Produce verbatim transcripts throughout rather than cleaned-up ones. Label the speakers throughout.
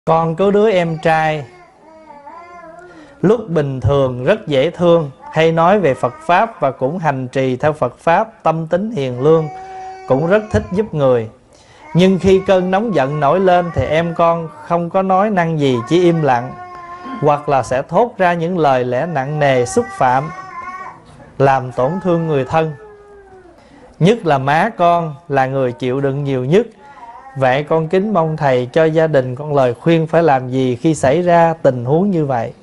Speaker 1: Con có đứa em trai lúc bình thường rất dễ thương, hay nói về Phật Pháp và cũng hành trì theo Phật Pháp, tâm tính hiền lương, cũng rất thích giúp người. Nhưng khi cơn nóng giận nổi lên thì em con không có nói năng gì, chỉ im lặng, hoặc là sẽ thốt ra những lời lẽ nặng nề, xúc phạm, làm tổn thương người thân. Nhất là má con là người chịu đựng nhiều nhất. Vậy con kính mong thầy cho gia đình con lời khuyên phải làm gì khi xảy ra tình huống như vậy.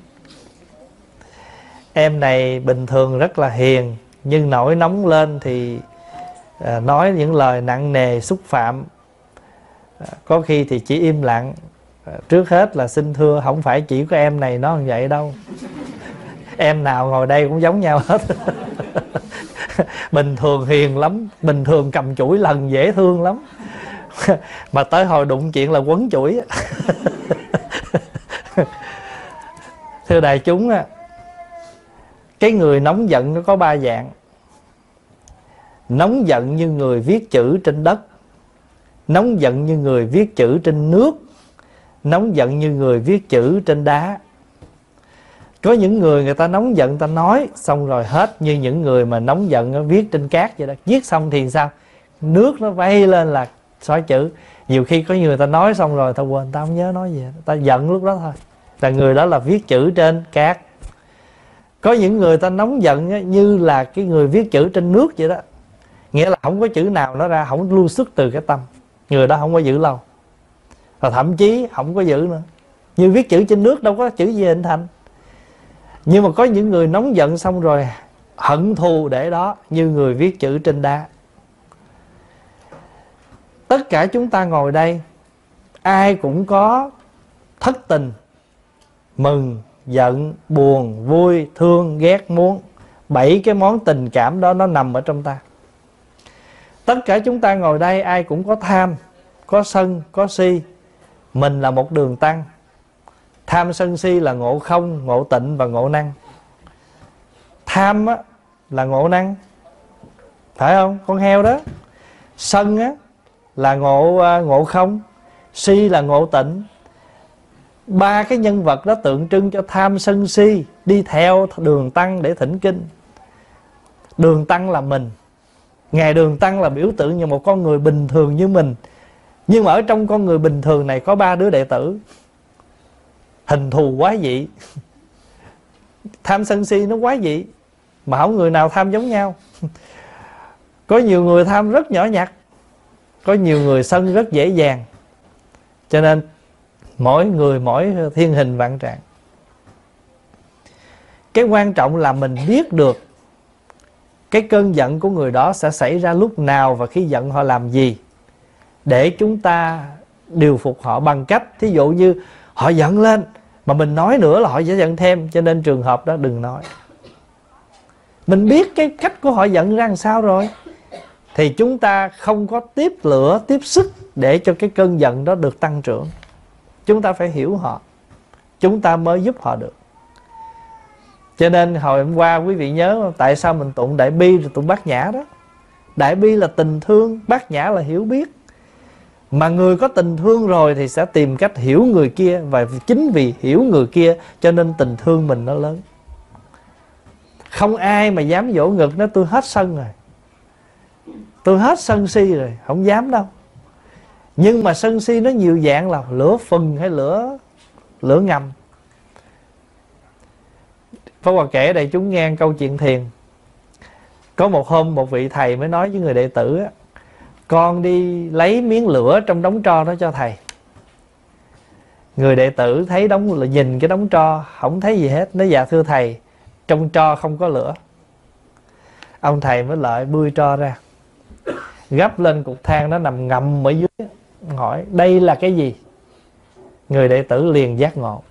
Speaker 1: Em này bình thường rất là hiền, nhưng nổi nóng lên thì à, nói những lời nặng nề, xúc phạm. à, Có khi thì chỉ im lặng. à, Trước hết là xin thưa, không phải chỉ có em này nó như vậy đâu. Em nào ngồi đây cũng giống nhau hết. Bình thường hiền lắm, bình thường cầm chổi lần dễ thương lắm. Mà tới hồi đụng chuyện là quấn chủi. Thưa đại chúng, cái người nóng giận nó có ba dạng. Nóng giận như người viết chữ trên đất, nóng giận như người viết chữ trên nước, nóng giận như người viết chữ trên đá. Có những người người ta nóng giận, người ta nói xong rồi hết. Như những người mà nóng giận nó viết trên cát vậy đó. Viết xong thì sao? Nước nó vây lên là xóa chữ. Nhiều khi có người ta nói xong rồi ta quên, ta không nhớ nói gì, ta giận lúc đó thôi. Là người đó là viết chữ trên cát. Có những người ta nóng giận á, như là cái người viết chữ trên nước vậy đó. Nghĩa là không có chữ nào nó ra, không lưu xuất từ cái tâm. Người đó không có giữ lâu, và thậm chí không có giữ nữa. Như viết chữ trên nước đâu có chữ gì hình thành. Nhưng mà có những người nóng giận xong rồi hận thù để đó, như người viết chữ trên đá. Tất cả chúng ta ngồi đây, ai cũng có thất tình, mừng, giận, buồn, vui, thương, ghét, muốn. Bảy cái món tình cảm đó nó nằm ở trong ta. Tất cả chúng ta ngồi đây ai cũng có tham, có sân, có si. Mình là một đường tăng. Tham sân si là ngộ không, ngộ tịnh và ngộ năng. Tham á, là ngộ năng, phải không? Con heo đó. Sân á, là ngộ, ngộ không. Si là ngộ tịnh. Ba cái nhân vật đó tượng trưng cho tham sân si đi theo đường tăng để thỉnh kinh. Đường tăng là mình. Ngài Đường Tăng là biểu tượng như một con người bình thường như mình. Nhưng mà ở trong con người bình thường này có ba đứa đệ tử hình thù quá dị. Tham sân si nó quá dị, mà không người nào tham giống nhau. Có nhiều người tham rất nhỏ nhặt, có nhiều người sân rất dễ dàng. Cho nên mỗi người mỗi thiên hình vạn trạng. Cái quan trọng là mình biết được cái cơn giận của người đó sẽ xảy ra lúc nào và khi giận họ làm gì, để chúng ta điều phục họ bằng cách, thí dụ như họ giận lên mà mình nói nữa là họ sẽ giận thêm. Cho nên trường hợp đó đừng nói. Mình biết cái cách của họ giận ra làm sao rồi, thì chúng ta không có tiếp lửa, tiếp sức để cho cái cơn giận đó được tăng trưởng. Chúng ta phải hiểu họ, chúng ta mới giúp họ được. Cho nên hồi hôm qua quý vị nhớ tại sao mình tụng Đại Bi rồi tụng Bát Nhã đó. Đại Bi là tình thương, Bát Nhã là hiểu biết. Mà người có tình thương rồi thì sẽ tìm cách hiểu người kia. Và chính vì hiểu người kia cho nên tình thương mình nó lớn. Không ai mà dám vỗ ngực nói tôi hết sân rồi, tôi hết sân si rồi, không dám đâu. Nhưng mà sân si nó nhiều dạng, là lửa phừng hay lửa lửa ngầm. Pháp Hòa kể đây chúng nghe câu chuyện thiền. Có một hôm một vị thầy mới nói với người đệ tử á, con đi lấy miếng lửa trong đống tro đó cho thầy. Người đệ tử thấy đống, là nhìn cái đống tro không thấy gì hết. Nói dạ thưa thầy, trong tro không có lửa. Ông thầy mới lại bươi tro ra, gấp lên cục than nó nằm ngầm ở dưới, hỏi đây là cái gì? Người đệ tử liền giác ngộ.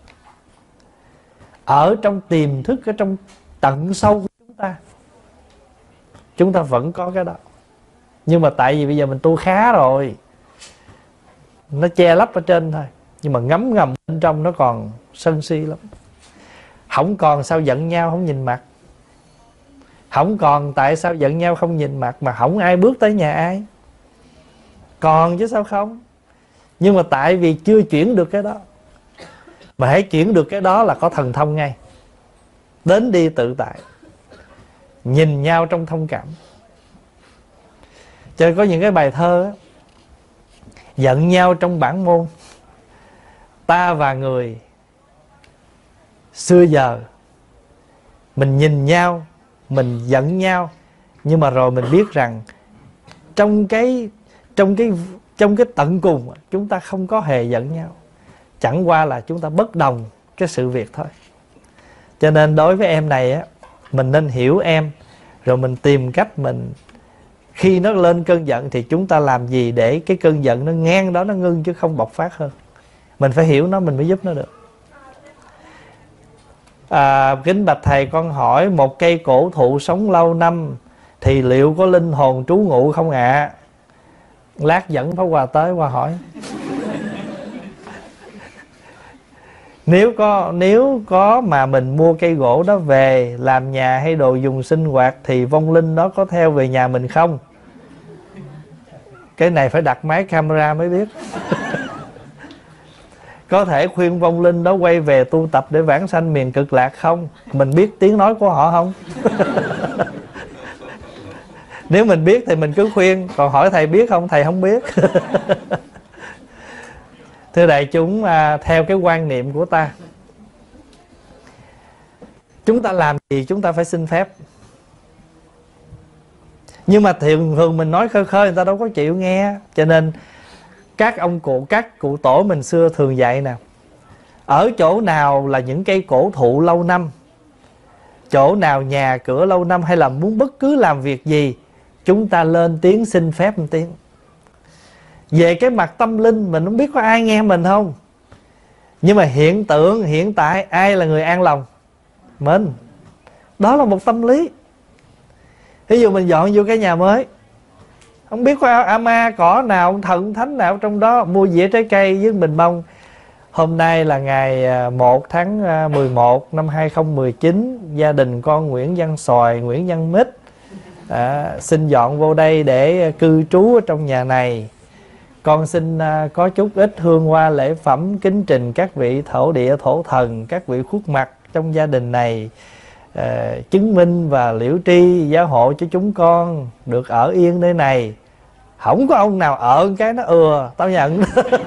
Speaker 1: Ở trong tiềm thức, ở trong tận sâu của chúng ta, chúng ta vẫn có cái đó. Nhưng mà tại vì bây giờ mình tu khá rồi, nó che lấp ở trên thôi. Nhưng mà ngấm ngầm bên trong nó còn sân si lắm. Không còn sao giận nhau không nhìn mặt, không còn tại sao giận nhau không nhìn mặt mà không ai bước tới nhà ai. Còn chứ sao không. Nhưng mà tại vì chưa chuyển được cái đó, Mà hãy chuyển được cái đó là có thần thông ngay. Đến đi tự tại, nhìn nhau trong thông cảm. Cho nên có những cái bài thơ á, giận nhau trong bản môn, ta và người xưa giờ. Mình nhìn nhau, mình giận nhau, nhưng mà rồi mình biết rằng trong cái trong cái trong cái tận cùng chúng ta không có hề giận nhau, chẳng qua là chúng ta bất đồng cái sự việc thôi. Cho nên đối với em này á, mình nên hiểu em, rồi mình tìm cách mình, khi nó lên cơn giận thì chúng ta làm gì để cái cơn giận nó ngang đó, nó ngưng chứ không bộc phát hơn. Mình phải hiểu nó, mình mới giúp nó được. À, kính bạch thầy, con hỏi một cây cổ thụ sống lâu năm thì liệu có linh hồn trú ngụ không ạ? À? Lát dẫn Pháp Hòa tới qua hỏi. Nếu có nếu có mà mình mua cây gỗ đó về làm nhà hay đồ dùng sinh hoạt thì vong linh nó có theo về nhà mình không? Cái này phải đặt máy camera mới biết. Có thể khuyên vong linh đó quay về tu tập để vãng sanh miền cực lạc không? Mình biết tiếng nói của họ không? Nếu mình biết thì mình cứ khuyên. Còn hỏi thầy biết không? Thầy không biết. Thưa đại chúng, à, theo cái quan niệm của ta, chúng ta làm gì chúng ta phải xin phép. Nhưng mà thường thường mình nói khơi khơi người ta đâu có chịu nghe. Cho nên các ông cụ, các cụ tổ mình xưa thường dạy nè, ở chỗ nào là những cây cổ thụ lâu năm, chỗ nào nhà cửa lâu năm, hay là muốn bất cứ làm việc gì, chúng ta lên tiếng xin phép một tiếng. Về cái mặt tâm linh mình không biết có ai nghe mình không, nhưng mà hiện tượng hiện tại ai là người an lòng? Mình. Đó là một tâm lý. Ví dụ mình dọn vô cái nhà mới, không biết có ama cỏ nào, thần thánh nào trong đó, mua dĩa trái cây với mình mong. Hôm nay là ngày một tháng mười một năm hai không một chín, gia đình con Nguyễn Văn Xoài, Nguyễn Văn Mít à, xin dọn vô đây để cư trú ở trong nhà này. Con xin uh, có chút ít hương hoa lễ phẩm kính trình các vị thổ địa thổ thần, các vị khuất mặt trong gia đình này, uh, chứng minh và liễu tri giáo hộ cho chúng con được ở yên nơi này. Không có ông nào ở cái nó ừa, tao nhận.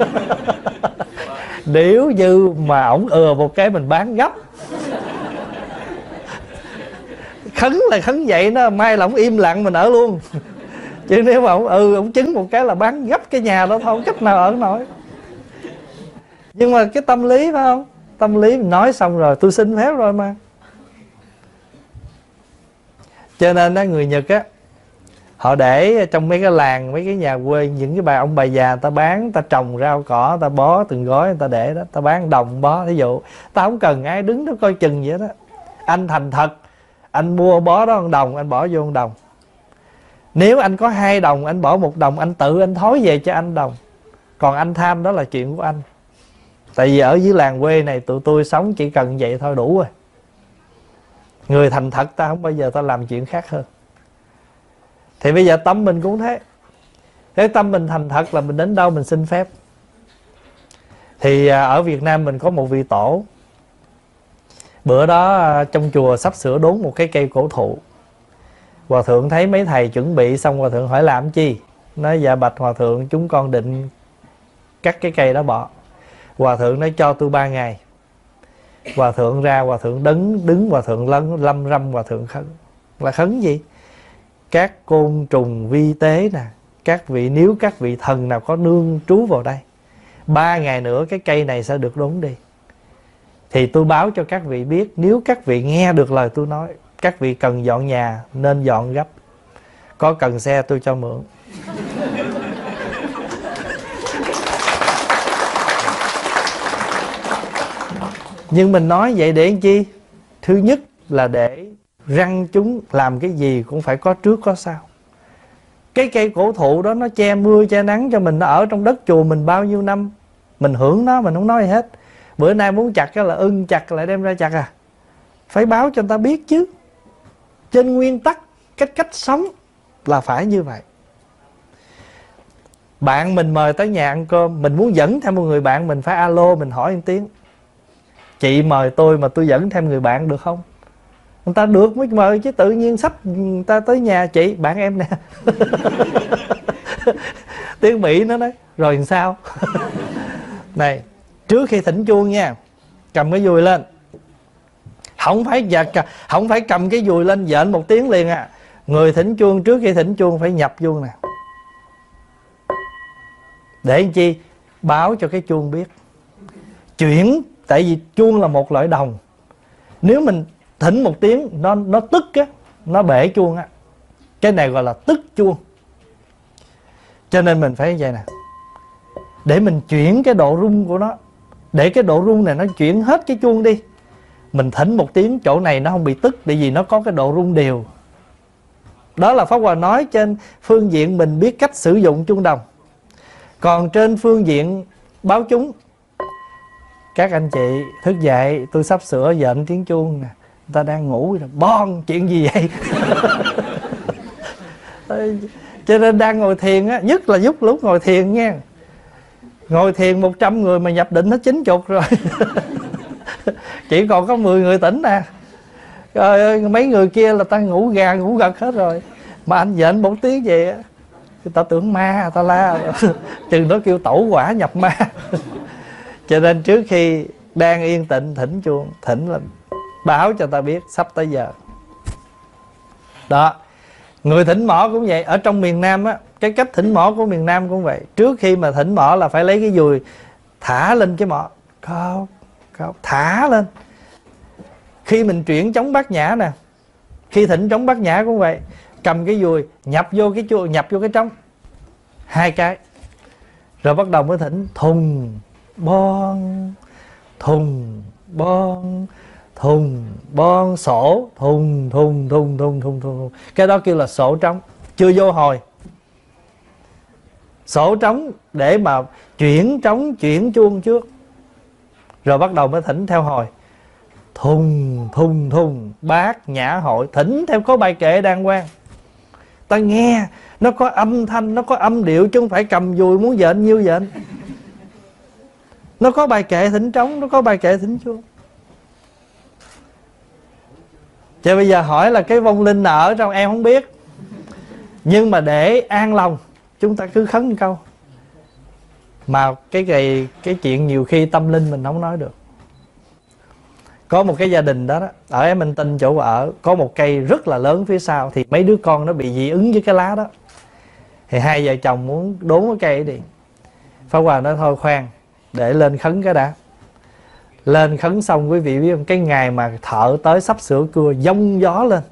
Speaker 1: Nếu như mà ổng ừa một cái mình bán gấp. Khấn là khấn vậy đó, mai là ổng im lặng mình ở luôn. Chứ nếu mà ông ừ ông chứng một cái là bán gấp cái nhà đó thôi, không cách nào ở nổi. Nhưng mà cái tâm lý phải không? Tâm lý mình nói xong rồi, tôi xin phép rồi mà. Cho nên đó, người Nhật á, họ để trong mấy cái làng, mấy cái nhà quê, những cái bà ông bà già ta bán, ta trồng rau cỏ, ta bó từng gói, người ta để đó, ta bán đồng bó. Thí dụ ta không cần ai đứng đó coi chừng vậy đó. Anh thành thật, anh mua bó đó một đồng, anh bỏ vô một đồng. Nếu anh có hai đồng, anh bỏ một đồng, anh tự anh thối về cho anh đồng. Còn anh tham đó là chuyện của anh. Tại vì ở dưới làng quê này tụi tôi sống chỉ cần vậy thôi đủ rồi. Người thành thật ta không bao giờ ta làm chuyện khác hơn. Thì bây giờ tâm mình cũng thế. Cái tâm mình thành thật là mình đến đâu mình xin phép. Thì ở Việt Nam mình có một vị tổ. Bữa đó trong chùa sắp sửa đốn một cái cây cổ thụ. Hòa thượng thấy mấy thầy chuẩn bị xong, hòa thượng hỏi làm chi? Nói dạ bạch hòa thượng, chúng con định cắt cái cây đó bỏ. Hòa thượng nói cho tôi ba ngày. Hòa thượng ra, hòa thượng đứng đứng hòa thượng lân lâm râm, hòa thượng khấn. Là khấn gì? Các côn trùng vi tế nè, các vị, nếu các vị thần nào có nương trú vào đây, ba ngày nữa cái cây này sẽ được đốn đi. Thì tôi báo cho các vị biết, nếu các vị nghe được lời tôi nói, các vị cần dọn nhà nên dọn gấp. Có cần xe tôi cho mượn. Nhưng mình nói vậy để làm chi? Thứ nhất là để răng chúng làm cái gì cũng phải có trước có sau. Cái cây cổ thụ đó nó che mưa che nắng cho mình, nó ở trong đất chùa mình bao nhiêu năm, mình hưởng nó, mình không nói gì hết. Bữa nay muốn chặt cái là ưng chặt lại đem ra chặt à? Phải báo cho người ta biết chứ. Trên nguyên tắc cách cách sống là phải như vậy. Bạn mình mời tới nhà ăn cơm, mình muốn dẫn theo một người bạn, mình phải alo, mình hỏi một tiếng. chị mời tôi mà tôi dẫn thêm người bạn được không? Người ta được mới mời chứ, tự nhiên sắp người ta tới nhà chị, bạn em nè. Tiếng Mỹ nó nói rồi làm sao? Này, trước khi thỉnh chuông nha, cầm cái dùi lên. Không phải dạ, không phải cầm cái dùi lên dện một tiếng liền à. Người thỉnh chuông trước khi thỉnh chuông phải nhập chuông nè. Để làm chi? Báo cho cái chuông biết. Chuyển, tại vì chuông là một loại đồng. Nếu mình thỉnh một tiếng nó nó tức á, nó bể chuông á. Cái này gọi là tức chuông. Cho nên mình phải như vậy nè, để mình chuyển cái độ rung của nó, để cái độ rung này nó chuyển hết cái chuông đi. Mình thỉnh một tiếng chỗ này nó không bị tức, bởi vì nó có cái độ rung đều. Đó là Pháp Hòa nói trên phương diện mình biết cách sử dụng chuông đồng. Còn trên phương diện báo chúng, các anh chị thức dậy, tôi sắp sửa dện tiếng chuông nè, người ta đang ngủ rồi, bon, chuyện gì vậy? Cho nên đang ngồi thiền á, nhất là giúp lúc ngồi thiền nha. Ngồi thiền một trăm người mà nhập định hết chín chục rồi. Chỉ còn có mười người tỉnh nè. Trời ơi, mấy người kia là ta ngủ gà ngủ gật hết rồi. Mà anh dện một tiếng vậy á, người ta tưởng ma, người ta la. Chừng đó kêu tẩu quả nhập ma. Cho nên trước khi đang yên tĩnh thỉnh chuông, thỉnh là báo cho ta biết sắp tới giờ. Đó. Người thỉnh mõ cũng vậy. Ở trong miền Nam á, cái cách thỉnh mõ của miền Nam cũng vậy. Trước khi mà thỉnh mõ là phải lấy cái dùi thả lên cái mõ. Không, không, thả lên. Khi mình chuyển trống bát nhã nè, khi thỉnh trống bát nhã cũng vậy. Cầm cái dùi nhập vô cái chuông, nhập vô cái trống hai cái, rồi bắt đầu mới thỉnh thùng bon, thùng bon, thùng bon, sổ thùng thùng thùng thùng thùng thùng. Cái đó kêu là sổ trống, chưa vô hồi. Sổ trống để mà chuyển trống, chuyển chuông trước, rồi bắt đầu mới thỉnh theo hồi. Thùng thùng thùng, bát nhã hội, thỉnh theo có bài kệ đàng hoàng. Ta nghe nó có âm thanh, nó có âm điệu, chứ không phải cầm dùi muốn dện nhiêu dện. Nó có bài kệ thỉnh trống, nó có bài kệ thỉnh chuông. Chứ bây giờ hỏi là cái vong linh nào ở trong em không biết. Nhưng mà để an lòng, chúng ta cứ khấn một câu. Mà cái, cái, cái chuyện nhiều khi tâm linh mình không nói được. Có một cái gia đình đó, đó ở em Minh Tinh chỗ ở, có một cây rất là lớn phía sau. Thì mấy đứa con nó bị dị ứng với cái lá đó. Thì hai vợ chồng muốn đốn cái cây đi. Pháp Hòa nói thôi khoan, để lên khấn cái đã. Lên khấn xong quý vị biết không, cái ngày mà thợ tới sắp sửa cưa, giông gió lên.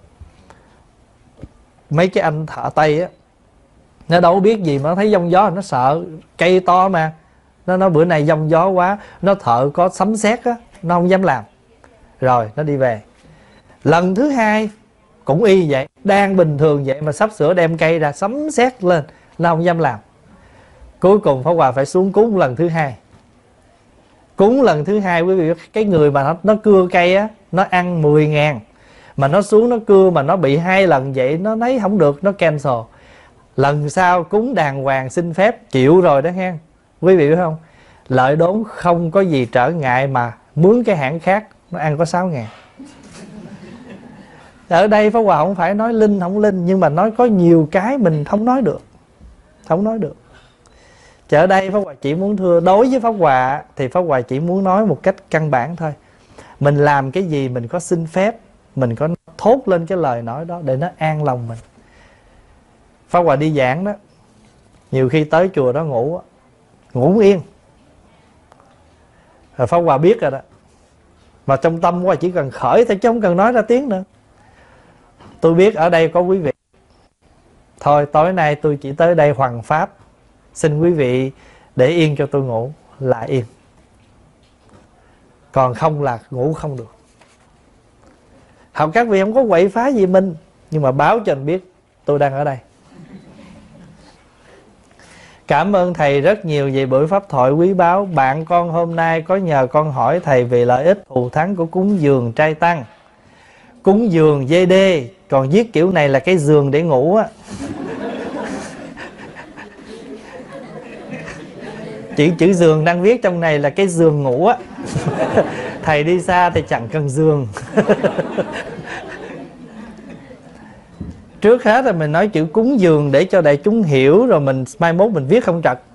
Speaker 1: Mấy cái anh thợ Tây á, nó đâu biết gì mà nó thấy giông gió, nó sợ. Cây to mà, nó nói bữa nay giông gió quá, nó thợ có sấm sét á, nó không dám làm. Rồi nó đi về. Lần thứ hai cũng y vậy, đang bình thường vậy mà sắp sửa đem cây ra, sấm sét lên, nó không dám làm. Cuối cùng Pháp Hòa phải xuống cúng lần thứ hai. Cúng lần thứ hai quý vị, cái người mà nó, nó cưa cây á, nó ăn mười ngàn. Mà nó xuống nó cưa mà nó bị hai lần vậy, nó thấy không được, nó cancel. Lần sau cúng đàng hoàng xin phép chịu rồi đó hen. Quý vị biết không, lợi đốn không có gì trở ngại mà mướn cái hãng khác, nó ăn có sáu ngàn. Ở đây Pháp Hòa không phải nói linh không linh, nhưng mà nói có nhiều cái mình không nói được. Không nói được. Chứ ở đây Pháp Hòa chỉ muốn thưa, đối với Pháp Hòa thì Pháp Hòa chỉ muốn nói một cách căn bản thôi. Mình làm cái gì mình có xin phép, mình có thốt lên cái lời nói đó để nó an lòng mình. Pháp Hòa đi giảng đó, nhiều khi tới chùa đó ngủ, ngủ yên. Rồi Pháp Hòa biết rồi đó. Mà trong tâm Hòa chỉ cần khởi thôi chứ không cần nói ra tiếng nữa. Tôi biết ở đây có quý vị. Thôi tối nay tôi chỉ tới đây hoằng pháp, xin quý vị để yên cho tôi ngủ là yên. Còn không là ngủ không được. Học các vị không có quậy phá gì mình, nhưng mà báo cho anh biết tôi đang ở đây. Cảm ơn thầy rất nhiều về buổi pháp thoại quý báu. Bạn con hôm nay có nhờ con hỏi thầy về lợi ích thù thắng của cúng dường trai tăng. Cúng dường dê đê, còn viết kiểu này là cái giường để ngủ á. Chữ chữ giường đang viết trong này là cái giường ngủ á. Thầy đi xa thì chẳng cần giường. Trước hết là mình nói chữ cúng dường để cho đại chúng hiểu, rồi mình mai mốt mình viết không trật.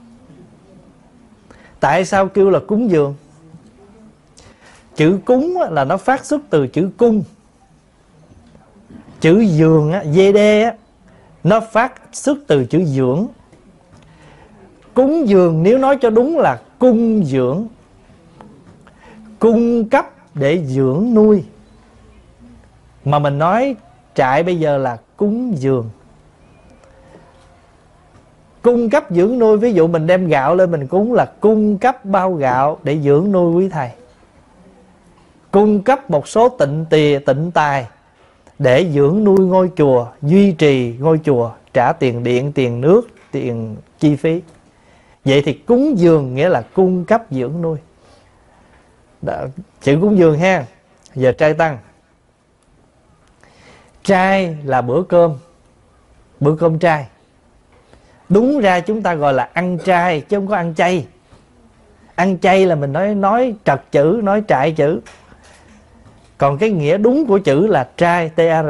Speaker 1: Tại sao kêu là cúng dường? Chữ cúng là nó phát xuất từ chữ cung. Chữ dường á, dê đê á, nó phát xuất từ chữ dưỡng. Cúng dường nếu nói cho đúng là cung dưỡng, cung cấp để dưỡng nuôi. Mà mình nói trại bây giờ là cúng dường, cung cấp dưỡng nuôi. Ví dụ mình đem gạo lên mình cúng là cung cấp bao gạo để dưỡng nuôi quý thầy. Cung cấp một số tịnh tìa tịnh tài để dưỡng nuôi ngôi chùa, duy trì ngôi chùa, trả tiền điện, tiền nước, tiền chi phí. Vậy thì cúng dường nghĩa là cung cấp dưỡng nuôi. Đó, chữ cúng dường ha. Giờ trai tăng. Trai là bữa cơm, bữa cơm trai. Đúng ra chúng ta gọi là ăn trai chứ không có ăn chay. Ăn chay là mình nói nói trật chữ, nói trại chữ. Còn cái nghĩa đúng của chữ là trai, T R.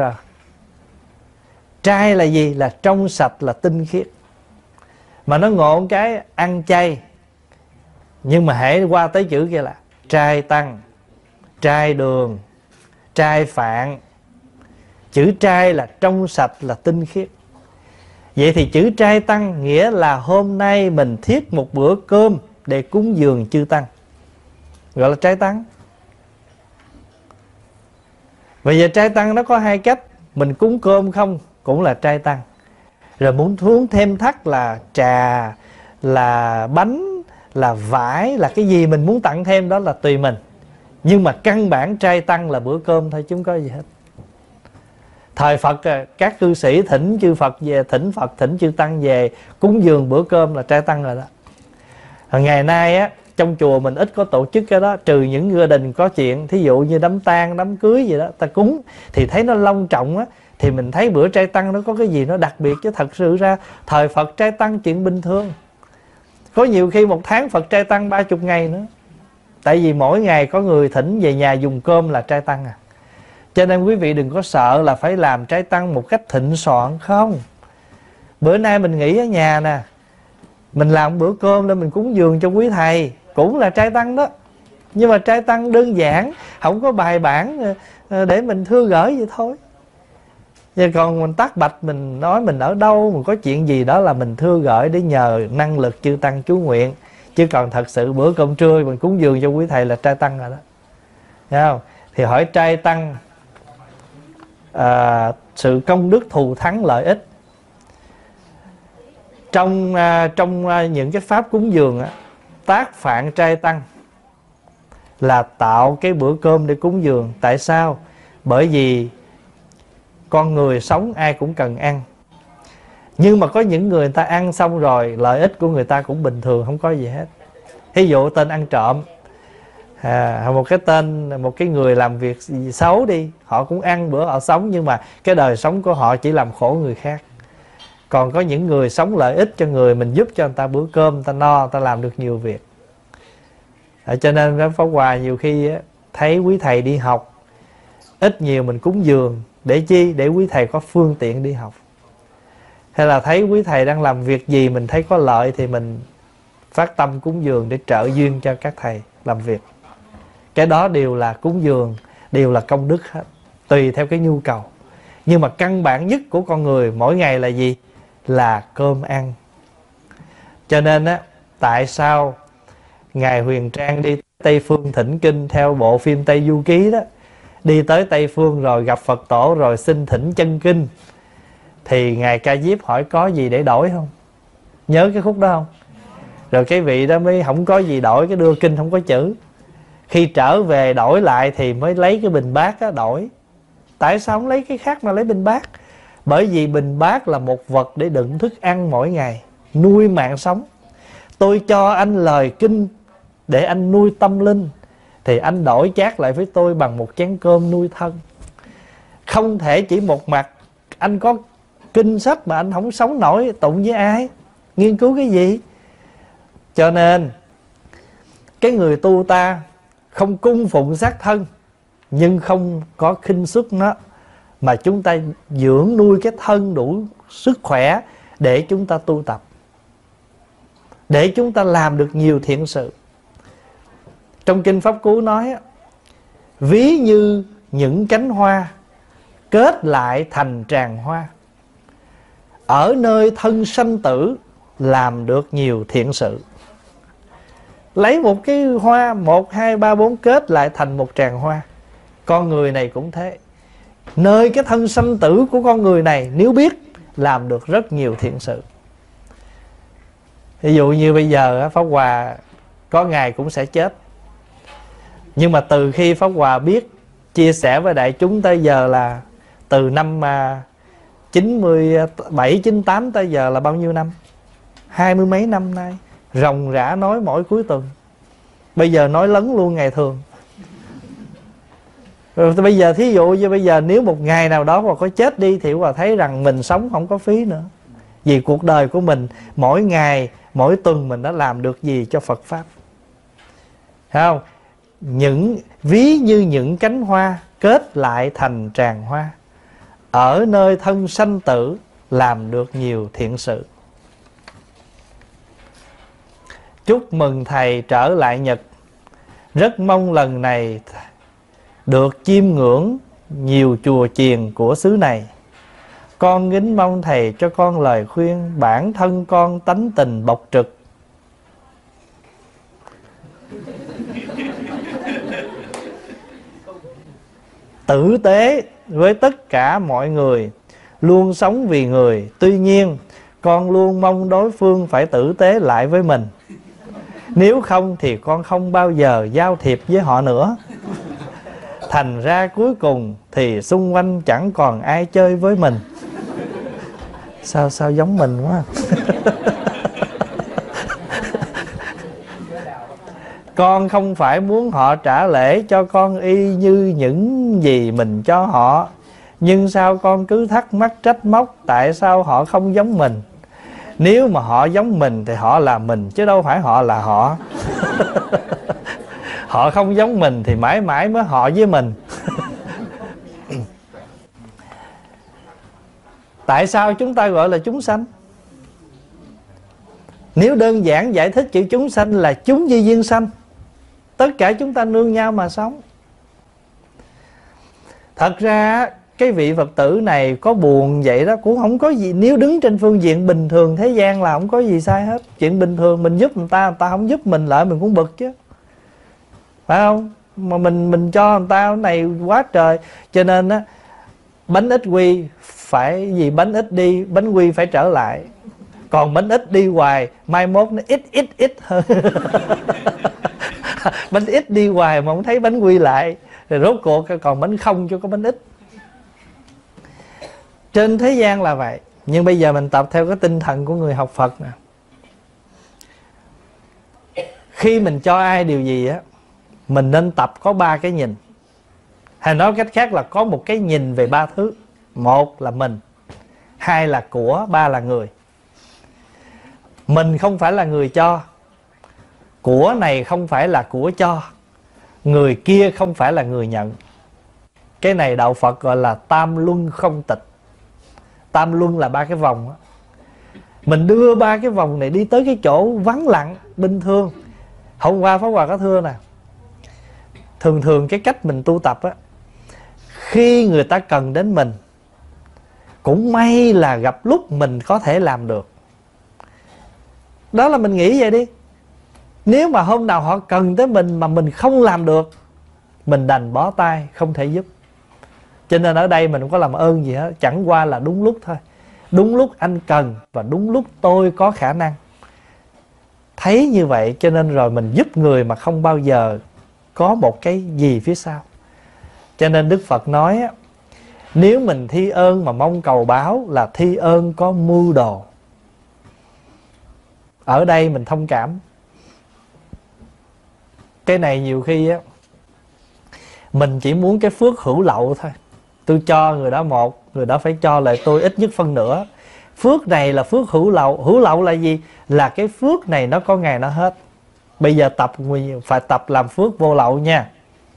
Speaker 1: Trai là gì? Là trong sạch, là tinh khiết. Mà nó ngộ cái ăn chay, nhưng mà hãy qua tới chữ kia là trai tăng, trai đường, trai phạn. Chữ trai là trong sạch, là tinh khiết. Vậy thì chữ trai tăng nghĩa là hôm nay mình thiết một bữa cơm để cúng dường chư tăng, gọi là trai tăng. Bây giờ trai tăng nó có hai cách. Mình cúng cơm không cũng là trai tăng. Rồi muốn uống thêm thắt là trà, là bánh, là vải, là cái gì mình muốn tặng thêm đó là tùy mình. Nhưng mà căn bản trai tăng là bữa cơm thôi chứ không có gì hết. Thời Phật các cư sĩ thỉnh chư Phật về, thỉnh Phật thỉnh chư tăng về cúng dường bữa cơm là trai tăng rồi đó. Rồi ngày nay á, trong chùa mình ít có tổ chức cái đó, trừ những gia đình có chuyện, thí dụ như đám tang, đám cưới gì đó, ta cúng thì thấy nó long trọng á, thì mình thấy bữa trai tăng nó có cái gì nó đặc biệt. Chứ thật sự ra thời Phật trai tăng chuyện bình thường. Có nhiều khi một tháng Phật trai tăng ba chục ngày nữa. Tại vì mỗi ngày có người thỉnh về nhà dùng cơm là trai tăng à. Cho nên quý vị đừng có sợ là phải làm trai tăng một cách thịnh soạn. Không. Bữa nay mình nghỉ ở nhà nè, mình làm bữa cơm để mình cúng dường cho quý thầy, cũng là trai tăng đó. Nhưng mà trai tăng đơn giản, không có bài bản để mình thưa gửi vậy thôi. Chứ còn mình tắt bạch, mình nói mình ở đâu, mình có chuyện gì đó là mình thưa gửi để nhờ năng lực chư tăng chú nguyện. Chứ còn thật sự bữa cơm trưa mình cúng dường cho quý thầy là trai tăng rồi đó. Thấy không? Thì hỏi trai tăng à, sự công đức thù thắng lợi ích. Trong à, trong à, những cái pháp cúng dường á, tác phạn trai tăng là tạo cái bữa cơm để cúng dường. Tại sao? Bởi vì con người sống ai cũng cần ăn. Nhưng mà có những người, người ta ăn xong rồi lợi ích của người ta cũng bình thường, không có gì hết. Ví dụ tên ăn trộm, à, một cái tên, một cái người làm việc xấu đi, họ cũng ăn bữa họ sống, nhưng mà cái đời sống của họ chỉ làm khổ người khác. Còn có những người sống lợi ích cho người, mình giúp cho người ta bữa cơm, người ta no, người ta làm được nhiều việc. À, cho nên Pháp Hòa nhiều khi á, thấy quý thầy đi học, ít nhiều mình cúng dường. Để chi? Để quý thầy có phương tiện đi học. Hay là thấy quý thầy đang làm việc gì mình thấy có lợi thì mình phát tâm cúng dường để trợ duyên cho các thầy làm việc. Cái đó đều là cúng dường, đều là công đức hết, tùy theo cái nhu cầu. Nhưng mà căn bản nhất của con người mỗi ngày là gì? Là cơm ăn. Cho nên á, tại sao Ngài Huyền Trang đi Tây Phương thỉnh kinh theo bộ phim Tây Du Ký đó, đi tới Tây Phương rồi gặp Phật tổ rồi xin thỉnh chân kinh, thì Ngài Ca Diếp hỏi có gì để đổi không? Nhớ cái khúc đó không? Rồi cái vị đó mới không có gì đổi, cái đưa kinh không có chữ. Khi trở về đổi lại thì mới lấy cái bình bát đó đổi. Tại sao không lấy cái khác mà lấy bình bát? Bởi vì bình bát là một vật để đựng thức ăn mỗi ngày, nuôi mạng sống. Tôi cho anh lời kinh để anh nuôi tâm linh, thì anh đổi chác lại với tôi bằng một chén cơm nuôi thân. Không thể chỉ một mặt anh có kinh sách mà anh không sống nổi, tụng với ai, nghiên cứu cái gì. Cho nên cái người tu ta không cung phụng xác thân, nhưng không có khinh suất nó, mà chúng ta dưỡng nuôi cái thân đủ sức khỏe để chúng ta tu tập, để chúng ta làm được nhiều thiện sự. Trong Kinh Pháp Cú nói, ví như những cánh hoa kết lại thành tràng hoa, ở nơi thân sanh tử làm được nhiều thiện sự. Lấy một cái hoa, một, hai, ba, bốn kết lại thành một tràng hoa. Con người này cũng thế. Nơi cái thân sanh tử của con người này, nếu biết, làm được rất nhiều thiện sự. Ví dụ như bây giờ Pháp Hòa có ngày cũng sẽ chết, nhưng mà từ khi Pháp Hòa biết chia sẻ với đại chúng tới giờ là từ năm chín mươi bảy, chín mươi tám tới giờ là bao nhiêu năm? Hai mươi mấy năm nay, ròng rã nói mỗi cuối tuần. Bây giờ nói lấn luôn ngày thường. Rồi bây giờ thí dụ như bây giờ nếu một ngày nào đó mà có chết đi thì Hòa thấy rằng mình sống không có phí nữa. Vì cuộc đời của mình mỗi ngày, mỗi tuần mình đã làm được gì cho Phật Pháp. Thấy không? Những, ví như những cánh hoa kết lại thành tràng hoa, ở nơi thân sanh tử làm được nhiều thiện sự. Chúc mừng thầy trở lại Nhật. Rất mong lần này được chiêm ngưỡng nhiều chùa chiền của xứ này. Con kính mong thầy cho con lời khuyên. Bản thân con tánh tình bộc trực, tử tế với tất cả mọi người, luôn sống vì người. Tuy nhiên con luôn mong đối phương phải tử tế lại với mình, nếu không thì con không bao giờ giao thiệp với họ nữa. Thành ra cuối cùng thì xung quanh chẳng còn ai chơi với mình. Sao sao giống mình quá. Con không phải muốn họ trả lễ cho con y như những gì mình cho họ, nhưng sao con cứ thắc mắc trách móc tại sao họ không giống mình. Nếu mà họ giống mình thì họ là mình, chứ đâu phải họ là họ. Họ không giống mình thì mãi mãi mới họ với mình. Tại sao chúng ta gọi là chúng sanh? Nếu đơn giản giải thích chữ chúng sanh là chúng duy duyên sanh, tất cả chúng ta nương nhau mà sống. Thật ra cái vị Phật tử này có buồn vậy đó cũng không có gì. Nếu đứng trên phương diện bình thường thế gian là không có gì sai hết. Chuyện bình thường mình giúp người ta, người ta không giúp mình lại mình cũng bực chứ, phải không? Mà mình mình cho người ta cái này quá trời. Cho nên á, bánh ít quy phải gì, bánh ít đi bánh quy phải trở lại. Còn bánh ít đi hoài mai mốt nó ít ít ít hơn. Bánh ít đi hoài mà không thấy bánh quy lại, rồi rốt cuộc còn bánh không cho có bánh ít. Trên thế gian là vậy. Nhưng bây giờ mình tập theo cái tinh thần của người học Phật nè. Khi mình cho ai điều gì á, mình nên tập có ba cái nhìn. Hay nói cách khác là có một cái nhìn về ba thứ. Một là mình, hai là của, ba là người. Mình không phải là người cho, của này không phải là của cho, người kia không phải là người nhận. Cái này đạo Phật gọi là tam luân không tịch. Tam luân là ba cái vòng đó. Mình đưa ba cái vòng này đi tới cái chỗ vắng lặng bình thường. Hôm qua Pháp Hòa có thưa nè, thường thường cái cách mình tu tập á, khi người ta cần đến mình, cũng may là gặp lúc mình có thể làm được. Đó là mình nghĩ vậy đi. Nếu mà hôm nào họ cần tới mình mà mình không làm được, mình đành bó tay, không thể giúp. Cho nên ở đây mình không có làm ơn gì hết. Chẳng qua là đúng lúc thôi. Đúng lúc anh cần và đúng lúc tôi có khả năng. Thấy như vậy cho nên rồi mình giúp người mà không bao giờ có một cái gì phía sau. Cho nên Đức Phật nói á, nếu mình thi ơn mà mong cầu báo là thi ơn có mưu đồ. Ở đây mình thông cảm. Cái này nhiều khi á, mình chỉ muốn cái phước hữu lậu thôi. Tôi cho người đó một, người đó phải cho lại tôi ít nhất phân nửa. Phước này là phước hữu lậu. Hữu lậu là gì? Là cái phước này nó có ngày nó hết. Bây giờ tập phải tập làm phước vô lậu nha.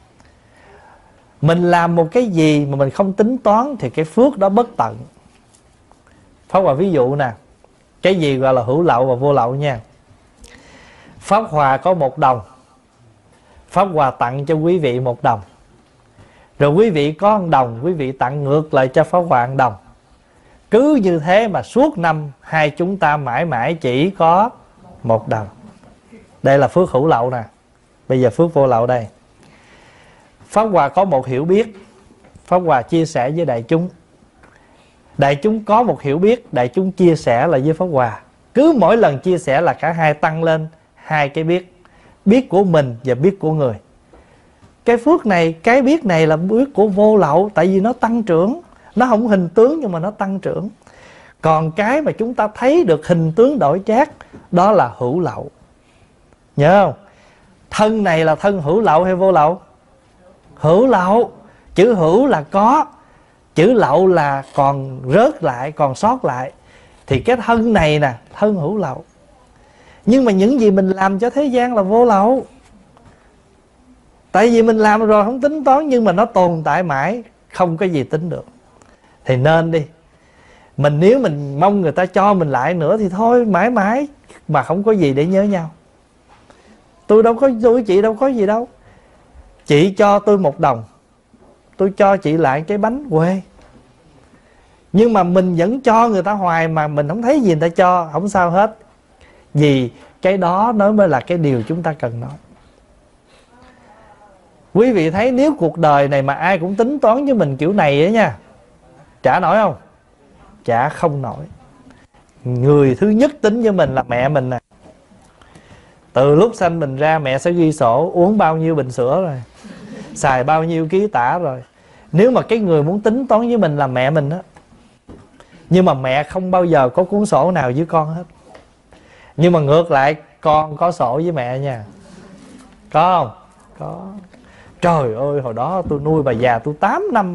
Speaker 1: Mình làm một cái gì mà mình không tính toán thì cái phước đó bất tận. Pháp Hòa ví dụ nè, cái gì gọi là hữu lậu và vô lậu nha. Pháp Hòa có một đồng, Pháp Hòa tặng cho quý vị một đồng. Rồi quý vị có một đồng, quý vị tặng ngược lại cho Pháp Hòa một đồng. Cứ như thế mà suốt năm hai chúng ta mãi mãi chỉ có một đồng. Đây là phước hữu lậu nè. Bây giờ phước vô lậu đây. Pháp Hòa có một hiểu biết, Pháp Hòa chia sẻ với đại chúng. Đại chúng có một hiểu biết, đại chúng chia sẻ là với Pháp Hòa. Cứ mỗi lần chia sẻ là cả hai tăng lên hai cái biết. Biết của mình và biết của người. Cái phước này, cái biết này là biết của vô lậu. Tại vì nó tăng trưởng. Nó không hình tướng nhưng mà nó tăng trưởng. Còn cái mà chúng ta thấy được hình tướng đổi chác, đó là hữu lậu. Nhớ không? Thân này là thân hữu lậu hay vô lậu? Hữu lậu. Chữ hữu là có, chữ lậu là còn rớt lại, còn sót lại. Thì cái thân này nè, thân hữu lậu. Nhưng mà những gì mình làm cho thế gian là vô lậu. Tại vì mình làm rồi không tính toán, nhưng mà nó tồn tại mãi, không có gì tính được. Thì nên đi. Mình nếu mình mong người ta cho mình lại nữa thì thôi, mãi mãi mà không có gì để nhớ nhau. Tôi đâu có, tôi với chị đâu có gì đâu. Chị cho tôi một đồng, tôi cho chị lại cái bánh quê. Nhưng mà mình vẫn cho người ta hoài mà mình không thấy gì người ta cho, không sao hết. Vì cái đó nó mới là cái điều chúng ta cần nói. Quý vị thấy nếu cuộc đời này mà ai cũng tính toán với mình kiểu này ấy nha, trả nổi không? Trả không nổi. Người thứ nhất tính với mình là mẹ mình nè. Từ lúc sanh mình ra mẹ sẽ ghi sổ uống bao nhiêu bình sữa rồi, xài bao nhiêu ký tả rồi. Nếu mà cái người muốn tính toán với mình là mẹ mình đó. Nhưng mà mẹ không bao giờ có cuốn sổ nào với con hết. Nhưng mà ngược lại con có sổ với mẹ nha. Có không? Có. Trời ơi hồi đó tôi nuôi bà già tôi tám năm.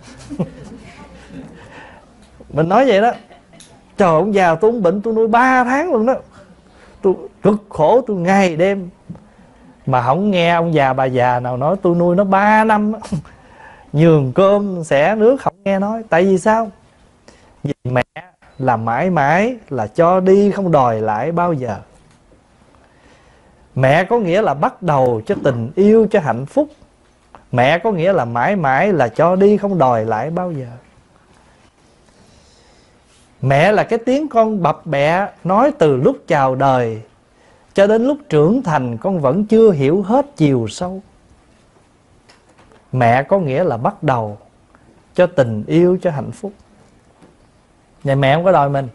Speaker 1: Mình nói vậy đó. Trời ông già tôi cũng bệnh tôi nuôi ba tháng luôn đó. Tôi cực khổ tôi ngày đêm. Mà không nghe ông già bà già nào nói tôi nuôi nó ba năm. Nhường cơm xẻ nước không nghe nói. Tại vì sao? Vì mẹ là mãi mãi là cho đi không đòi lại bao giờ. Mẹ có nghĩa là bắt đầu cho tình yêu, cho hạnh phúc. Mẹ có nghĩa là mãi mãi là cho đi không đòi lại bao giờ. Mẹ là cái tiếng con bập bẹ nói từ lúc chào đời cho đến lúc trưởng thành con vẫn chưa hiểu hết chiều sâu. Mẹ có nghĩa là bắt đầu cho tình yêu, cho hạnh phúc. Vậy mẹ không có đòi mình.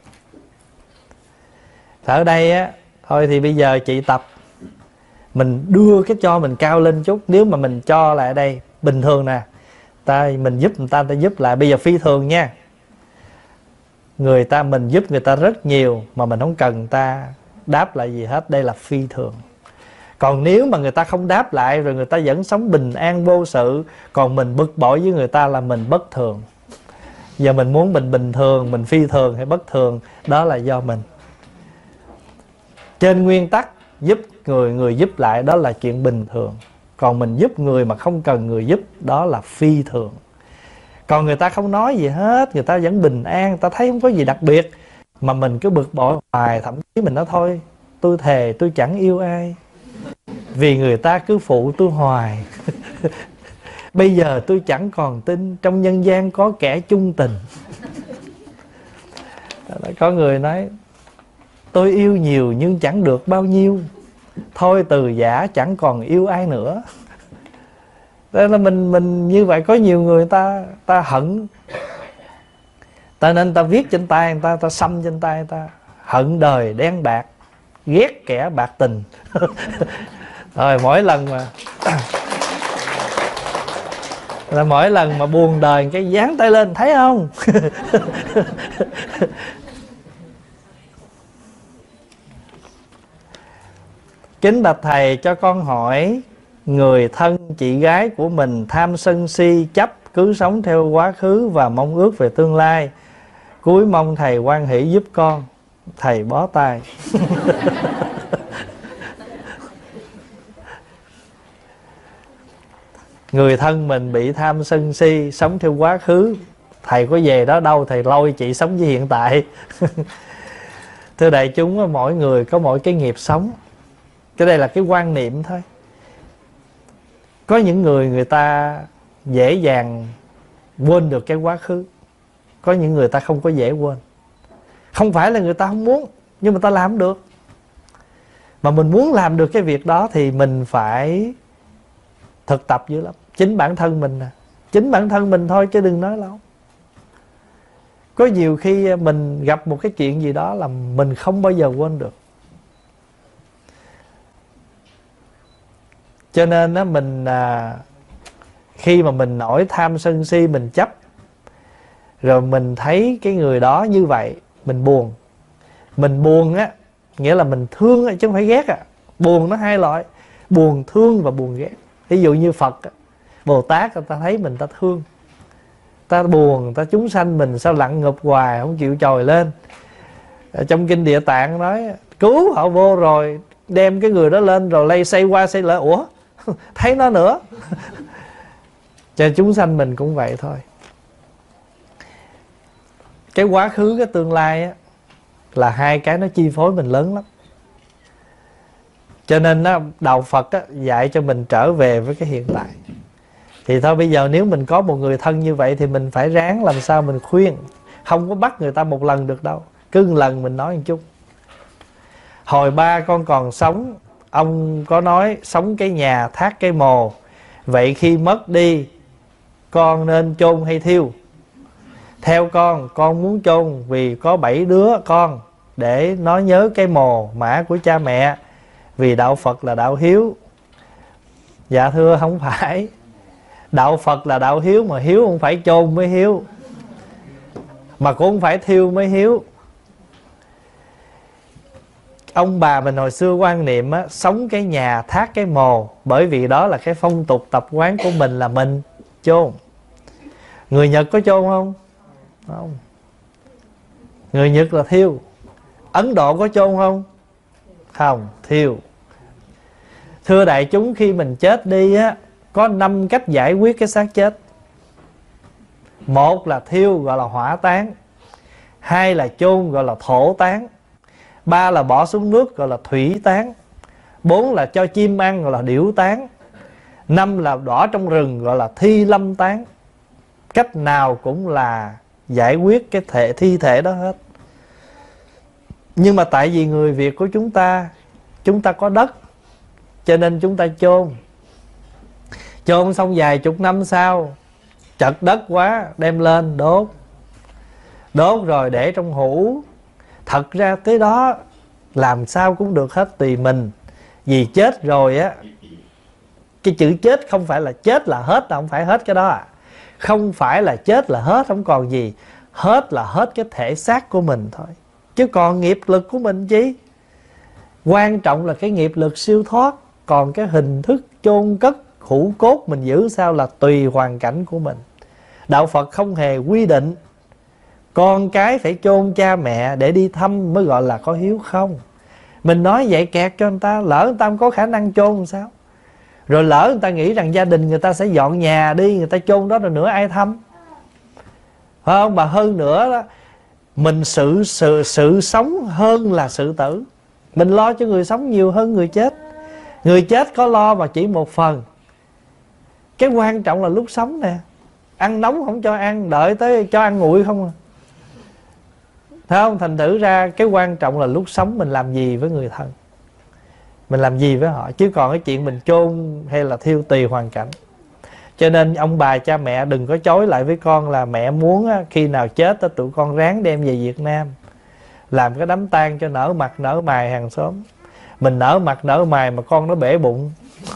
Speaker 1: Ở đây á, thôi thì bây giờ chị tập mình đưa cái cho mình cao lên chút. Nếu mà mình cho lại đây bình thường nè, ta mình giúp người ta, ta giúp lại. Bây giờ phi thường nha. Người ta mình giúp người ta rất nhiều mà mình không cần người ta đáp lại gì hết. Đây là phi thường. Còn nếu mà người ta không đáp lại rồi người ta vẫn sống bình an vô sự, còn mình bực bội với người ta là mình bất thường. Giờ mình muốn mình bình thường, mình phi thường hay bất thường, đó là do mình. Trên nguyên tắc giúp người, người giúp lại đó là chuyện bình thường. Còn mình giúp người mà không cần người giúp, đó là phi thường. Còn người ta không nói gì hết, người ta vẫn bình an, ta thấy không có gì đặc biệt, mà mình cứ bực bội hoài. Thậm chí mình nói thôi, tôi thề tôi chẳng yêu ai, vì người ta cứ phụ tôi hoài. Bây giờ tôi chẳng còn tin trong nhân gian có kẻ chung tình. Có người nói tôi yêu nhiều nhưng chẳng được bao nhiêu, thôi từ giả chẳng còn yêu ai nữa. Thế là mình mình như vậy. Có nhiều người ta ta hận, ta nên ta viết trên tay người ta, ta xăm trên tay người ta: hận đời đen bạc, ghét kẻ bạc tình. Rồi mỗi lần mà là mỗi lần mà buồn đời cái dán tay lên, thấy không? Kính bạch thầy, cho con hỏi, người thân chị gái của mình tham sân si chấp, cứ sống theo quá khứ và mong ước về tương lai. Cuối mong thầy hoan hỷ giúp con. Thầy bó tay. người thân mình bị tham sân si, sống theo quá khứ, thầy có về đó đâu, thầy lôi chị sống với hiện tại. Thưa đại chúng, mỗi người có mỗi cái nghiệp sống. Cái đây là cái quan niệm thôi. Có những người người ta dễ dàng quên được cái quá khứ, có những người ta không có dễ quên. Không phải là người ta không muốn, nhưng mà ta làm được. Mà mình muốn làm được cái việc đó thì mình phải thực tập dữ lắm. Chính bản thân mình nè, chính bản thân mình thôi chứ đừng nói lâu. Có nhiều khi mình gặp một cái chuyện gì đó là mình không bao giờ quên được. Cho nên á, mình à, khi mà mình nổi tham sân si, mình chấp, rồi mình thấy cái người đó như vậy, mình buồn. Mình buồn á, nghĩa là mình thương chứ không phải ghét à. Buồn nó hai loại, buồn thương và buồn ghét. Ví dụ như Phật, Bồ Tát, người ta thấy mình ta thương, ta buồn, ta chúng sanh mình sao lặn ngụp hoài không chịu trồi lên. Ở trong kinh Địa Tạng nói cứu họ vô rồi đem cái người đó lên rồi lay xây qua xây lại, ủa thấy nó nữa. Cho chúng sanh mình cũng vậy thôi. Cái quá khứ, cái tương lai á, là hai cái nó chi phối mình lớn lắm. Cho nên á, đạo Phật á, dạy cho mình trở về với cái hiện tại. Thì thôi bây giờ nếu mình có một người thân như vậy thì mình phải ráng làm sao mình khuyên. Không có bắt người ta một lần được đâu, cứ một lần mình nói một chút. Hồi ba con còn sống, ông có nói sống cái nhà thác cái mồ, vậy khi mất đi con nên chôn hay thiêu? Theo con, con muốn chôn vì có bảy đứa con, để nó nhớ cái mồ mả của cha mẹ, vì đạo Phật là đạo hiếu. Dạ thưa không phải. Đạo Phật là đạo hiếu, mà hiếu không phải chôn mới hiếu, mà cũng không phải thiêu mới hiếu. Ông bà mình hồi xưa quan niệm á, sống cái nhà thác cái mồ, bởi vì đó là cái phong tục tập quán của mình là mình chôn. Người Nhật có chôn không? Không. Người Nhật là thiêu. Ấn Độ có chôn không? Không, thiêu. Thưa đại chúng, khi mình chết đi á, có năm cách giải quyết cái xác chết. Một là thiêu gọi là hỏa táng, hai là chôn gọi là thổ táng, ba là bỏ xuống nước gọi là thủy táng, bốn là cho chim ăn gọi là điểu táng, năm là đỏ trong rừng gọi là thi lâm táng. Cách nào cũng là giải quyết cái thể thi thể đó hết. Nhưng mà tại vì người Việt của chúng ta, chúng ta có đất, cho nên chúng ta chôn. Chôn xong vài chục năm sau chật đất quá, đem lên đốt. Đốt rồi để trong hũ. Thật ra tới đó làm sao cũng được hết, tùy mình. Vì chết rồi á, cái chữ chết không phải là chết là hết, không phải hết cái đó à. Không phải là chết là hết, không còn gì. Hết là hết cái thể xác của mình thôi, chứ còn nghiệp lực của mình chi. Quan trọng là cái nghiệp lực siêu thoát. Còn cái hình thức chôn cất hũ cốt mình giữ sao là tùy hoàn cảnh của mình. Đạo Phật không hề quy định con cái phải chôn cha mẹ để đi thăm mới gọi là có hiếu, không. Mình nói vậy kẹt cho người ta, lỡ người ta không có khả năng chôn làm sao. Rồi lỡ người ta nghĩ rằng gia đình người ta sẽ dọn nhà đi, người ta chôn đó rồi nữa ai thăm, phải không? Mà hơn nữa đó, mình sự, sự, sự sống hơn là sự tử. Mình lo cho người sống nhiều hơn người chết. Người chết có lo mà chỉ một phần. Cái quan trọng là lúc sống nè. Ăn nóng không cho ăn, đợi tới cho ăn nguội không à. Thấy không? Thành thử ra cái quan trọng là lúc sống mình làm gì với người thân, mình làm gì với họ. Chứ còn cái chuyện mình chôn hay là thiêu tùy hoàn cảnh. Cho nên ông bà cha mẹ đừng có chối lại với con là mẹ muốn á, khi nào chết á, tụi con ráng đem về Việt Nam, làm cái đám tang cho nở mặt nở mày hàng xóm. Mình nở mặt nở mày mà con nó bể bụng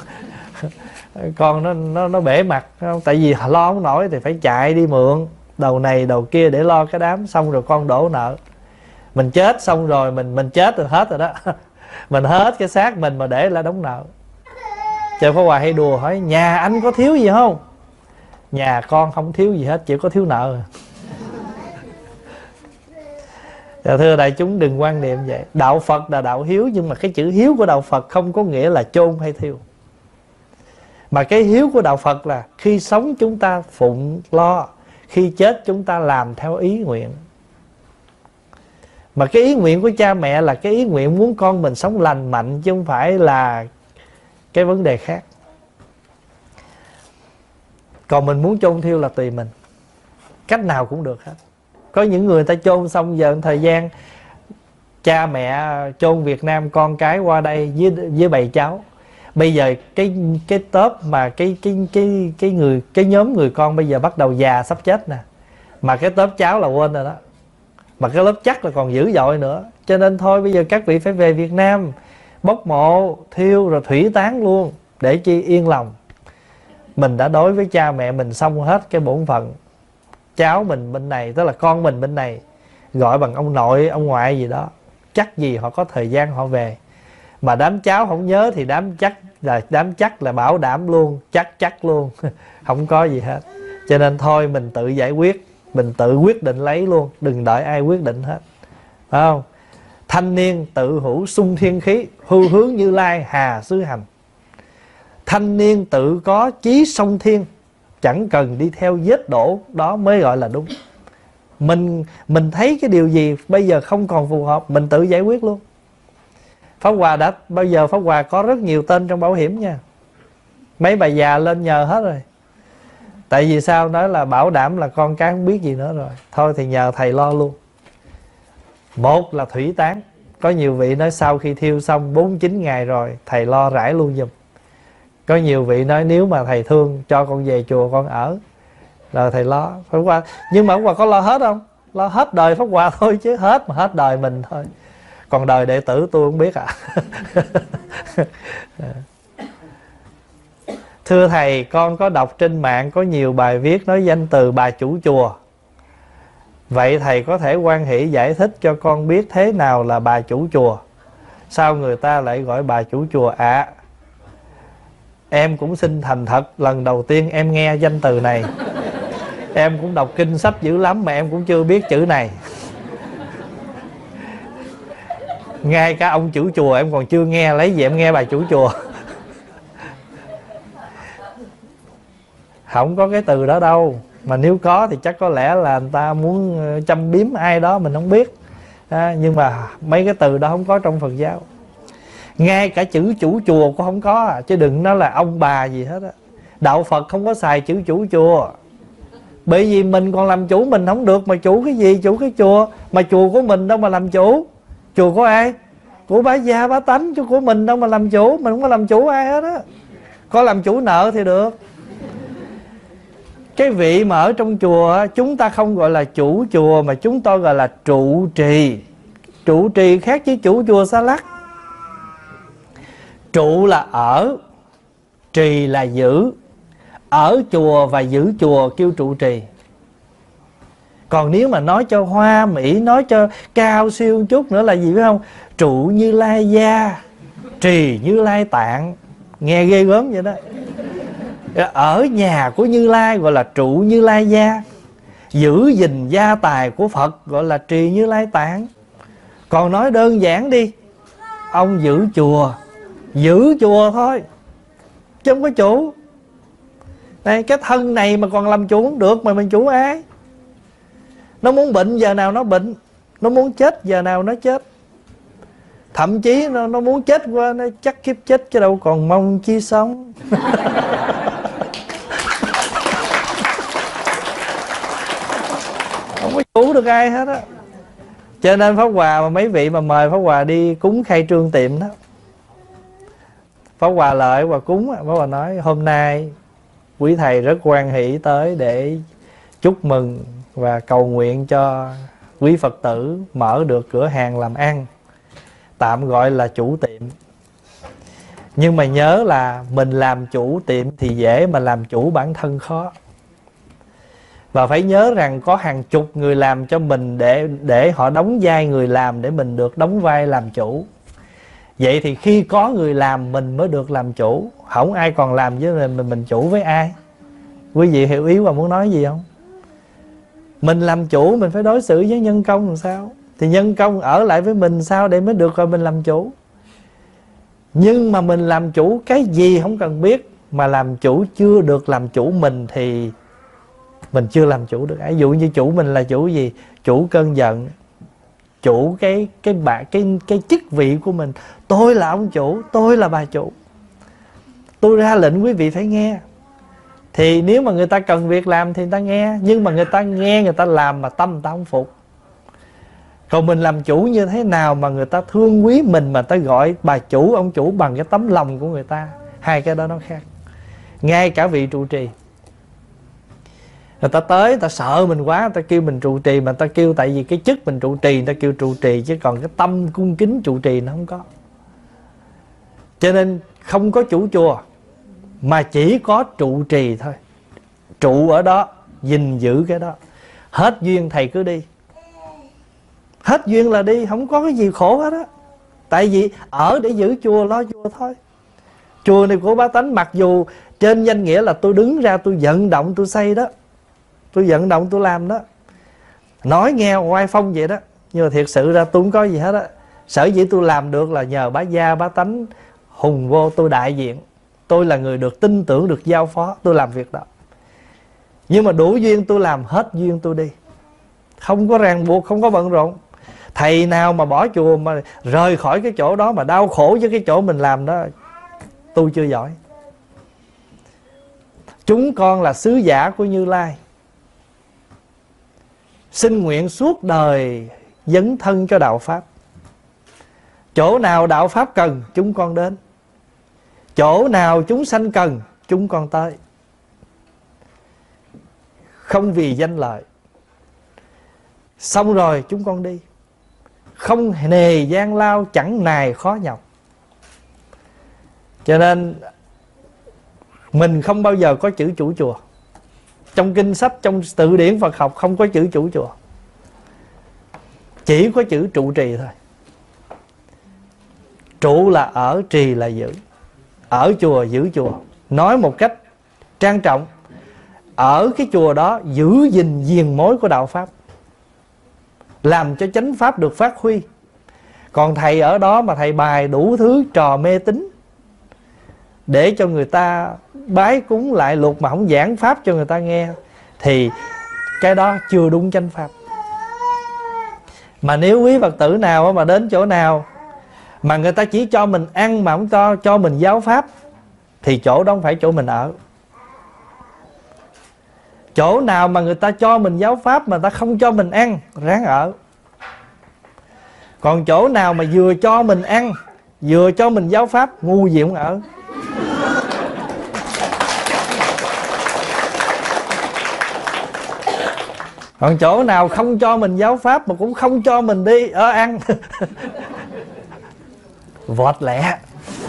Speaker 1: con nó, nó, nó bể mặt không? Tại vì lo không nổi thì phải chạy đi mượn đầu này đầu kia để lo cái đám, xong rồi con đổ nợ. Mình chết xong rồi mình mình chết rồi hết rồi đó. Mình hết cái xác mình mà để lại đóng nợ. Trời Pháp Hòa hay đùa hỏi nhà anh có thiếu gì không? Nhà con không thiếu gì hết, chỉ có thiếu nợ. Thưa đại chúng, đừng quan niệm vậy. Đạo Phật là đạo hiếu, nhưng mà cái chữ hiếu của đạo Phật không có nghĩa là chôn hay thiêu. Mà cái hiếu của đạo Phật là khi sống chúng ta phụng lo, khi chết chúng ta làm theo ý nguyện. Mà cái ý nguyện của cha mẹ là cái ý nguyện muốn con mình sống lành mạnh, chứ không phải là cái vấn đề khác. Còn mình muốn chôn thiêu là tùy mình, cách nào cũng được hết. Có những người ta chôn xong giờ thời gian cha mẹ chôn Việt Nam, con cái qua đây với với bầy cháu. Bây giờ cái cái tớp mà cái cái cái cái người cái nhóm người con bây giờ bắt đầu già sắp chết nè, mà cái tớp cháu là quên rồi đó, mà cái lớp chắc là còn dữ dội nữa. Cho nên thôi bây giờ các vị phải về Việt Nam bốc mộ thiêu rồi thủy táng luôn, để chi yên lòng. Mình đã đối với cha mẹ mình xong hết cái bổn phận. Cháu mình bên này, tức là con mình bên này, gọi bằng ông nội ông ngoại gì đó, chắc gì họ có thời gian họ về. Mà đám cháu không nhớ thì đám chắc là đám chắc là bảo đảm luôn, chắc chắc luôn không có gì hết. Cho nên thôi mình tự giải quyết, mình tự quyết định lấy luôn, đừng đợi ai quyết định hết, phải không? Thanh niên tự hữu sung thiên khí, hư hướng Như Lai hà xứ hành. Thanh niên tự có chí song thiên, chẳng cần đi theo vết đổ, đó mới gọi là đúng. Mình mình thấy cái điều gì bây giờ không còn phù hợp, mình tự giải quyết luôn. Pháp Hòa đã bao giờ Pháp Hòa có rất nhiều tên trong bảo hiểm nha. Mấy bà già lên nhờ hết rồi. Tại vì sao? Nói là bảo đảm là con cái không biết gì nữa rồi, thôi thì nhờ thầy lo luôn. Một là thủy táng. Có nhiều vị nói sau khi thiêu xong bốn mươi chín ngày rồi, thầy lo rải luôn giùm. Có nhiều vị nói nếu mà thầy thương cho con về chùa con ở, rồi thầy lo. Pháp Hòa, nhưng mà Pháp Hòa có lo hết không? Lo hết đời Pháp Hòa thôi chứ, hết mà hết đời mình thôi. Còn đời đệ tử tôi không biết ạ. À. Thưa thầy, con có đọc trên mạng có nhiều bài viết nói danh từ bà chủ chùa. Vậy thầy có thể hoan hỷ giải thích cho con biết thế nào là bà chủ chùa? Sao người ta lại gọi bà chủ chùa ạ? À, em cũng xin thành thật, lần đầu tiên em nghe danh từ này. Em cũng đọc kinh sách dữ lắm mà em cũng chưa biết chữ này. Ngay cả ông chủ chùa em còn chưa nghe, lấy gì em nghe bà chủ chùa? Không có cái từ đó đâu. Mà nếu có thì chắc có lẽ là người ta muốn châm biếm ai đó mình không biết. À, nhưng mà mấy cái từ đó không có trong Phật giáo. Ngay cả chữ chủ chùa cũng không có à, chứ đừng nói là ông bà gì hết á. Đạo Phật không có xài chữ chủ chùa. Bởi vì mình còn làm chủ mình không được, mà chủ cái gì? Chủ cái chùa. Mà chùa của mình đâu mà làm chủ. Chùa của ai? Của bá gia bá tánh, chứ của mình đâu mà làm chủ. Mình không có làm chủ ai hết á. Có làm chủ nợ thì được. Cái vị mà ở trong chùa chúng ta không gọi là chủ chùa, mà chúng tôi gọi là trụ trì. Trụ trì khác với chủ chùa Sa Lắc. Trụ là ở, trì là giữ. Ở chùa và giữ chùa kêu trụ trì. Còn nếu mà nói cho hoa mỹ, nói cho cao siêu chút nữa là gì biết không? Trụ Như Lai gia, trì Như Lai tạng. Nghe ghê gớm vậy đó. Ở nhà của Như Lai gọi là trụ Như Lai gia. Giữ gìn gia tài của Phật gọi là trì Như Lai tạng. Còn nói đơn giản đi, ông giữ chùa, giữ chùa thôi, chứ không có chủ. Này, cái thân này mà còn làm chủ không được, mà mình chủ ai? Nó muốn bệnh giờ nào nó bệnh, nó muốn chết giờ nào nó chết. Thậm chí nó, nó muốn chết qua, nó chắc kiếp chết chứ đâu còn mong chi sống. Không có chủ được ai hết á. Cho nên Pháp Hòa mà mấy vị mà mời Pháp Hòa đi cúng khai trương tiệm đó, Pháp Hòa lợi Hòa cúng, Pháp Hòa nói hôm nay quý thầy rất hoan hỷ tới để chúc mừng và cầu nguyện cho quý Phật tử mở được cửa hàng làm ăn, tạm gọi là chủ tiệm. Nhưng mà nhớ là mình làm chủ tiệm thì dễ, mà làm chủ bản thân khó. Và phải nhớ rằng có hàng chục người làm cho mình để, để họ đóng vai người làm, để mình được đóng vai làm chủ. Vậy thì khi có người làm mình mới được làm chủ. Không ai còn làm với mình, mình chủ với ai? Quý vị hiểu ý và muốn nói gì không? Mình làm chủ mình phải đối xử với nhân công làm sao? Thì nhân công ở lại với mình sao để mới được gọi mình làm chủ. Nhưng mà mình làm chủ cái gì không cần biết, mà làm chủ chưa được làm chủ mình thì mình chưa làm chủ được. Ví dụ như chủ mình là chủ gì? Chủ cơn giận, chủ cái cái bạ cái cái chức vị của mình. Tôi là ông chủ, tôi là bà chủ, tôi ra lệnh quý vị phải nghe. Thì nếu mà người ta cần việc làm thì người ta nghe, nhưng mà người ta nghe, người ta làm mà tâm người ta không phục. Còn mình làm chủ như thế nào mà người ta thương quý mình, mà ta gọi bà chủ, ông chủ bằng cái tấm lòng của người ta. Hai cái đó nó khác. Ngay cả vị trụ trì, người ta tới, người ta sợ mình quá, người ta kêu mình trụ trì, mà người ta kêu tại vì cái chức mình trụ trì, người ta kêu trụ trì, chứ còn cái tâm cung kính trụ trì nó không có. Cho nên không có chủ chùa, mà chỉ có trụ trì thôi. Trụ ở đó, gìn giữ cái đó. Hết duyên thầy cứ đi, hết duyên là đi, không có cái gì khổ hết á. Tại vì ở để giữ chùa, lo chùa thôi. Chùa này của Bá Tánh, mặc dù trên danh nghĩa là tôi đứng ra tôi vận động tôi xây đó, tôi vận động tôi làm đó, nói nghe oai phong vậy đó, nhưng mà thiệt sự ra tôi không có gì hết á. Sở dĩ tôi làm được là nhờ Bá Gia, Bá Tánh hùng vô, tôi đại diện, tôi là người được tin tưởng, được giao phó, tôi làm việc đó. Nhưng mà đủ duyên tôi làm, hết duyên tôi đi, không có ràng buộc, không có bận rộn. Thầy nào mà bỏ chùa mà rời khỏi cái chỗ đó mà đau khổ với cái chỗ mình làm đó, tôi chưa giỏi. Chúng con là sứ giả của Như Lai, xin nguyện suốt đời dấn thân cho đạo Pháp. Chỗ nào đạo Pháp cần, chúng con đến. Chỗ nào chúng sanh cần, chúng con tới. Không vì danh lợi. Xong rồi chúng con đi, không nề gian lao, chẳng nài khó nhọc. Cho nên mình không bao giờ có chữ chủ chùa. Trong kinh sách, trong từ điển Phật học không có chữ chủ chùa, chỉ có chữ trụ trì thôi. Trụ là ở, trì là giữ. Ở chùa giữ chùa, nói một cách trang trọng, ở cái chùa đó giữ gìn diền mối của đạo Pháp, làm cho chánh Pháp được phát huy. Còn thầy ở đó mà thầy bài đủ thứ trò mê tín để cho người ta bái cúng lại luật mà không giảng Pháp cho người ta nghe, thì cái đó chưa đúng chánh Pháp. Mà nếu quý Phật tử nào mà đến chỗ nào mà người ta chỉ cho mình ăn mà không cho, cho mình giáo Pháp, thì chỗ đó không phải chỗ mình ở. Chỗ nào mà người ta cho mình giáo Pháp mà người ta không cho mình ăn, ráng ở. Còn chỗ nào mà vừa cho mình ăn, vừa cho mình giáo Pháp, ngu gì không ở. Còn chỗ nào không cho mình giáo Pháp mà cũng không cho mình đi ở ăn, vọt lẹ.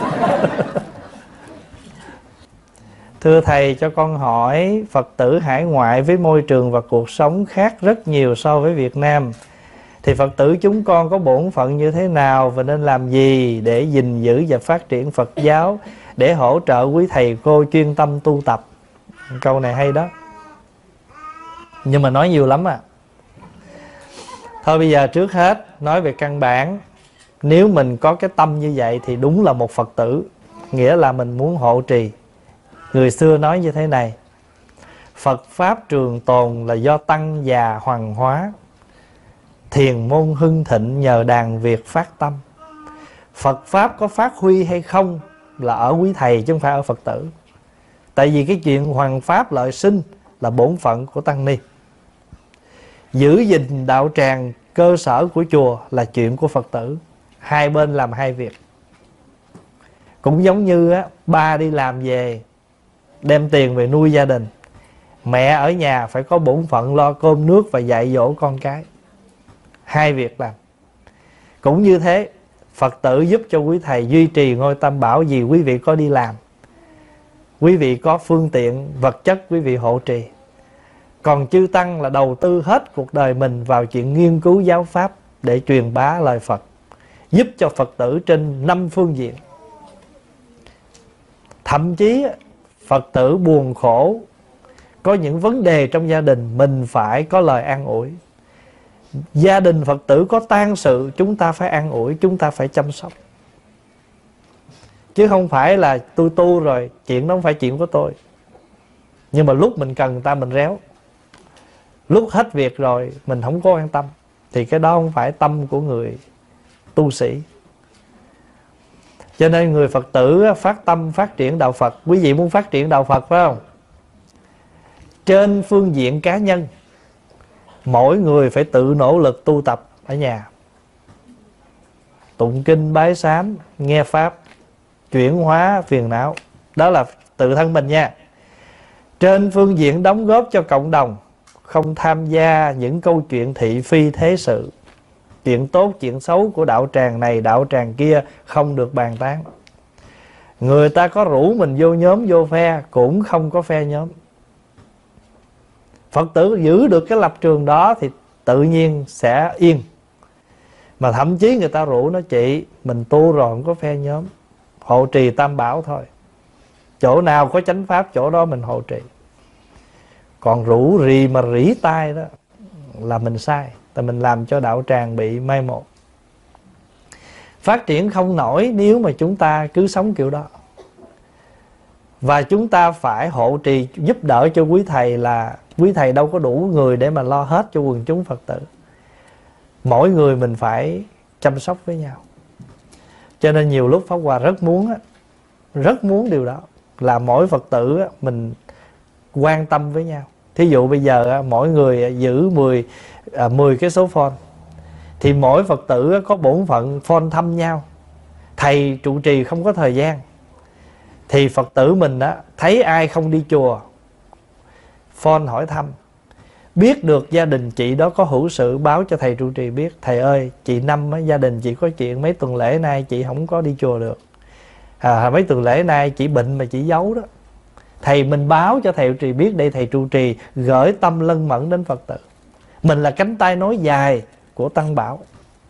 Speaker 1: Thưa thầy, cho con hỏi, Phật tử hải ngoại với môi trường và cuộc sống khác rất nhiều so với Việt Nam, thì Phật tử chúng con có bổn phận như thế nào và nên làm gì để gìn giữ và phát triển Phật giáo, để hỗ trợ quý thầy cô chuyên tâm tu tập? Câu này hay đó, nhưng mà nói nhiều lắm à. Thôi bây giờ trước hết nói về căn bản. Nếu mình có cái tâm như vậy thì đúng là một Phật tử, nghĩa là mình muốn hộ trì. Người xưa nói như thế này: Phật Pháp trường tồn là do tăng già hoằng hóa, thiền môn hưng thịnh nhờ đàn Việt phát tâm. Phật Pháp có phát huy hay không là ở quý thầy chứ không phải ở Phật tử. Tại vì cái chuyện hoằng Pháp lợi sinh là bổn phận của tăng ni. Giữ gìn đạo tràng cơ sở của chùa là chuyện của Phật tử. Hai bên làm hai việc. Cũng giống như á, ba đi làm về đem tiền về nuôi gia đình, mẹ ở nhà phải có bổn phận lo cơm nước và dạy dỗ con cái. Hai việc làm. Cũng như thế, Phật tử giúp cho quý thầy duy trì ngôi Tam Bảo vì quý vị có đi làm, quý vị có phương tiện vật chất, quý vị hộ trì. Còn chư tăng là đầu tư hết cuộc đời mình vào chuyện nghiên cứu giáo Pháp để truyền bá lời Phật, giúp cho Phật tử trên năm phương diện. Thậm chí Phật tử buồn khổ, có những vấn đề trong gia đình, mình phải có lời an ủi. Gia đình Phật tử có tang sự, chúng ta phải an ủi, chúng ta phải chăm sóc. chứ không phải là tôi tu rồi chuyện đó không phải chuyện của tôi. Nhưng mà lúc mình cần người ta mình réo, lúc hết việc rồi mình không có quan tâm, thì cái đó không phải tâm của người tu sĩ. Cho nên người Phật tử phát tâm phát triển đạo Phật. Quý vị muốn phát triển đạo Phật phải không? Trên phương diện cá nhân, mỗi người phải tự nỗ lực tu tập ở nhà, tụng kinh bái sám, nghe pháp, chuyển hóa phiền não. Đó là tự thân mình nha. Trên phương diện đóng góp cho cộng đồng, không tham gia những câu chuyện thị phi thế sự. Chuyện tốt, chuyện xấu của đạo tràng này, đạo tràng kia không được bàn tán. Người ta có rủ mình vô nhóm, vô phe, cũng không có phe nhóm. Phật tử giữ được cái lập trường đó thì tự nhiên sẽ yên. Mà thậm chí người ta rủ nó, chị mình tu rồi không có phe nhóm, hộ trì tam bảo thôi, chỗ nào có chánh pháp chỗ đó mình hộ trì. Còn rủ rì mà rỉ tai đó là mình sai, tại mình làm cho đạo tràng bị mai một. Phát triển không nổi nếu mà chúng ta cứ sống kiểu đó. Và chúng ta phải hộ trì giúp đỡ cho quý thầy, là quý thầy đâu có đủ người để mà lo hết cho quần chúng Phật tử. Mỗi người mình phải chăm sóc với nhau. Cho nên nhiều lúc Pháp Hòa rất muốn Rất muốn điều đó, là mỗi Phật tử mình quan tâm với nhau. Thí dụ bây giờ mỗi người giữ mười, mười cái số phone, thì mỗi Phật tử có bổn phận phone thăm nhau. Thầy trụ trì không có thời gian, thì Phật tử mình á, thấy ai không đi chùa, phone hỏi thăm. Biết được gia đình chị đó có hữu sự, báo cho thầy trụ trì biết. Thầy ơi, chị Năm á, gia đình chị có chuyện, mấy tuần lễ nay chị không có đi chùa được, à, mấy tuần lễ nay chị bệnh mà chị giấu đó. Thầy mình báo cho thầy trụ trì biết, để thầy trụ trì gửi tâm lân mẫn đến Phật tử. Mình là cánh tay nối dài của Tăng Bảo.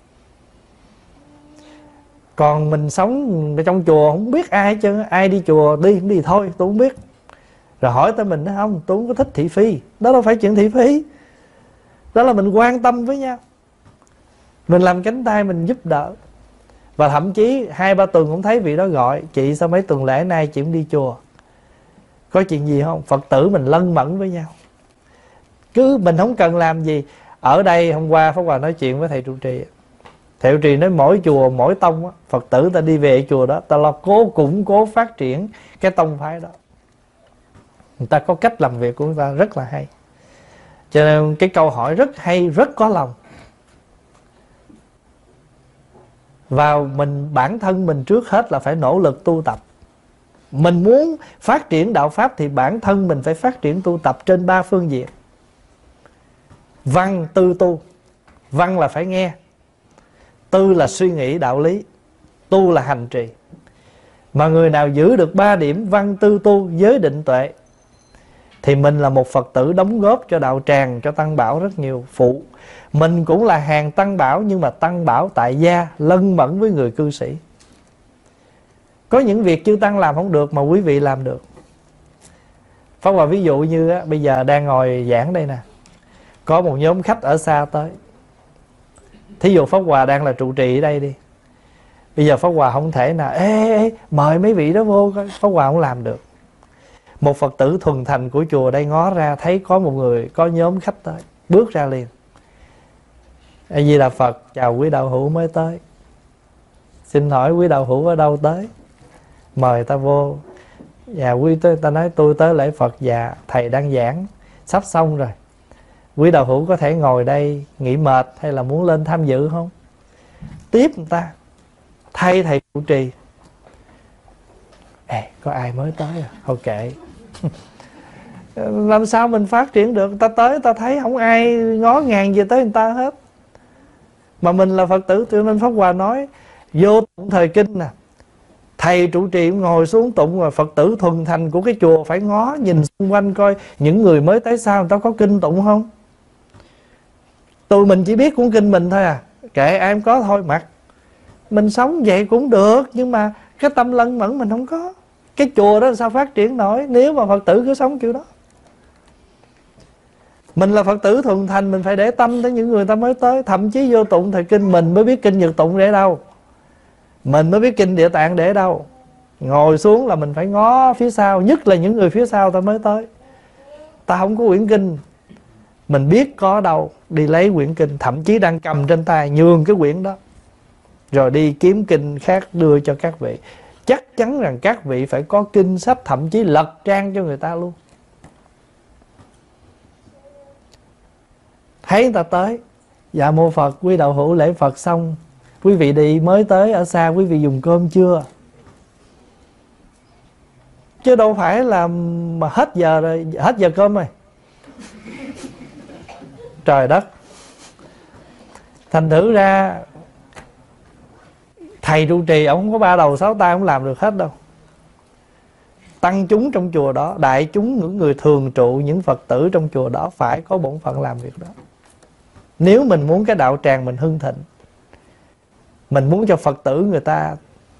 Speaker 1: Còn mình sống trong chùa không biết ai hết trơn. Ai đi chùa đi không đi thôi, tôi không biết. Rồi hỏi tới mình, không, tôi không có thích thị phi. Đó đâu phải chuyện thị phi, đó là mình quan tâm với nhau, mình làm cánh tay mình giúp đỡ. Và thậm chí hai ba tuần cũng thấy vị đó gọi, chị sao mấy tuần lễ nay chị cũng đi chùa, có chuyện gì không? Phật tử mình lân mẫn với nhau, cứ mình không cần làm gì. Ở đây hôm qua Pháp Hòa nói chuyện với thầy trụ trì, thầy trụ trì nói mỗi chùa mỗi tông á, Phật tử ta đi về chùa đó, ta lo cố củng cố phát triển cái tông phái đó. Người ta có cách làm việc của người ta rất là hay. Cho nên cái câu hỏi rất hay, rất có lòng. Và mình, bản thân mình trước hết là phải nỗ lực tu tập. Mình muốn phát triển đạo Pháp thì bản thân mình phải phát triển tu tập trên ba phương diện. Văn, tư, tu. Văn là phải nghe, tư là suy nghĩ đạo lý, tu là hành trì. Mà người nào giữ được ba điểm văn, tư, tu, giới, định, tuệ, thì mình là một Phật tử đóng góp cho đạo tràng, cho Tăng Bảo rất nhiều phụ. Mình cũng là hàng Tăng Bảo, nhưng mà Tăng Bảo tại gia, lân mẫn với người cư sĩ. Có những việc chư Tăng làm không được mà quý vị làm được. Pháp Hòa ví dụ như á, bây giờ đang ngồi giảng đây nè, có một nhóm khách ở xa tới. Thí dụ Pháp Hòa đang là trụ trì ở đây đi, bây giờ Pháp Hòa không thể nào ê, ê mời mấy vị đó vô, Pháp Hòa không làm được. Một Phật tử thuần thành của chùa đây ngó ra thấy có một người, có nhóm khách tới, bước ra liền: A Di Đà Phật, chào quý đạo hữu mới tới, xin hỏi quý đạo hữu ở đâu tới, mời ta vô. Dạ quý tới, ta nói tôi tới lễ Phật. Dạ thầy đang giảng sắp xong rồi, quý đạo hữu có thể ngồi đây nghỉ mệt hay là muốn lên tham dự không? Tiếp người ta, thay thầy trụ trì. Ê, có ai mới tới à? Thôi kệ. Làm sao mình phát triển được? Ta tới ta thấy không ai ngó ngàng gì tới người ta hết. Mà mình là Phật tử, cho nên Pháp Hòa nói vô tụng thời kinh nè, thầy trụ trì ngồi xuống tụng, rồi Phật tử thuần thành của cái chùa phải ngó nhìn xung quanh coi những người mới tới sao người ta có kinh tụng không. Tụi mình chỉ biết cuốn kinh mình thôi à, kệ ai em có thôi, mặc mình sống vậy cũng được, nhưng mà cái tâm lân mẫn mình không có. Cái chùa đó sao phát triển nổi nếu mà Phật tử cứ sống kiểu đó. Mình là Phật tử thuần thành, mình phải để tâm tới những người ta mới tới. Thậm chí vô tụng thời kinh mình mới biết kinh Nhật tụng để đâu, mình mới biết kinh Địa Tạng để đâu. Ngồi xuống là mình phải ngó phía sau, nhất là những người phía sau ta mới tới. Ta không có quyển kinh, mình biết có đâu, đi lấy quyển kinh, thậm chí đang cầm trên tay nhường cái quyển đó, rồi đi kiếm kinh khác đưa cho các vị. Chắc chắn rằng các vị phải có kinh sách, thậm chí lật trang cho người ta luôn. Thấy người ta tới, dạ mô Phật, quý đạo hữu lễ Phật xong, quý vị đi mới tới ở xa, quý vị dùng cơm chưa? Chứ đâu phải là mà hết giờ rồi, hết giờ cơm rồi. Trời đất. Thành thử ra thầy trụ trì ông không có ba đầu sáu tay, ông làm được hết đâu. Tăng chúng trong chùa đó, đại chúng, những người thường trụ, những Phật tử trong chùa đó phải có bổn phận làm việc đó. Nếu mình muốn cái đạo tràng mình hưng thịnh, mình muốn cho Phật tử người ta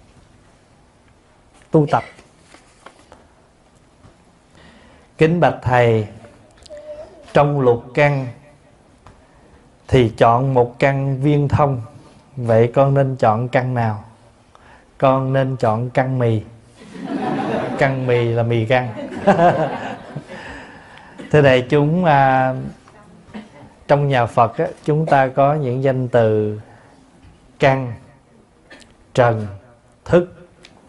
Speaker 1: tu tập. Kính bạch thầy, trong lục căn thì chọn một căn viên thông, vậy con nên chọn căn nào? Con nên chọn căn mì. Căn mì là mì căn. Thưa đại chúng, à, trong nhà Phật á, chúng ta có những danh từ căn, trần, thức.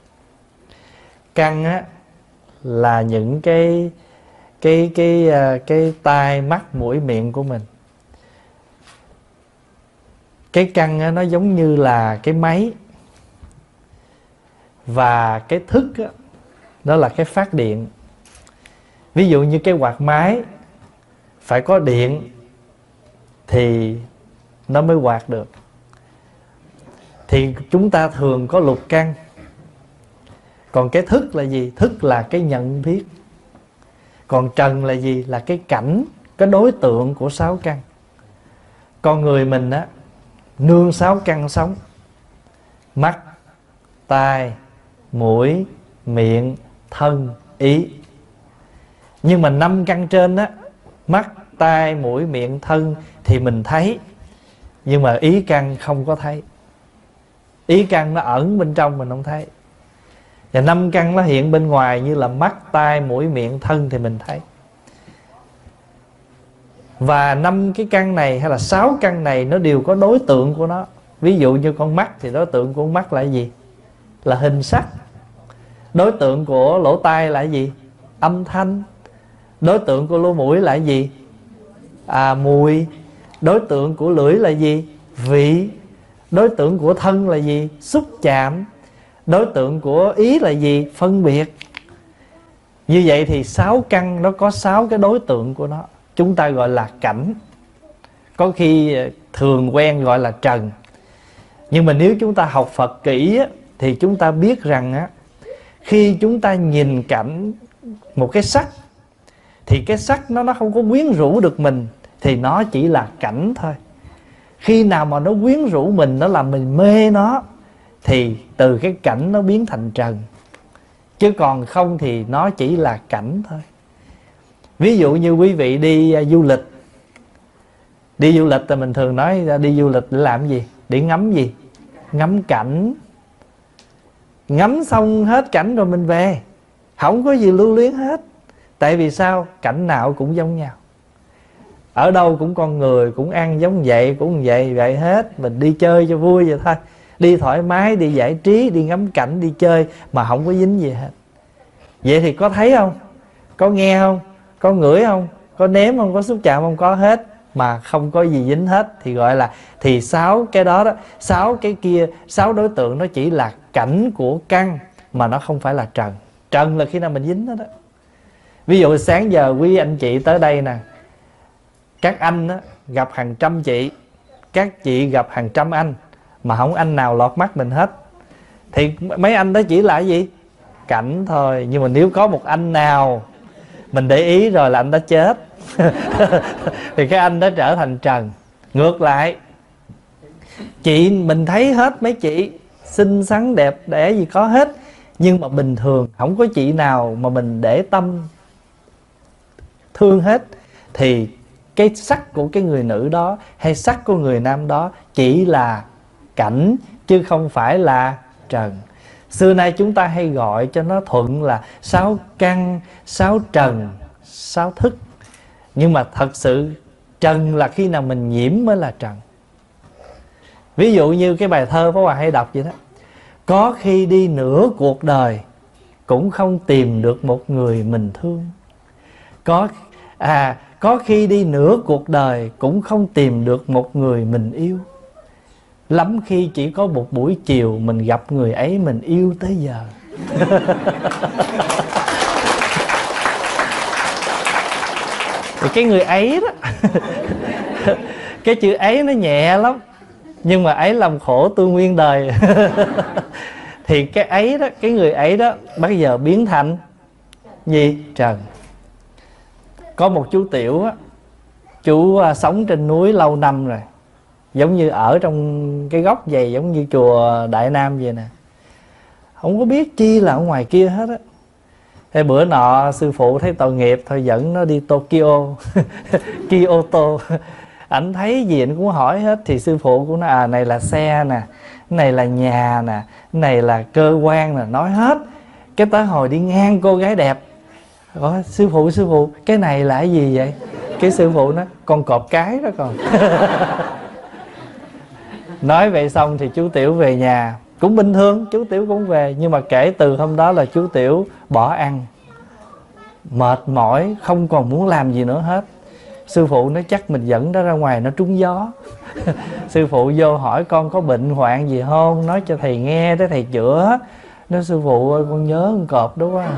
Speaker 1: Căn á là những cái cái cái cái, cái tai, mắt, mũi, miệng của mình. Cái căn á, nó giống như là cái máy, và cái thức á, đó là cái phát điện. Ví dụ như cái quạt máy phải có điện thì nó mới quạt được. Thì chúng ta thường có lục căn. Còn cái thức là gì? Thức là cái nhận biết. Còn trần là gì? Là cái cảnh, cái đối tượng của sáu căn. Con người mình á, nương sáu căn sống: mắt, tai, mũi, miệng, thân, ý. Nhưng mà năm căn trên á, mắt, tai, mũi, miệng, thân thì mình thấy, nhưng mà ý căn không có thấy. Ý căn nó ẩn bên trong mình không thấy. Và năm căn nó hiện bên ngoài như là mắt, tai, mũi, miệng, thân thì mình thấy. Và năm cái căn này hay là sáu căn này nó đều có đối tượng của nó. Ví dụ như con mắt thì đối tượng của con mắt là gì? Là hình sắc. Đối tượng của lỗ tai là gì? Âm thanh. Đối tượng của lỗ mũi là gì? À, mùi. Đối tượng của lưỡi là gì? Vị. Đối tượng của thân là gì? Xúc chạm. Đối tượng của ý là gì? Phân biệt. Như vậy thì sáu căn nó có sáu cái đối tượng của nó. Chúng ta gọi là cảnh. Có khi thường quen gọi là trần. Nhưng mà nếu chúng ta học Phật kỹ á, thì chúng ta biết rằng á, khi chúng ta nhìn cảnh một cái sắc, thì cái sắc nó nó không có quyến rũ được mình, thì nó chỉ là cảnh thôi. Khi nào mà nó quyến rũ mình, nó làm mình mê nó, thì từ cái cảnh nó biến thành trần. Chứ còn không thì nó chỉ là cảnh thôi. Ví dụ như quý vị đi uh, du lịch. Đi du lịch thì mình thường nói đi du lịch để làm gì? Để ngắm gì? Ngắm cảnh. Ngắm xong hết cảnh rồi mình về, không có gì lưu luyến hết. Tại vì sao? Cảnh nào cũng giống nhau. Ở đâu cũng con người, cũng ăn giống vậy, cũng vậy, vậy hết. Mình đi chơi cho vui vậy thôi. Đi thoải mái, đi giải trí, đi ngắm cảnh, đi chơi mà không có dính gì hết. Vậy thì có thấy không? Có nghe không? Có ngửi không? Có nếm không? Có xúc chạm không? Có hết. Mà không có gì dính hết. Thì gọi là, thì sáu cái đó đó, sáu cái kia, sáu đối tượng nó chỉ là cảnh của căn, mà nó không phải là trần. Trần là khi nào mình dính đó đó. Ví dụ sáng giờ quý anh chị tới đây nè, các anh á, gặp hàng trăm chị, các chị gặp hàng trăm anh, mà không anh nào lọt mắt mình hết. Thì mấy anh đó chỉ là cái gì? Cảnh thôi. Nhưng mà nếu có một anh nào mình để ý rồi là anh đã chết thì cái anh đó trở thành trần. Ngược lại, chị mình thấy hết mấy chị xinh xắn đẹp đẽ gì có hết, nhưng mà bình thường không có chị nào mà mình để tâm thương hết, thì cái sắc của cái người nữ đó hay sắc của người nam đó chỉ là cảnh, chứ không phải là trần. Xưa nay chúng ta hay gọi cho nó thuận là sáu căn, sáu trần, sáu thức. Nhưng mà thật sự trần là khi nào mình nhiễm mới là trần. Ví dụ như cái bài thơ Pháp Hòa hay đọc vậy đó: có khi đi nửa cuộc đời cũng không tìm được một người mình thương. Có à có khi đi nửa cuộc đời cũng không tìm được một người mình yêu. Lắm khi chỉ có một buổi chiều mình gặp người ấy mình yêu tới giờ. Thì cái người ấy đó cái chữ ấy nó nhẹ lắm, nhưng mà ấy làm khổ tôi nguyên đời. Thì cái ấy đó, cái người ấy đó bây giờ biến thành gì? Trần. Có một chú Tiểu á, chú sống trên núi lâu năm rồi, giống như ở trong cái góc vậy, giống như chùa Đại Nam vậy nè, không có biết chi là ở ngoài kia hết á. Thế bữa nọ sư phụ thấy tội nghiệp thôi dẫn nó đi Tokyo, Kyoto. Ảnh thấy gì anh cũng hỏi hết. Thì sư phụ cũng nói à này là xe nè, này là nhà nè, này là cơ quan nè, nói hết. Cái tới hồi đi ngang cô gái đẹp, hỏi sư phụ sư phụ cái này là cái gì vậy? Cái sư phụ nói con cọp cái đó con. Nói vậy xong thì chú Tiểu về nhà. Cũng bình thường, chú Tiểu cũng về. Nhưng mà kể từ hôm đó là chú Tiểu bỏ ăn, mệt mỏi, không còn muốn làm gì nữa hết. Sư phụ nói chắc mình dẫn nó ra ngoài nó trúng gió. Sư phụ vô hỏi con có bệnh hoạn gì không, nói cho thầy nghe để thầy chữa. Nói sư phụ ơi con nhớ con cọp đó quá.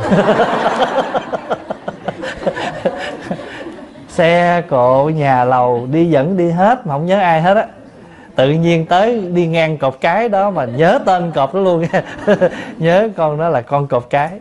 Speaker 1: Xe cộ nhà lầu đi dẫn đi hết mà không nhớ ai hết á. Tự nhiên tới đi ngang cọp cái đó mà nhớ tên cọp đó luôn. Nhớ con đó là con cọp cái.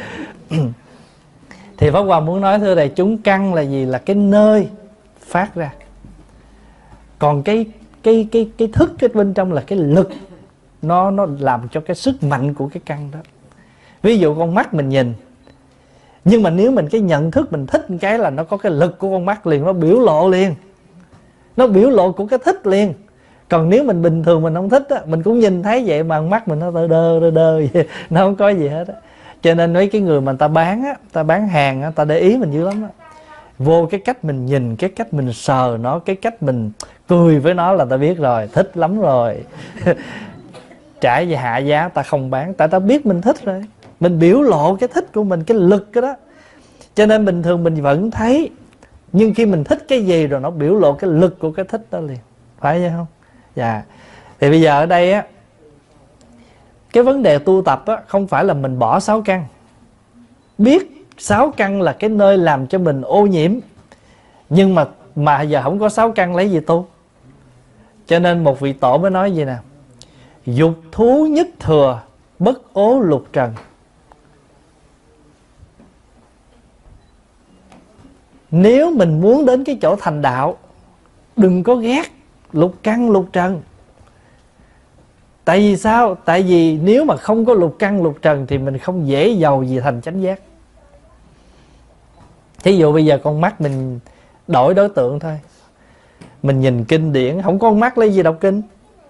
Speaker 1: Thì Pháp Hòa muốn nói thưa đại chúng, căn là gì? Là cái nơi phát ra. Còn cái cái cái cái thức cái bên trong là cái lực, nó nó làm cho cái sức mạnh của cái căn đó. Ví dụ con mắt mình nhìn, nhưng mà nếu mình cái nhận thức mình thích một cái là nó có cái lực của con mắt liền, nó biểu lộ liền, nó biểu lộ của cái thích liền. Còn nếu mình bình thường mình không thích á, mình cũng nhìn thấy vậy mà mắt mình nó đơ đơ đơ đơ vậy, nó không có gì hết á. Cho nên mấy cái người mà ta bán á, ta bán hàng á, ta để ý mình dữ lắm á. Vô cái cách mình nhìn, cái cách mình sờ nó, cái cách mình cười với nó là ta biết rồi, thích lắm rồi. Trả về hạ giá ta không bán, tại ta biết mình thích rồi. Mình biểu lộ cái thích của mình, cái lực cái đó. Cho nên bình thường mình vẫn thấy, nhưng khi mình thích cái gì rồi nó biểu lộ cái lực của cái thích đó liền. Phải vậy không? Dạ. Thì bây giờ ở đây á, cái vấn đề tu tập á, không phải là mình bỏ sáu căn. Biết sáu căn là cái nơi làm cho mình ô nhiễm, nhưng mà mà giờ không có sáu căn lấy gì tu. Cho nên một vị tổ mới nói gì nè: dục thú nhất thừa, bất ố lục trần. Nếu mình muốn đến cái chỗ thành đạo, đừng có ghét lục căn lục trần. Tại vì sao? Tại vì nếu mà không có lục căn lục trần thì mình không dễ giàu gì thành chánh giác. Thí dụ bây giờ con mắt mình đổi đối tượng thôi. Mình nhìn kinh điển, không có con mắt lấy gì đọc kinh,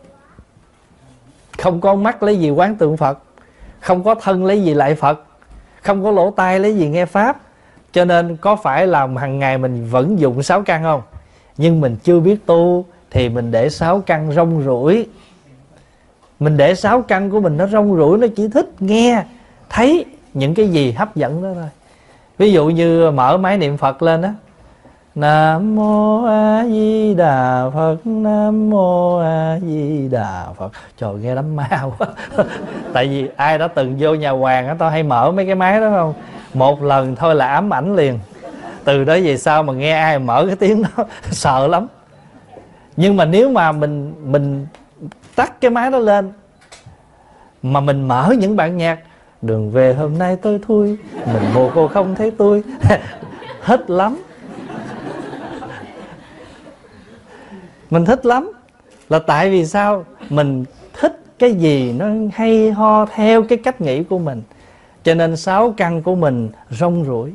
Speaker 1: không có con mắt lấy gì quán tượng Phật, không có thân lấy gì lại Phật, không có lỗ tai lấy gì nghe Pháp. Cho nên có phải là hàng ngày mình vẫn dùng sáu căn không? Nhưng mình chưa biết tu thì mình để sáu căn rong ruổi. Mình để sáu căn của mình nó rong ruổi, nó chỉ thích nghe, thấy những cái gì hấp dẫn đó thôi. Ví dụ như mở máy niệm Phật lên á, Nam Mô A Di Đà Phật, Nam Mô A Di Đà Phật. Trời nghe đám ma quá. Tại vì ai đã từng vô nhà hoàng á, tao hay mở mấy cái máy đó không? Một lần thôi là ám ảnh liền. Từ đó về sau mà nghe ai mở cái tiếng đó sợ lắm. Nhưng mà nếu mà mình mình tắt cái máy đó lên, mà mình mở những bản nhạc Đường về hôm nay tôi thui, mình mồ cô không thấy tôi, thích lắm. Mình thích lắm. Là tại vì sao? Mình thích cái gì nó hay ho theo cái cách nghĩ của mình. Cho nên sáu căn của mình rong ruổi.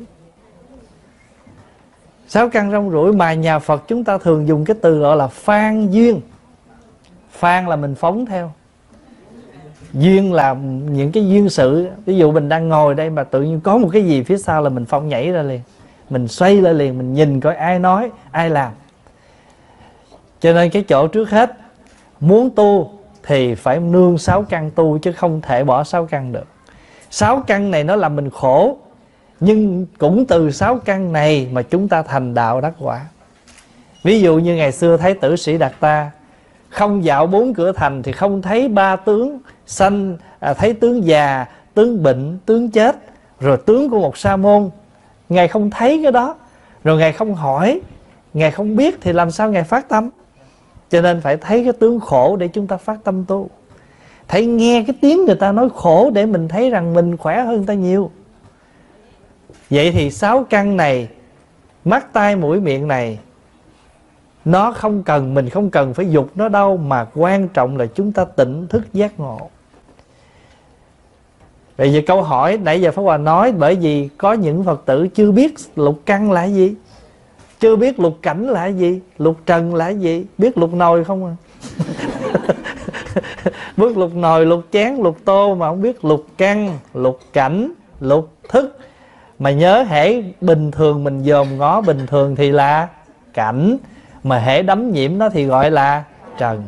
Speaker 1: Sáu căn rong ruổi mà nhà Phật chúng ta thường dùng cái từ gọi là phan duyên. Phan là mình phóng theo. Duyên là những cái duyên sự. Ví dụ mình đang ngồi đây mà tự nhiên có một cái gì phía sau là mình phong nhảy ra liền, mình xoay lại liền, mình nhìn coi ai nói, ai làm. Cho nên cái chỗ trước hết, muốn tu thì phải nương sáu căn tu, chứ không thể bỏ sáu căn được. Sáu căn này nó làm mình khổ, nhưng cũng từ sáu căn này mà chúng ta thành đạo đắc quả. Ví dụ như ngày xưa Thái tử Sĩ Đạt Ta không dạo bốn cửa thành thì không thấy ba tướng sanh, à, thấy tướng già, tướng bệnh, tướng chết, rồi tướng của một sa môn. Ngài không thấy cái đó, rồi Ngài không hỏi, Ngài không biết thì làm sao Ngài phát tâm. Cho nên phải thấy cái tướng khổ để chúng ta phát tâm tu. Thấy nghe cái tiếng người ta nói khổ để mình thấy rằng mình khỏe hơn người ta nhiều. Vậy thì sáu căn này, mắt tai mũi miệng này, nó không cần, mình không cần phải dục nó đâu, mà quan trọng là chúng ta tỉnh thức giác ngộ. Vậy giờ câu hỏi nãy giờ Pháp Hòa nói, bởi vì có những Phật tử chưa biết lục căn là gì, chưa biết lục cảnh là gì, lục trần là gì, biết lục nồi không à. Biết lục nồi, lục chén, lục tô mà không biết lục căn, lục cảnh, lục thức. Mà nhớ hễ bình thường mình dòm ngó bình thường thì là cảnh, mà hễ đắm nhiễm nó thì gọi là trần.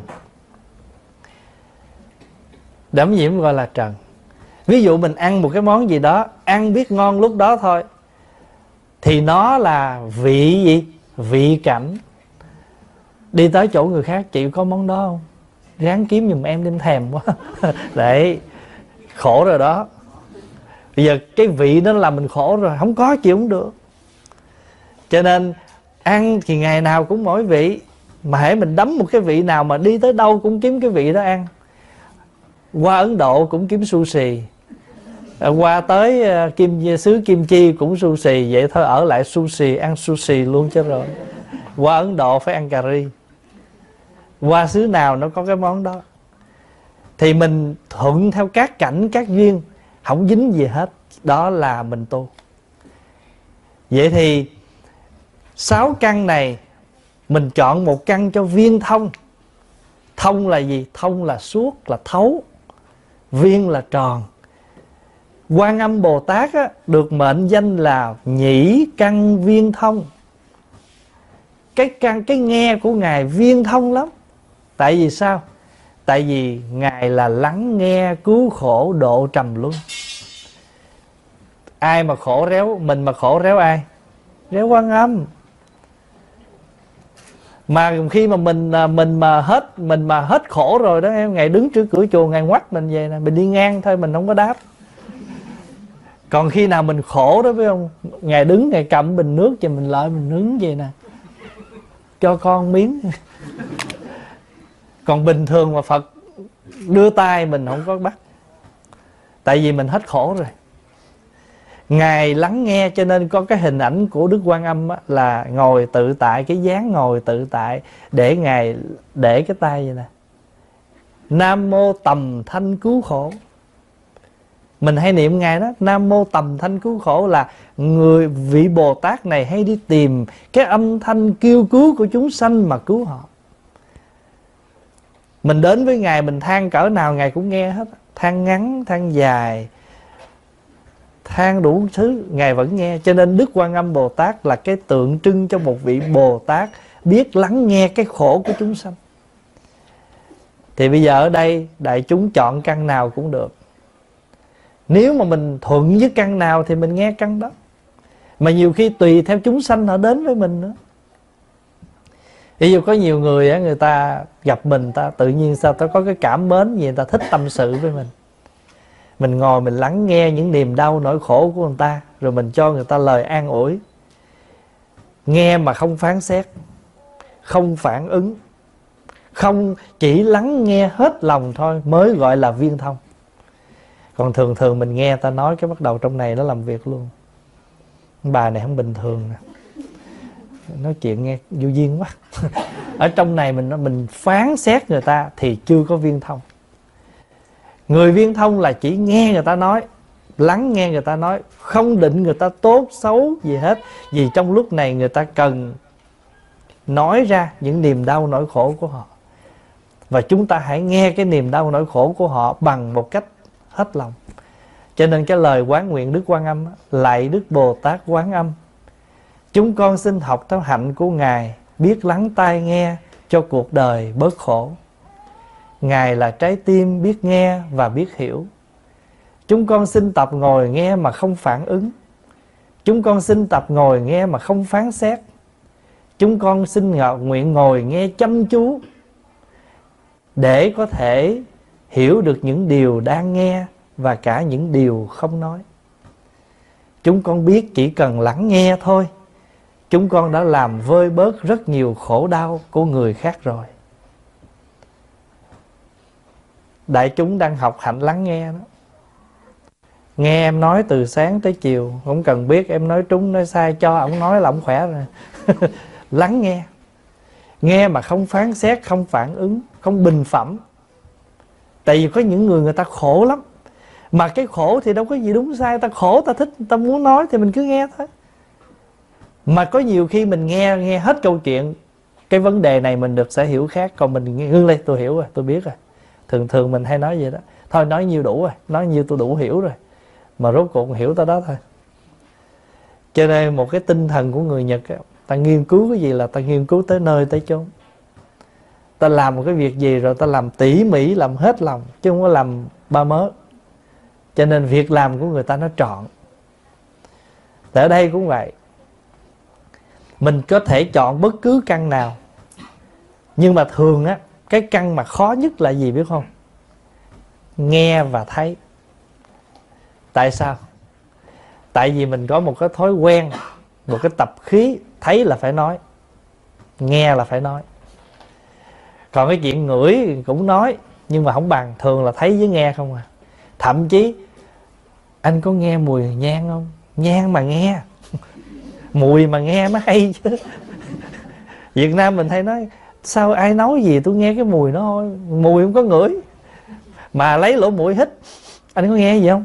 Speaker 1: Đắm nhiễm gọi là trần. Ví dụ mình ăn một cái món gì đó, ăn biết ngon lúc đó thôi, thì nó là vị gì? Vị cảnh. Đi tới chỗ người khác, chị có món đó không? Ráng kiếm giùm em, đem thèm quá. Đấy, khổ rồi đó. Bây giờ cái vị đó làm mình khổ rồi, không có chịu không được. Cho nên ăn thì ngày nào cũng mỗi vị, mà hễ mình đắm một cái vị nào mà đi tới đâu cũng kiếm cái vị đó ăn. Qua Ấn Độ cũng kiếm sushi, qua tới kim xứ Kim Chi cũng sushi. Vậy thôi ở lại sushi, ăn sushi luôn chứ rồi. Qua Ấn Độ phải ăn cà ri. Qua xứ nào nó có cái món đó. Thì mình thuận theo các cảnh, các duyên, không dính gì hết. Đó là mình tu. Vậy thì sáu căn này, mình chọn một căn cho viên thông. Thông là gì? Thông là suốt, là thấu. Viên là tròn. Quan Âm Bồ Tát á, được mệnh danh là nhĩ căn viên thông. Cái căn, cái nghe của Ngài viên thông lắm. Tại vì sao? Tại vì Ngài là lắng nghe cứu khổ độ trầm luân. Ai mà khổ réo, mình mà khổ réo ai? Réo Quan Âm. Mà khi mà mình mình mà hết mình mà hết khổ rồi đó em, Ngài đứng trước cửa chùa, Ngài ngoắt mình về nè, mình đi ngang thôi mình không có đáp. Còn khi nào mình khổ đó phải không, Ngài đứng, Ngài cầm bình nước cho mình lại, mình nướng vậy nè, cho con miếng. Còn bình thường mà Phật đưa tay mình không có bắt, tại vì mình hết khổ rồi. Ngài lắng nghe, cho nên có cái hình ảnh của Đức Quan Âm á, là ngồi tự tại, cái dáng ngồi tự tại, để Ngài để cái tay vậy nè. Nam mô tầm thanh cứu khổ. Mình hay niệm Ngài đó, Nam mô tầm thanh cứu khổ, là người vị Bồ Tát này hay đi tìm cái âm thanh kêu cứu của chúng sanh mà cứu họ. Mình đến với Ngài, mình than cỡ nào Ngài cũng nghe hết. Than ngắn, than dài, than đủ thứ, Ngài vẫn nghe. Cho nên Đức Quan Âm Bồ Tát là cái tượng trưng cho một vị Bồ Tát biết lắng nghe cái khổ của chúng sanh. Thì bây giờ ở đây đại chúng chọn căn nào cũng được. Nếu mà mình thuận với căn nào thì mình nghe căn đó. Mà nhiều khi tùy theo chúng sanh họ đến với mình nữa. Ví dụ có nhiều người á, người ta gặp mình, ta tự nhiên sao ta có cái cảm mến gì, người ta thích tâm sự với mình. Mình ngồi mình lắng nghe những niềm đau nỗi khổ của người ta, rồi mình cho người ta lời an ủi. Nghe mà không phán xét, không phản ứng, không, chỉ lắng nghe hết lòng thôi mới gọi là viên thông. Còn thường thường mình nghe ta nói cái bắt đầu trong này nó làm việc luôn. Bà này không bình thường nè, nói chuyện nghe vô duyên quá. Ở trong này mình mình phán xét người ta thì chưa có viên thông. Người viên thông là chỉ nghe người ta nói, lắng nghe người ta nói, không định người ta tốt xấu gì hết. Vì trong lúc này người ta cần nói ra những niềm đau nỗi khổ của họ. và chúng ta hãy nghe cái niềm đau nỗi khổ của họ bằng một cách hết lòng. Cho nên cái lời quán nguyện Đức Quan Âm: lạy Đức Bồ Tát Quán Âm, chúng con xin học theo hạnh của Ngài, biết lắng tai nghe cho cuộc đời bớt khổ. Ngài là trái tim biết nghe và biết hiểu. Chúng con xin tập ngồi nghe mà không phản ứng. Chúng con xin tập ngồi nghe mà không phán xét. Chúng con xin nguyện ngồi nghe chăm chú để có thể hiểu được những điều đang nghe và cả những điều không nói. Chúng con biết chỉ cần lắng nghe thôi, chúng con đã làm vơi bớt rất nhiều khổ đau của người khác rồi. Đại chúng đang học hạnh lắng nghe đó. Nghe em nói từ sáng tới chiều, không cần biết em nói trúng nói sai, cho ổng nói là ổng khỏe rồi. Lắng nghe. Nghe mà không phán xét, không phản ứng, không bình phẩm. Tại vì có những người người ta khổ lắm, mà cái khổ thì đâu có gì đúng sai. Ta khổ, ta thích, ta muốn nói thì mình cứ nghe thôi. Mà có nhiều khi mình nghe nghe hết câu chuyện, cái vấn đề này mình được sẽ hiểu khác. Còn mình nghe ngưng lên, tôi hiểu rồi, tôi biết rồi. Thường thường mình hay nói vậy đó. Thôi nói nhiêu đủ rồi, nói nhiêu tôi đủ hiểu rồi. Mà rốt cuộc hiểu tới đó thôi. Cho nên một cái tinh thần của người Nhật á, ta nghiên cứu cái gì là ta nghiên cứu tới nơi tới chốn. Ta làm một cái việc gì rồi ta làm tỉ mỉ, làm hết lòng, chứ không có làm ba mớ. Cho nên việc làm của người ta nó trọn. Tại ở đây cũng vậy. Mình có thể chọn bất cứ căn nào, nhưng mà thường á, cái căn mà khó nhất là gì biết không? Nghe và thấy. Tại sao? Tại vì mình có một cái thói quen, một cái tập khí, thấy là phải nói, nghe là phải nói. Còn cái chuyện ngửi cũng nói, nhưng mà không bằng, thường là thấy với nghe không à. Thậm chí anh có nghe mùi nhang không? Nhang mà nghe, mùi mà nghe mới hay chứ. Việt Nam mình hay nói sao ai nói gì tôi nghe cái mùi nó thôi, mùi không có ngửi, mà lấy lỗ mũi hít. Anh có nghe gì không?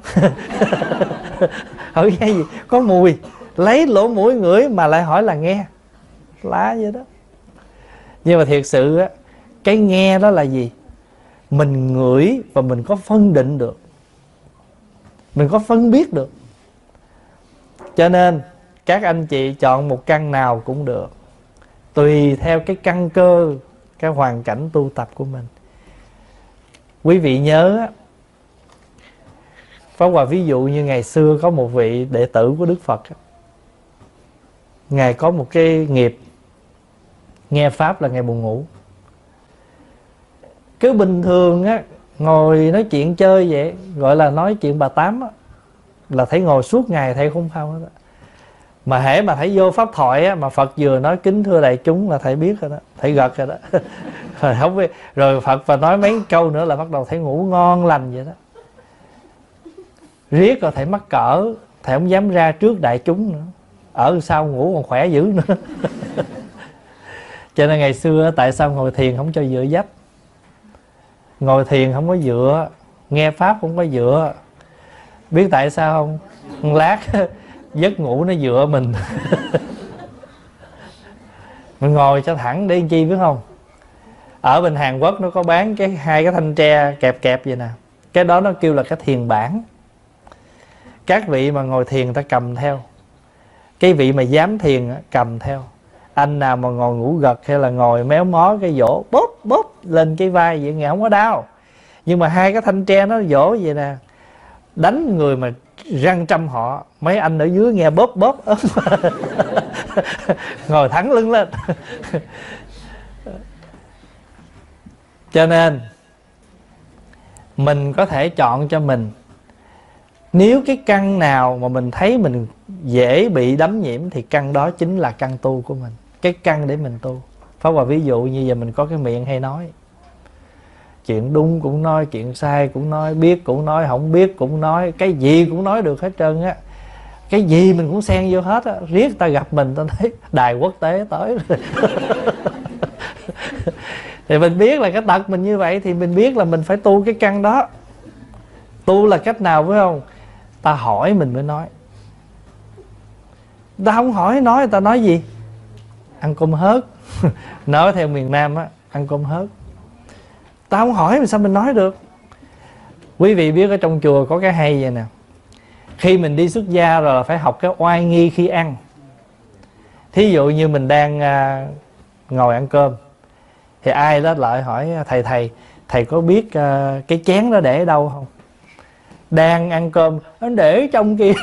Speaker 1: Hỏi nghe gì? Có mùi, lấy lỗ mũi ngửi mà lại hỏi là nghe. Lá vậy đó. Nhưng mà thiệt sự á, cái nghe đó là gì? Mình ngửi và mình có phân định được, mình có phân biết được. Cho nên các anh chị chọn một căn nào cũng được, tùy theo cái căn cơ, cái hoàn cảnh tu tập của mình. Quý vị nhớ á, Pháp Hòa ví dụ như ngày xưa có một vị đệ tử của Đức Phật. Ngài có một cái nghiệp nghe Pháp là Ngài buồn ngủ. Cứ bình thường á, ngồi nói chuyện chơi vậy, gọi là nói chuyện bà Tám á, là thấy ngồi suốt ngày thầy không sao hết á. Mà hễ mà thấy vô pháp thoại á, mà Phật vừa nói kính thưa đại chúng là thầy biết rồi đó, thầy gật rồi đó. Rồi không biết, rồi Phật và nói mấy câu nữa là bắt đầu thấy ngủ ngon lành vậy đó. Riết rồi thầy mắc cỡ, thầy không dám ra trước đại chúng nữa, ở sau ngủ còn khỏe dữ nữa. Cho nên ngày xưa tại sao ngồi thiền không cho dựa dách? Ngồi thiền không có dựa, nghe Pháp không có dựa. Biết tại sao không? Một lát giấc ngủ nó dựa mình. Mình ngồi cho thẳng để chi biết không? Ở bên Hàn Quốc nó có bán cái hai cái thanh tre kẹp kẹp vậy nè. Cái đó nó kêu là cái thiền bản. Các vị mà ngồi thiền ta cầm theo. Cái vị mà dám thiền cầm theo. Anh nào mà ngồi ngủ gật hay là ngồi méo mó cái vỗ bóp bóp lên cái vai vậy nghe không có đau. Nhưng mà hai cái thanh tre nó vỗ vậy nè, đánh người mà răng trăm họ. Mấy anh ở dưới nghe bóp bóp ngồi thẳng lưng lên. Cho nên mình có thể chọn cho mình. Nếu cái căn nào mà mình thấy mình dễ bị đắm nhiễm thì căn đó chính là căn tu của mình, cái căn để mình tu. Pháp Hòa ví dụ như giờ mình có cái miệng hay nói, chuyện đúng cũng nói, chuyện sai cũng nói, biết cũng nói, không biết cũng nói, cái gì cũng nói được hết trơn á. Cái gì mình cũng xen vô hết á. Riết ta gặp mình ta thấy đài quốc tế tới rồi. Thì mình biết là cái tật mình như vậy, thì mình biết là mình phải tu cái căn đó. Tu là cách nào phải không? Ta hỏi mình mới nói. Ta không hỏi nói, ta nói gì? Ăn cơm hớt. Nói theo miền Nam á, ăn cơm hớt. Ta không hỏi mà sao mình nói được. Quý vị biết ở trong chùa có cái hay vậy nè, khi mình đi xuất gia rồi là phải học cái oai nghi khi ăn. Thí dụ như mình đang à, ngồi ăn cơm, thì ai đó lại hỏi thầy thầy thầy có biết à, cái chén đó để ở đâu không? Đang ăn cơm, nó để trong kia.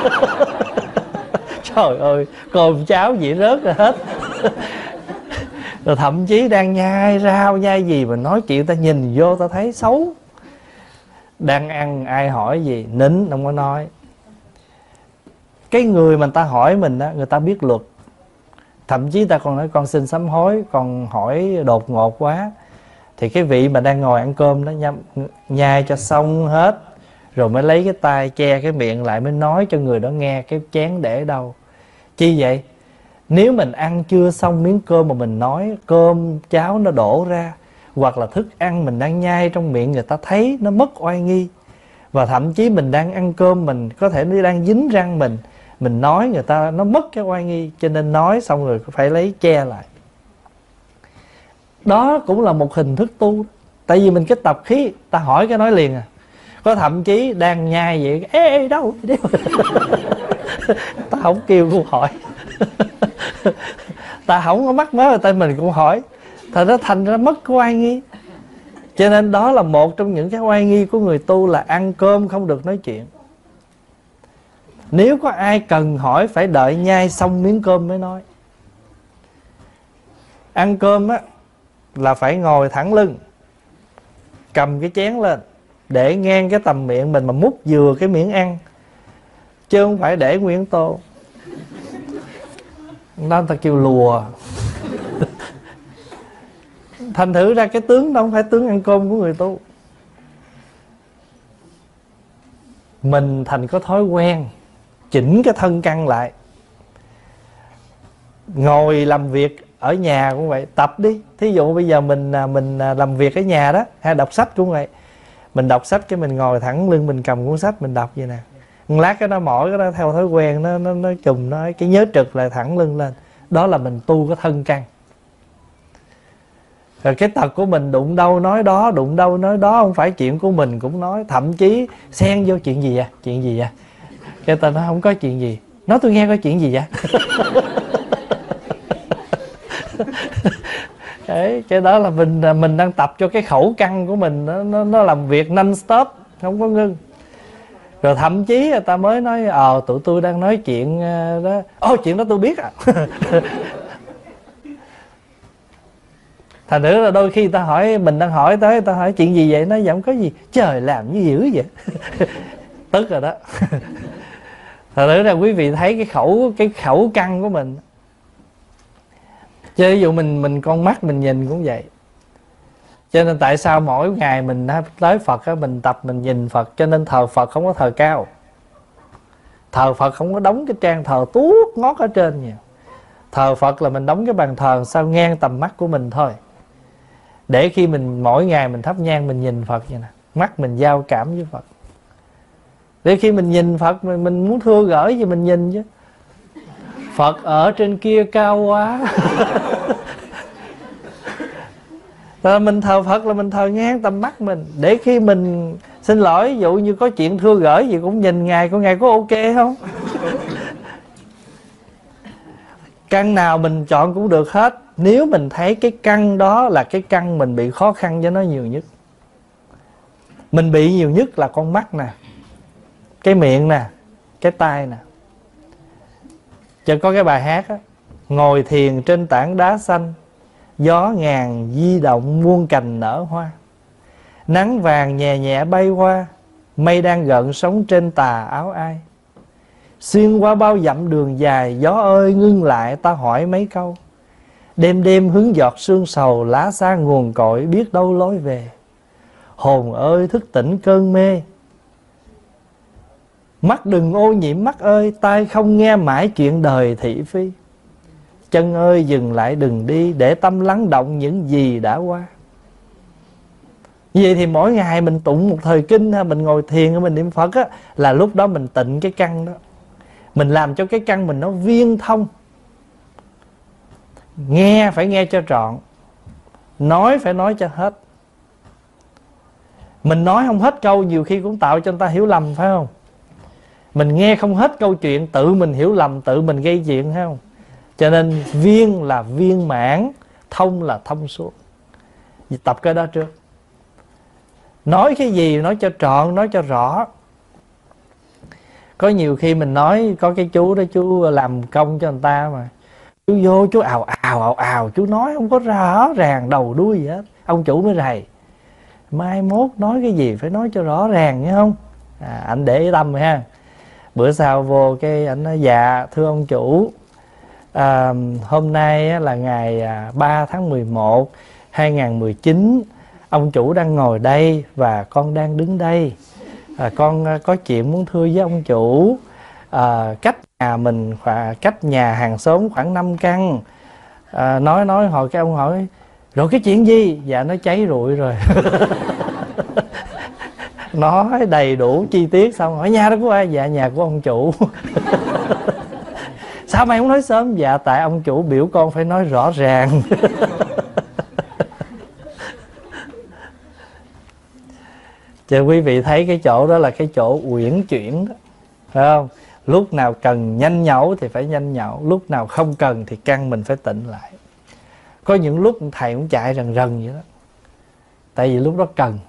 Speaker 1: Trời ơi, cơm cháo gì rớt ra hết. Rồi thậm chí đang nhai rau nhai gì mà nói chuyện, ta nhìn vô ta thấy xấu. Đang ăn ai hỏi gì nín không có nói. Cái người mà ta hỏi mình á, người ta biết luật. Thậm chí ta còn nói con xin sám hối, còn hỏi đột ngột quá, thì cái vị mà đang ngồi ăn cơm đó nhai, nhai cho xong hết rồi mới lấy cái tay che cái miệng lại, mới nói cho người đó nghe cái chén để đâu. Chi vậy? Nếu mình ăn chưa xong miếng cơm mà mình nói, cơm cháo nó đổ ra, hoặc là thức ăn mình đang nhai trong miệng người ta thấy, nó mất oai nghi. Và thậm chí mình đang ăn cơm, mình có thể nó đang dính răng mình, mình nói người ta nó mất cái oai nghi. Cho nên nói xong rồi phải lấy che lại. Đó cũng là một hình thức tu. Tại vì mình cái tập khí, ta hỏi cái nói liền à. Có thậm chí đang nhai vậy, ê, ê đâu, đâu. Ta không kêu cũng hỏi. Ta không có mắc mớ, tay mình cũng hỏi. Thật ra thành ra mất cái oai nghi. Cho nên đó là một trong những cái oai nghi của người tu, là ăn cơm không được nói chuyện. Nếu có ai cần hỏi phải đợi nhai xong miếng cơm mới nói. Ăn cơm á là phải ngồi thẳng lưng, cầm cái chén lên, để ngang cái tầm miệng mình mà múc vừa cái miếng ăn, chứ không phải để nguyên tô. Đó người ta kêu lùa. Thành thử ra cái tướng đó không phải tướng ăn cơm của người tu. Mình thành có thói quen chỉnh cái thân căn lại. Ngồi làm việc ở nhà cũng vậy, tập đi. Thí dụ bây giờ mình mình làm việc ở nhà đó, hay đọc sách cũng vậy. Mình đọc sách cái mình ngồi thẳng lưng, mình cầm cuốn sách mình đọc vậy nè. Một lát cái nó mỏi, cái nó theo thói quen, nó nó nó chùm nó cái nhớ trực lại thẳng lưng lên. Đó là mình tu cái thân căn. Rồi cái tật của mình đụng đâu nói đó, đụng đâu nói đó, không phải chuyện của mình cũng nói. Thậm chí xen vô chuyện gì vậy? Chuyện gì vậy? Cái ta nói không có chuyện gì. Nói tôi nghe có chuyện gì vậy? Đấy, cái đó là mình mình đang tập cho cái khẩu căn của mình nó, nó, nó làm việc non stop, không có ngưng. Rồi thậm chí người ta mới nói ờ tụi tôi đang nói chuyện đó. Ồ chuyện đó tôi biết à. Thành thử là đôi khi ta hỏi, mình đang hỏi tới, ta hỏi chuyện gì vậy, nó vẫn có gì. Trời làm như dữ vậy. Tức rồi đó. Thành thử là quý vị thấy cái khẩu cái khẩu căn của mình. Chứ ví dụ mình mình con mắt mình nhìn cũng vậy. Cho nên tại sao mỗi ngày mình tới Phật á, mình tập mình nhìn Phật. Cho nên thờ Phật không có thờ cao. Thờ Phật không có đóng cái trang thờ tuốt ngót ở trên nhiều. Thờ Phật là mình đóng cái bàn thờ sao ngang tầm mắt của mình thôi. Để khi mình mỗi ngày mình thắp nhang mình nhìn Phật vậy nè, mắt mình giao cảm với Phật. Để khi mình nhìn Phật mình, mình muốn thưa gửi gì mình nhìn chứ. Phật ở trên kia cao quá. Rồi mình thờ Phật là mình thờ ngang tầm mắt mình. Để khi mình xin lỗi, ví dụ như có chuyện thưa gửi gì cũng nhìn Ngài, có Ngài có ok không? Căn nào mình chọn cũng được hết. Nếu mình thấy cái căn đó là cái căn mình bị khó khăn với nó nhiều nhất. Mình bị nhiều nhất là con mắt nè, cái miệng nè, cái tai nè. Cho có cái bài hát á, ngồi thiền trên tảng đá xanh, gió ngàn di động muôn cành nở hoa. Nắng vàng nhẹ nhẹ bay qua, mây đang gợn sóng trên tà áo ai. Xuyên qua bao dặm đường dài, gió ơi ngưng lại ta hỏi mấy câu. Đêm đêm hứng giọt sương sầu, lá xa nguồn cội biết đâu lối về. Hồn ơi thức tỉnh cơn mê. Mắt đừng ô nhiễm mắt ơi, tai không nghe mãi chuyện đời thị phi. Chân ơi dừng lại đừng đi, để tâm lắng động những gì đã qua. Như vậy thì mỗi ngày mình tụng một thời kinh, mình ngồi thiền, mình niệm Phật á, là lúc đó mình tịnh cái căn đó. Mình làm cho cái căn mình nó viên thông. Nghe phải nghe cho trọn, nói phải nói cho hết. Mình nói không hết câu nhiều khi cũng tạo cho người ta hiểu lầm, phải không? Mình nghe không hết câu chuyện, tự mình hiểu lầm, tự mình gây chuyện, phải không? Cho nên viên là viên mãn, thông là thông suốt. Tập cái đó trước. Nói cái gì nói cho trọn, nói cho rõ. Có nhiều khi mình nói, có cái chú đó, chú làm công cho người ta mà, chú vô chú ào ào ào ào, chú nói không có rõ ràng đầu đuôi gì hết. Ông chủ mới rầy, mai mốt nói cái gì phải nói cho rõ ràng nghe không? À, anh để ý tâm ha. Bữa sau vô cái anh nói dạ thưa ông chủ, à, hôm nay là ngày ba tháng mười một hai nghìn mười chín, ông chủ đang ngồi đây và con đang đứng đây. À, con có chuyện muốn thưa với ông chủ. À, cách nhà mình khoảng, cách nhà hàng xóm khoảng năm căn. À, nói nói hồi cái ông hỏi rồi cái chuyện gì? Dạ nó cháy rụi rồi. Nói đầy đủ chi tiết xong hỏi nhà đó của ai? Dạ nhà của ông chủ. Sao mày không nói sớm? Dạ tại ông chủ biểu con phải nói rõ ràng. Cho quý vị thấy cái chỗ đó là cái chỗ uyển chuyển đó, phải không? Lúc nào cần nhanh nhẩu thì phải nhanh nhẩu, lúc nào không cần thì căn mình phải tịnh lại. Có những lúc thầy cũng chạy rần rần vậy đó, tại vì lúc đó cần.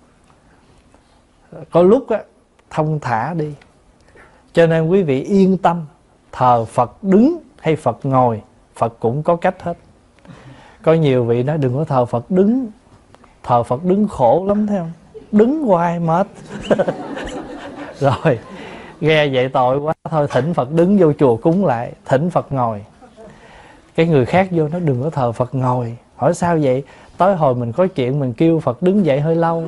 Speaker 1: Có lúc á, thông thả đi. Cho nên quý vị yên tâm, thờ Phật đứng hay Phật ngồi, Phật cũng có cách hết. Có nhiều vị nói đừng có thờ Phật đứng, thờ Phật đứng khổ lắm thấy không? Đứng hoài mệt. Rồi nghe vậy tội quá, thôi thỉnh Phật đứng vô chùa cúng lại, thỉnh Phật ngồi. Cái người khác vô nó đừng có thờ Phật ngồi. Hỏi sao vậy? Tối hồi mình có chuyện mình kêu Phật đứng dậy hơi lâu.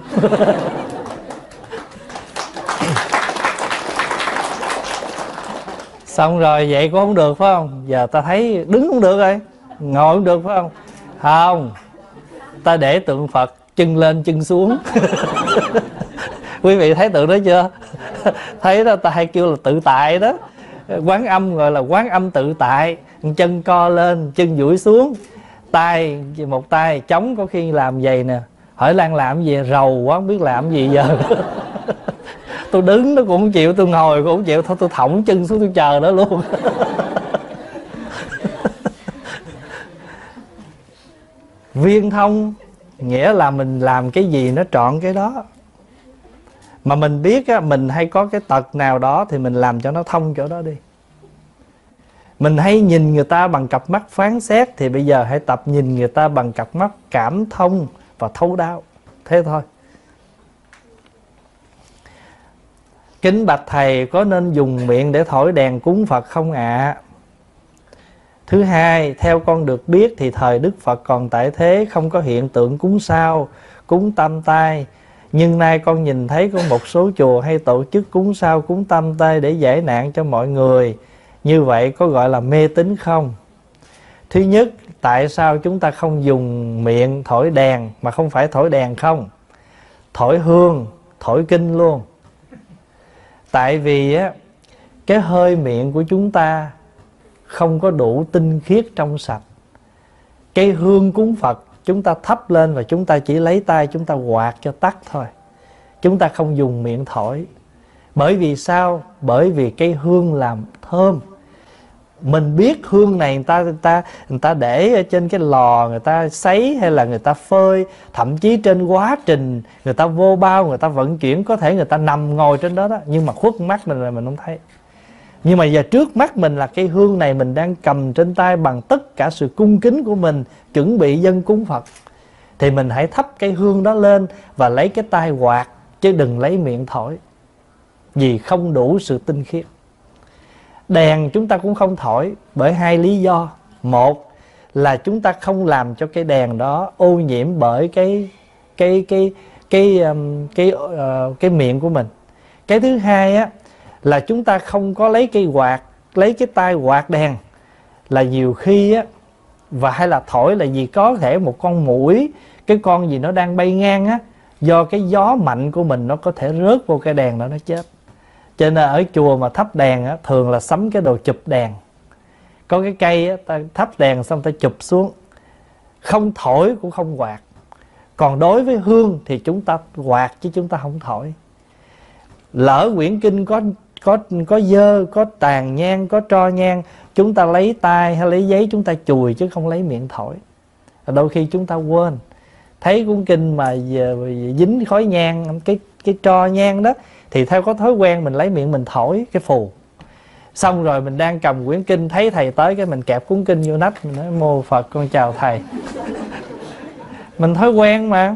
Speaker 1: Xong rồi vậy cũng không được phải không? Giờ ta thấy đứng cũng được rồi, ngồi cũng được phải không? Không, ta để tượng Phật chân lên chân xuống. Quý vị thấy tượng đó chưa? Thấy đó, ta hay kêu là tự tại đó. Quán âm gọi là quán âm tự tại. Chân co lên, chân duỗi xuống, tay một tay chống, có khi làm vậy nè. Hỏi Lan làm gì? Rầu quá không biết làm gì giờ. Tôi đứng nó cũng không chịu, tôi ngồi cũng không chịu, thôi tôi thõng chân xuống tôi chờ đó luôn. Viên thông nghĩa là mình làm cái gì nó trọn cái đó. Mà mình biết á, mình hay có cái tật nào đó thì mình làm cho nó thông chỗ đó đi. Mình hay nhìn người ta bằng cặp mắt phán xét, thì bây giờ hãy tập nhìn người ta bằng cặp mắt cảm thông và thấu đáo. Thế thôi. Kính bạch thầy, có nên dùng miệng để thổi đèn cúng Phật không ạ? À? Thứ hai, theo con được biết thì thời Đức Phật còn tại thế, không có hiện tượng cúng sao, cúng tam tai. Nhưng nay con nhìn thấy có một số chùa hay tổ chức cúng sao, cúng tam tai để giải nạn cho mọi người. Như vậy có gọi là mê tín không? Thứ nhất, tại sao chúng ta không dùng miệng thổi đèn, mà không phải thổi đèn không? Thổi hương, thổi kinh luôn. Tại vì á, cái hơi miệng của chúng ta không có đủ tinh khiết trong sạch. Cây hương cúng Phật chúng ta thắp lên và chúng ta chỉ lấy tay chúng ta quạt cho tắt thôi. Chúng ta không dùng miệng thổi. Bởi vì sao? Bởi vì cây hương làm thơm. Mình biết hương này người ta, người ta, người ta để ở trên cái lò, người ta sấy hay là người ta phơi. Thậm chí trên quá trình người ta vô bao, người ta vận chuyển, có thể người ta nằm ngồi trên đó đó, nhưng mà khuất mắt mình là mình không thấy. Nhưng mà giờ trước mắt mình là cây hương này, mình đang cầm trên tay bằng tất cả sự cung kính của mình, chuẩn bị dâng cúng Phật. Thì mình hãy thắp cây hương đó lên và lấy cái tay quạt, chứ đừng lấy miệng thổi, vì không đủ sự tinh khiết. Đèn chúng ta cũng không thổi bởi hai lý do. Một là chúng ta không làm cho cái đèn đó ô nhiễm bởi cái cái cái cái cái cái, uh, cái miệng của mình. Cái thứ hai á là chúng ta không có lấy cây quạt, lấy cái tay quạt đèn, là nhiều khi á, và hay là thổi là vì có thể một con muỗi, cái con gì nó đang bay ngang á, do cái gió mạnh của mình nó có thể rớt vô cái đèn đó nó chết. Cho nên ở chùa mà thắp đèn á, thường là sắm cái đồ chụp đèn. Có cái cây á, ta thắp đèn xong ta chụp xuống, không thổi cũng không quạt. Còn đối với hương thì chúng ta quạt chứ chúng ta không thổi. Lỡ quyển kinh có có có dơ, có tàn nhang, có tro nhang, chúng ta lấy tay hay lấy giấy chúng ta chùi chứ không lấy miệng thổi. Đôi khi chúng ta quên, thấy cuốn kinh mà dính khói nhang, cái cái tro nhang đó, thì theo có thói quen mình lấy miệng mình thổi cái phù. Xong rồi mình đang cầm quyển kinh, thấy thầy tới cái mình kẹp cuốn kinh vô nách, mình nói mô Phật con chào thầy. Mình thói quen mà.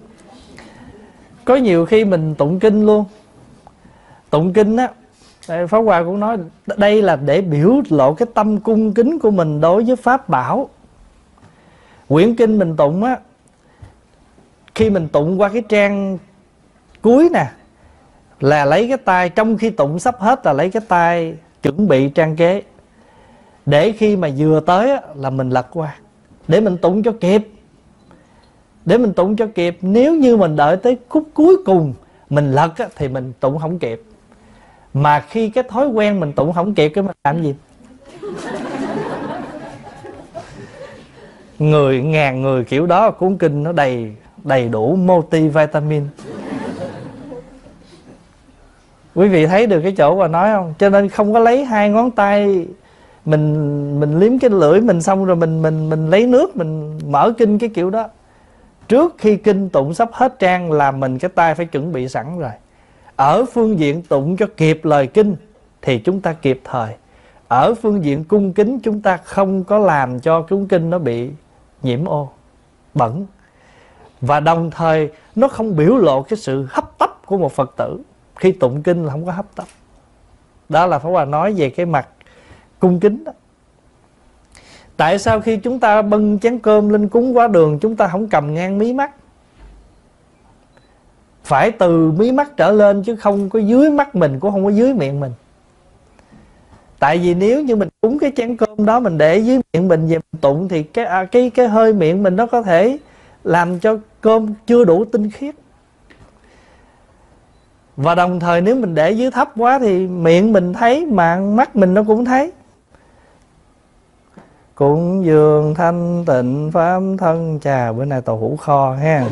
Speaker 1: Có nhiều khi mình tụng kinh luôn. Tụng kinh á, Pháp Hòa cũng nói đây là để biểu lộ cái tâm cung kính của mình đối với Pháp bảo. Quyển kinh mình tụng á, khi mình tụng qua cái trang cuối nè, là lấy cái tay, trong khi tụng sắp hết là lấy cái tay chuẩn bị trang kế, để khi mà vừa tới á, là mình lật qua, để mình tụng cho kịp. Để mình tụng cho kịp. Nếu như mình đợi tới khúc cuối cùng mình lật á, thì mình tụng không kịp. Mà khi cái thói quen mình tụng không kịp, cái mình làm gì? Người ngàn người kiểu đó, cuốn kinh nó đầy đầy đủ multivitamin. Quý vị thấy được cái chỗ mà nói không? Cho nên không có lấy hai ngón tay mình mình liếm cái lưỡi mình xong rồi mình mình mình lấy nước mình mở kinh cái kiểu đó. Trước khi kinh tụng sắp hết trang là mình cái tay phải chuẩn bị sẵn rồi. Ở phương diện tụng cho kịp lời kinh thì chúng ta kịp thời. Ở phương diện cung kính chúng ta không có làm cho cuốn kinh nó bị nhiễm ô, bẩn. Và đồng thời nó không biểu lộ cái sự hấp tấp của một Phật tử. Khi tụng kinh là không có hấp tấp. Đó là Pháp Hòa nói về cái mặt cung kính đó. Tại sao khi chúng ta bưng chén cơm lên cúng quá đường, chúng ta không cầm ngang mí mắt? Phải từ mí mắt trở lên chứ không có dưới mắt mình, cũng không có dưới miệng mình. Tại vì nếu như mình cúng cái chén cơm đó mình để dưới miệng mình về mình tụng, thì cái, à, cái, cái hơi miệng mình nó có thể làm cho cơm chưa đủ tinh khiết. Và đồng thời nếu mình để dưới thấp quá thì miệng mình thấy mà mắt mình nó cũng thấy. Cúng dường thanh tịnh pháp thân. Chà, bữa nay tàu hũ kho ha.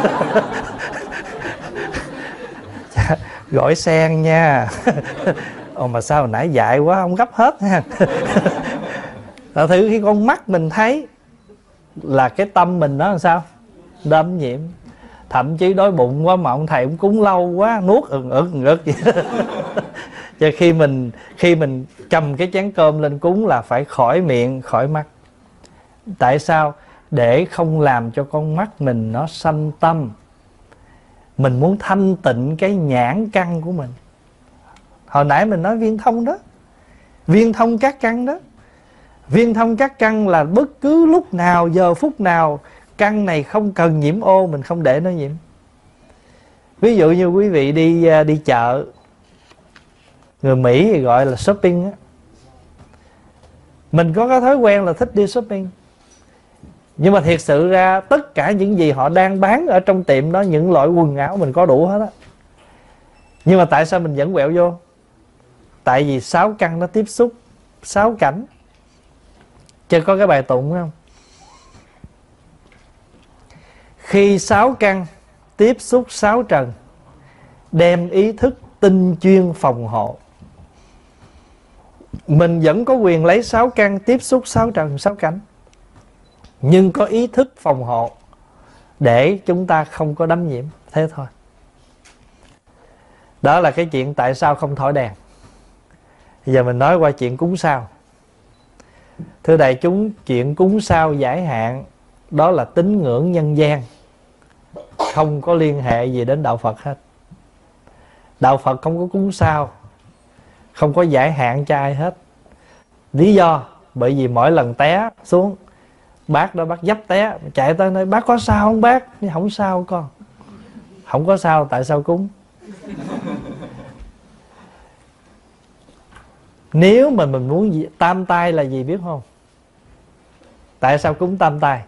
Speaker 1: Gỏi sen nha. Ồ mà sao hồi nãy dại quá không gấp hết ha. Thật thử khi con mắt mình thấy là cái tâm mình nó làm sao? Đâm nhiễm. Thậm chí đói bụng quá mà ông thầy cũng cúng lâu quá, nuốt ừng ực ừng ực vậy. Cho khi mình khi mình cầm cái chén cơm lên cúng là phải khỏi miệng, khỏi mắt. Tại sao? Để không làm cho con mắt mình nó sanh tâm. Mình muốn thanh tịnh cái nhãn căn của mình. Hồi nãy mình nói viên thông đó, viên thông các căn đó. Viên thông các căn là bất cứ lúc nào, giờ phút nào căn này không cần nhiễm ô, mình không để nó nhiễm. Ví dụ như quý vị đi đi chợ, người Mỹ thì gọi là shopping á. Mình có cái thói quen là thích đi shopping. Nhưng mà thiệt sự ra tất cả những gì họ đang bán ở trong tiệm đó, những loại quần áo mình có đủ hết á. Nhưng mà tại sao mình vẫn quẹo vô? Tại vì sáu căn nó tiếp xúc sáu cảnh. Chứ có cái bài tụng không? Khi sáu căn tiếp xúc sáu trần, đem ý thức tinh chuyên phòng hộ. Mình vẫn có quyền lấy sáu căn tiếp xúc sáu trần, sáu cảnh, nhưng có ý thức phòng hộ để chúng ta không có đắm nhiễm. Thế thôi. Đó là cái chuyện tại sao không thổi đèn. Bây giờ mình nói qua chuyện cúng sao. Thưa đại chúng, chuyện cúng sao giải hạn đó là tín ngưỡng nhân gian, không có liên hệ gì đến đạo Phật hết. Đạo Phật không có cúng sao, không có giải hạn cho ai hết. Lý do bởi vì mỗi lần té xuống, bác đó bác dấp té, chạy tới nói bác có sao không bác? Nhưng không sao con. Không có sao, tại sao cúng? Nếu mà mình muốn gì, tam tai là gì biết không? Tại sao cúng tam tai?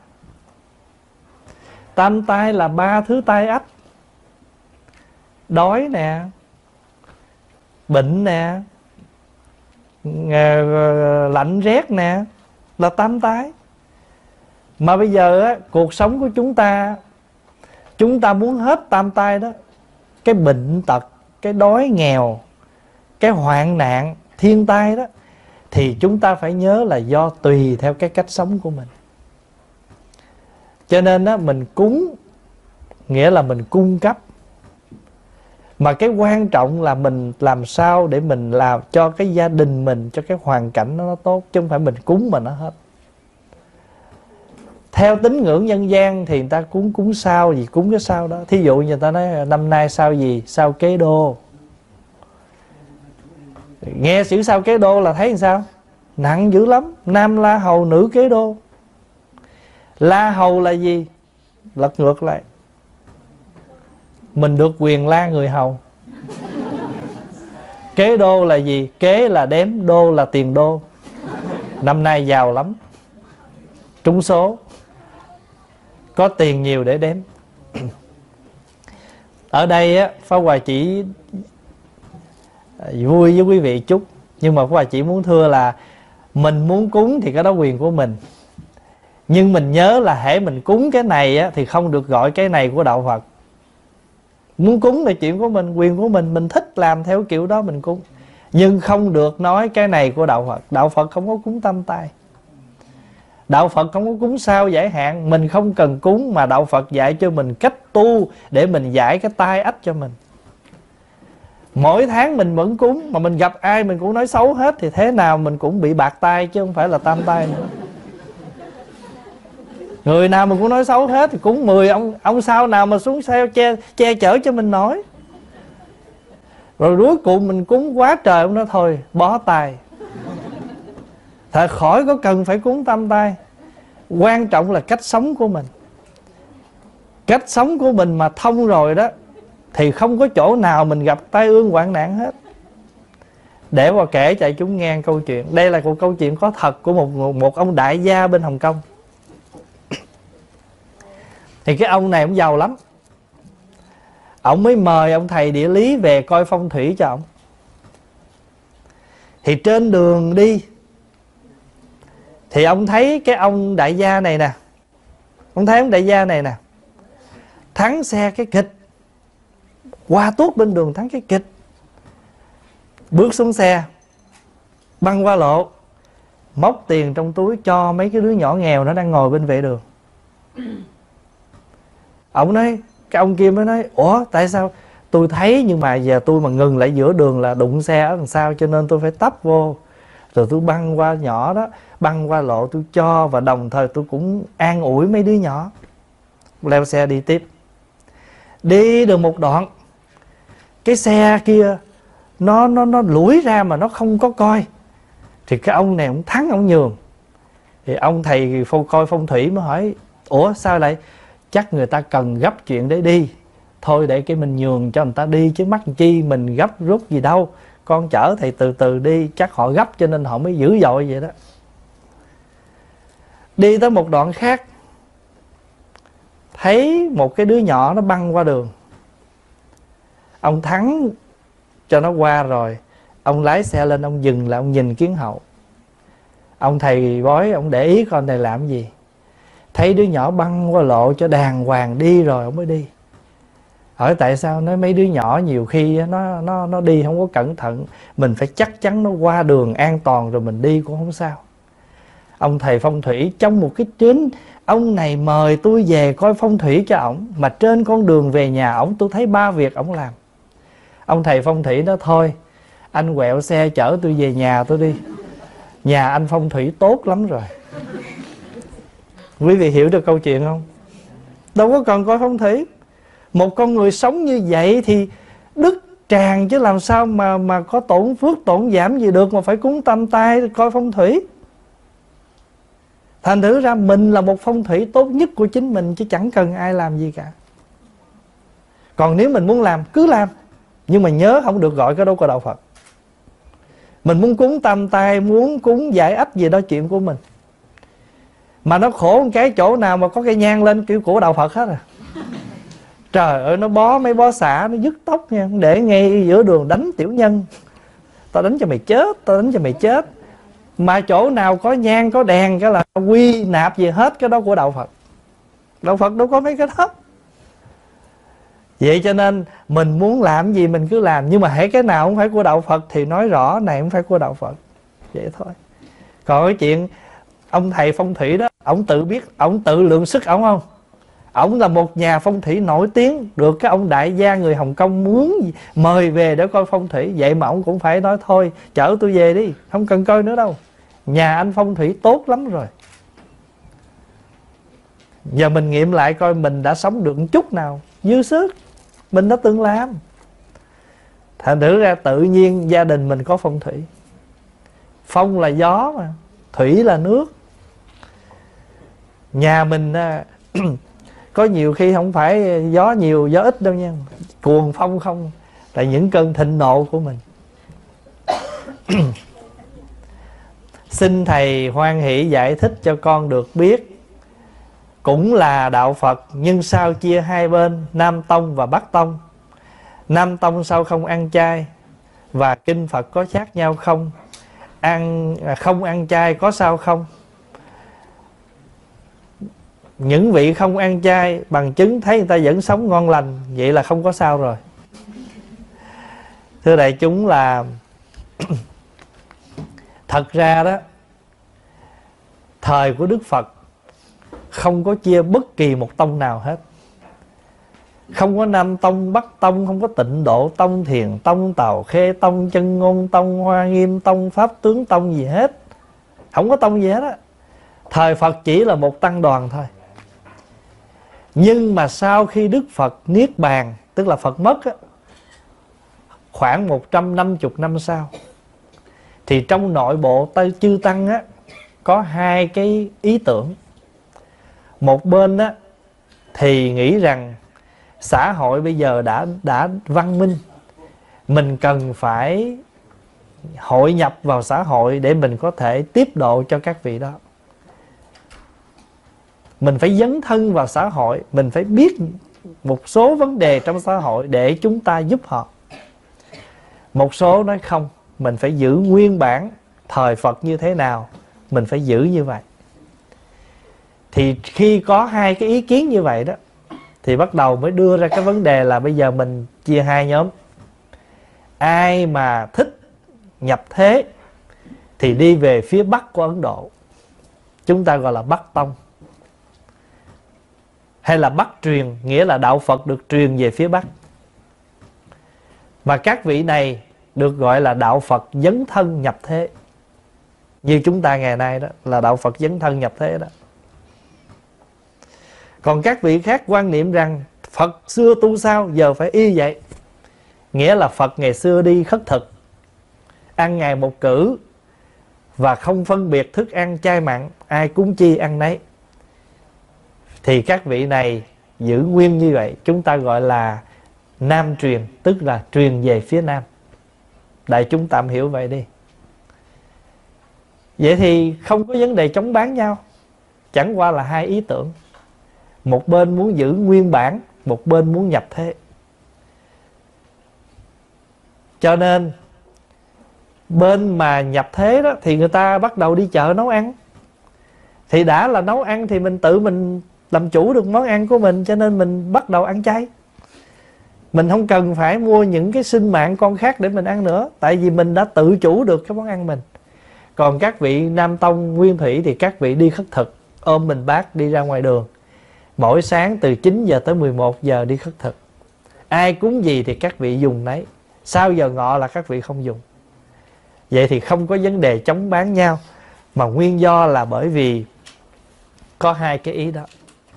Speaker 1: Tam tai là ba thứ tai ách. Đói nè, bệnh nè, lạnh rét nè, là tam tai. Mà bây giờ á, cuộc sống của chúng ta chúng ta muốn hết tam tai đó, cái bệnh tật, cái đói nghèo, cái hoạn nạn, thiên tai đó, thì chúng ta phải nhớ là do tùy theo cái cách sống của mình. Cho nên đó, mình cúng nghĩa là mình cung cấp. Mà cái quan trọng là mình làm sao để mình làm cho cái gia đình mình, cho cái hoàn cảnh nó tốt, chứ không phải mình cúng mà nó hết. Theo tín ngưỡng dân gian thì người ta cúng cúng sao gì cúng cái sao đó. Thí dụ như người ta nói năm nay sao gì, sao kế đô. Nghe chữ sao kế đô là thấy làm sao? Nặng dữ lắm. Nam la hầu, nữ kế đô. La hầu là gì? Lật ngược lại, mình được quyền la người hầu. Kế đô là gì? Kế là đếm, đô là tiền đô. Năm nay giàu lắm, trúng số, có tiền nhiều để đếm. Ở đây á, Pháp Hòa chỉ vui với quý vị chút, nhưng mà Pháp Hòa chỉ muốn thưa là mình muốn cúng thì cái đó quyền của mình. Nhưng mình nhớ là hễ mình cúng cái này á, thì không được gọi cái này của đạo Phật. Muốn cúng là chuyện của mình, quyền của mình, mình thích làm theo kiểu đó mình cúng. Nhưng không được nói cái này của đạo Phật. Đạo Phật không có cúng tam tai. Đạo Phật không có cúng sao giải hạn. Mình không cần cúng, mà đạo Phật dạy cho mình cách tu để mình giải cái tai ách cho mình. Mỗi tháng mình vẫn cúng, mà mình gặp ai mình cũng nói xấu hết, thì thế nào mình cũng bị bạc tai, chứ không phải là tam tai nữa. Người nào mình cũng nói xấu hết thì cũng mười ông ông sao nào mà xuống xe che, che chở cho mình nổi. Rồi cuối cùng mình cúng quá trời, ông nói thôi bó tay. Thật khỏi có cần phải cúng tam tai. Quan trọng là cách sống của mình. Cách sống của mình mà thông rồi đó, thì không có chỗ nào mình gặp tai ương hoạn nạn hết. Để mà kể cho chúng nghe câu chuyện. Đây là một câu chuyện có thật của một, một ông đại gia bên Hồng Kông. Thì cái ông này ông giàu lắm. Ông mới mời ông thầy địa lý về coi phong thủy cho ông. Thì trên đường đi thì ông thấy cái ông đại gia này nè. Ông thấy ông đại gia này nè, thắng xe cái kịch, qua tuốt bên đường thắng cái kịch. Bước xuống xe, băng qua lộ, móc tiền trong túi cho mấy cái đứa nhỏ nghèo nó đang ngồi bên vệ đường. Ông nói, cái ông kia mới nói, ủa tại sao tôi thấy, nhưng mà giờ tôi mà ngừng lại giữa đường là đụng xe ở đằng sau, cho nên tôi phải tấp vô. Rồi tôi băng qua nhỏ đó, băng qua lộ tôi cho, và đồng thời tôi cũng an ủi mấy đứa nhỏ. Leo xe đi tiếp. Đi được một đoạn, cái xe kia nó nó nó lủi ra mà nó không có coi. Thì cái ông này ông thắng, ông nhường. Thì ông thầy phong coi phong thủy mới hỏi, ủa sao lại? Chắc người ta cần gấp chuyện để đi, thôi để cái mình nhường cho người ta đi, chứ mắc chi mình gấp rút gì đâu. Con chở thầy từ từ đi, chắc họ gấp cho nên họ mới dữ dội vậy đó. Đi tới một đoạn khác, thấy một cái đứa nhỏ nó băng qua đường. Ông thắng cho nó qua rồi, ông lái xe lên, ông dừng lại, ông nhìn kiến hậu. Ông thầy bói, ông để ý con này làm gì. Thấy đứa nhỏ băng qua lộ cho đàng hoàng đi rồi ông mới đi. Hỏi tại sao? Nói mấy đứa nhỏ nhiều khi nó nó nó đi không có cẩn thận, mình phải chắc chắn nó qua đường an toàn rồi mình đi cũng không sao. Ông thầy phong thủy trong một cái chuyến, ông này mời tôi về coi phong thủy cho ổng, mà trên con đường về nhà ổng tôi thấy ba việc ổng làm. Ông thầy phong thủy đó, thôi anh quẹo xe chở tôi về nhà tôi đi, nhà anh phong thủy tốt lắm rồi. Quý vị hiểu được câu chuyện không? Đâu có cần coi phong thủy. Một con người sống như vậy thì đức tràn, chứ làm sao mà mà có tổn phước tổn giảm gì được mà phải cúng tam tai coi phong thủy. Thành thử ra mình là một phong thủy tốt nhất của chính mình, chứ chẳng cần ai làm gì cả. Còn nếu mình muốn làm cứ làm, nhưng mà nhớ không được gọi cái đó của đạo Phật. Mình muốn cúng tam tai, muốn cúng giải ách gì đó chuyện của mình. Mà nó khổ một cái chỗ nào mà có cây nhang lên kiểu của đạo Phật hết à. Trời ơi, nó bó mấy bó xả, nó dứt tóc nha, để ngay giữa đường đánh tiểu nhân. Tao đánh cho mày chết, tao đánh cho mày chết. Mà chỗ nào có nhang, có đèn cái là quy nạp gì hết, cái đó của đạo Phật. Đạo Phật đâu có mấy cái đó. Vậy cho nên mình muốn làm gì mình cứ làm, nhưng mà hễ cái nào không phải của đạo Phật thì nói rõ này không phải của đạo Phật, vậy thôi. Còn cái chuyện ông thầy phong thủy đó, ông tự biết, ông tự lượng sức ông không? Ông là một nhà phong thủy nổi tiếng, được cái ông đại gia người Hồng Kông muốn mời về để coi phong thủy. Vậy mà ông cũng phải nói thôi chở tôi về đi, không cần coi nữa đâu, nhà anh phong thủy tốt lắm rồi. Giờ mình nghiệm lại coi mình đã sống được một chút nào dư sức mình đã từng làm. Thành thử ra tự nhiên gia đình mình có phong thủy. Phong là gió mà, thủy là nước. Nhà mình có nhiều khi không phải gió nhiều gió ít đâu nha, cuồng phong không, là những cơn thịnh nộ của mình. Xin thầy hoan hỷ giải thích cho con được biết, cũng là đạo Phật nhưng sao chia hai bên Nam Tông và Bắc Tông? Nam Tông sao không ăn chay? Và kinh Phật có khác nhau không? Ăn không ăn chay có sao không? Những vị không ăn chay bằng chứng thấy người ta vẫn sống ngon lành, vậy là không có sao rồi. Thưa đại chúng là thật ra đó, thời của Đức Phật không có chia bất kỳ một tông nào hết. Không có Nam Tông, Bắc Tông, không có Tịnh Độ Tông, Thiền Tông, Tào Khê Tông, Chân Ngôn Tông, Hoa Nghiêm Tông, Pháp Tướng Tông gì hết. Không có tông gì hết á. Thời Phật chỉ là một tăng đoàn thôi. Nhưng mà sau khi Đức Phật Niết Bàn, tức là Phật mất á, khoảng một trăm năm mươi năm sau, thì trong nội bộ Tây Chư Tăng á, có hai cái ý tưởng. Một bên á, thì nghĩ rằng xã hội bây giờ đã, đã văn minh, mình cần phải hội nhập vào xã hội để mình có thể tiếp độ cho các vị đó. Mình phải dấn thân vào xã hội, mình phải biết một số vấn đề trong xã hội để chúng ta giúp họ. Một số nói không, mình phải giữ nguyên bản thời Phật như thế nào, mình phải giữ như vậy. Thì khi có hai cái ý kiến như vậy đó, thì bắt đầu mới đưa ra cái vấn đề là bây giờ mình chia hai nhóm. Ai mà thích nhập thế thì đi về phía Bắc của Ấn Độ, chúng ta gọi là Bắc Tông, hay là Bắc truyền, nghĩa là đạo Phật được truyền về phía Bắc. Mà các vị này được gọi là đạo Phật dấn thân nhập thế. Như chúng ta ngày nay đó là đạo Phật dấn thân nhập thế đó. Còn các vị khác quan niệm rằng Phật xưa tu sao giờ phải y vậy. Nghĩa là Phật ngày xưa đi khất thực, ăn ngày một cử, và không phân biệt thức ăn chay mặn, ai cúng chi ăn nấy. Thì các vị này giữ nguyên như vậy, chúng ta gọi là Nam truyền, tức là truyền về phía Nam. Đại chúng tạm hiểu vậy đi. Vậy thì không có vấn đề chống bán nhau, chẳng qua là hai ý tưởng. Một bên muốn giữ nguyên bản, một bên muốn nhập thế. Cho nên bên mà nhập thế đó thì người ta bắt đầu đi chợ nấu ăn. Thì đã là nấu ăn thì mình tự mình làm chủ được món ăn của mình, cho nên mình bắt đầu ăn chay. Mình không cần phải mua những cái sinh mạng con khác để mình ăn nữa, tại vì mình đã tự chủ được cái món ăn mình. Còn các vị Nam Tông Nguyên Thủy thì các vị đi khất thực, ôm mình bát đi ra ngoài đường. Mỗi sáng từ chín giờ tới mười một giờ đi khất thực. Ai cúng gì thì các vị dùng nấy. Sau giờ ngọ là các vị không dùng. Vậy thì không có vấn đề chống bán nhau. Mà nguyên do là bởi vì có hai cái ý đó.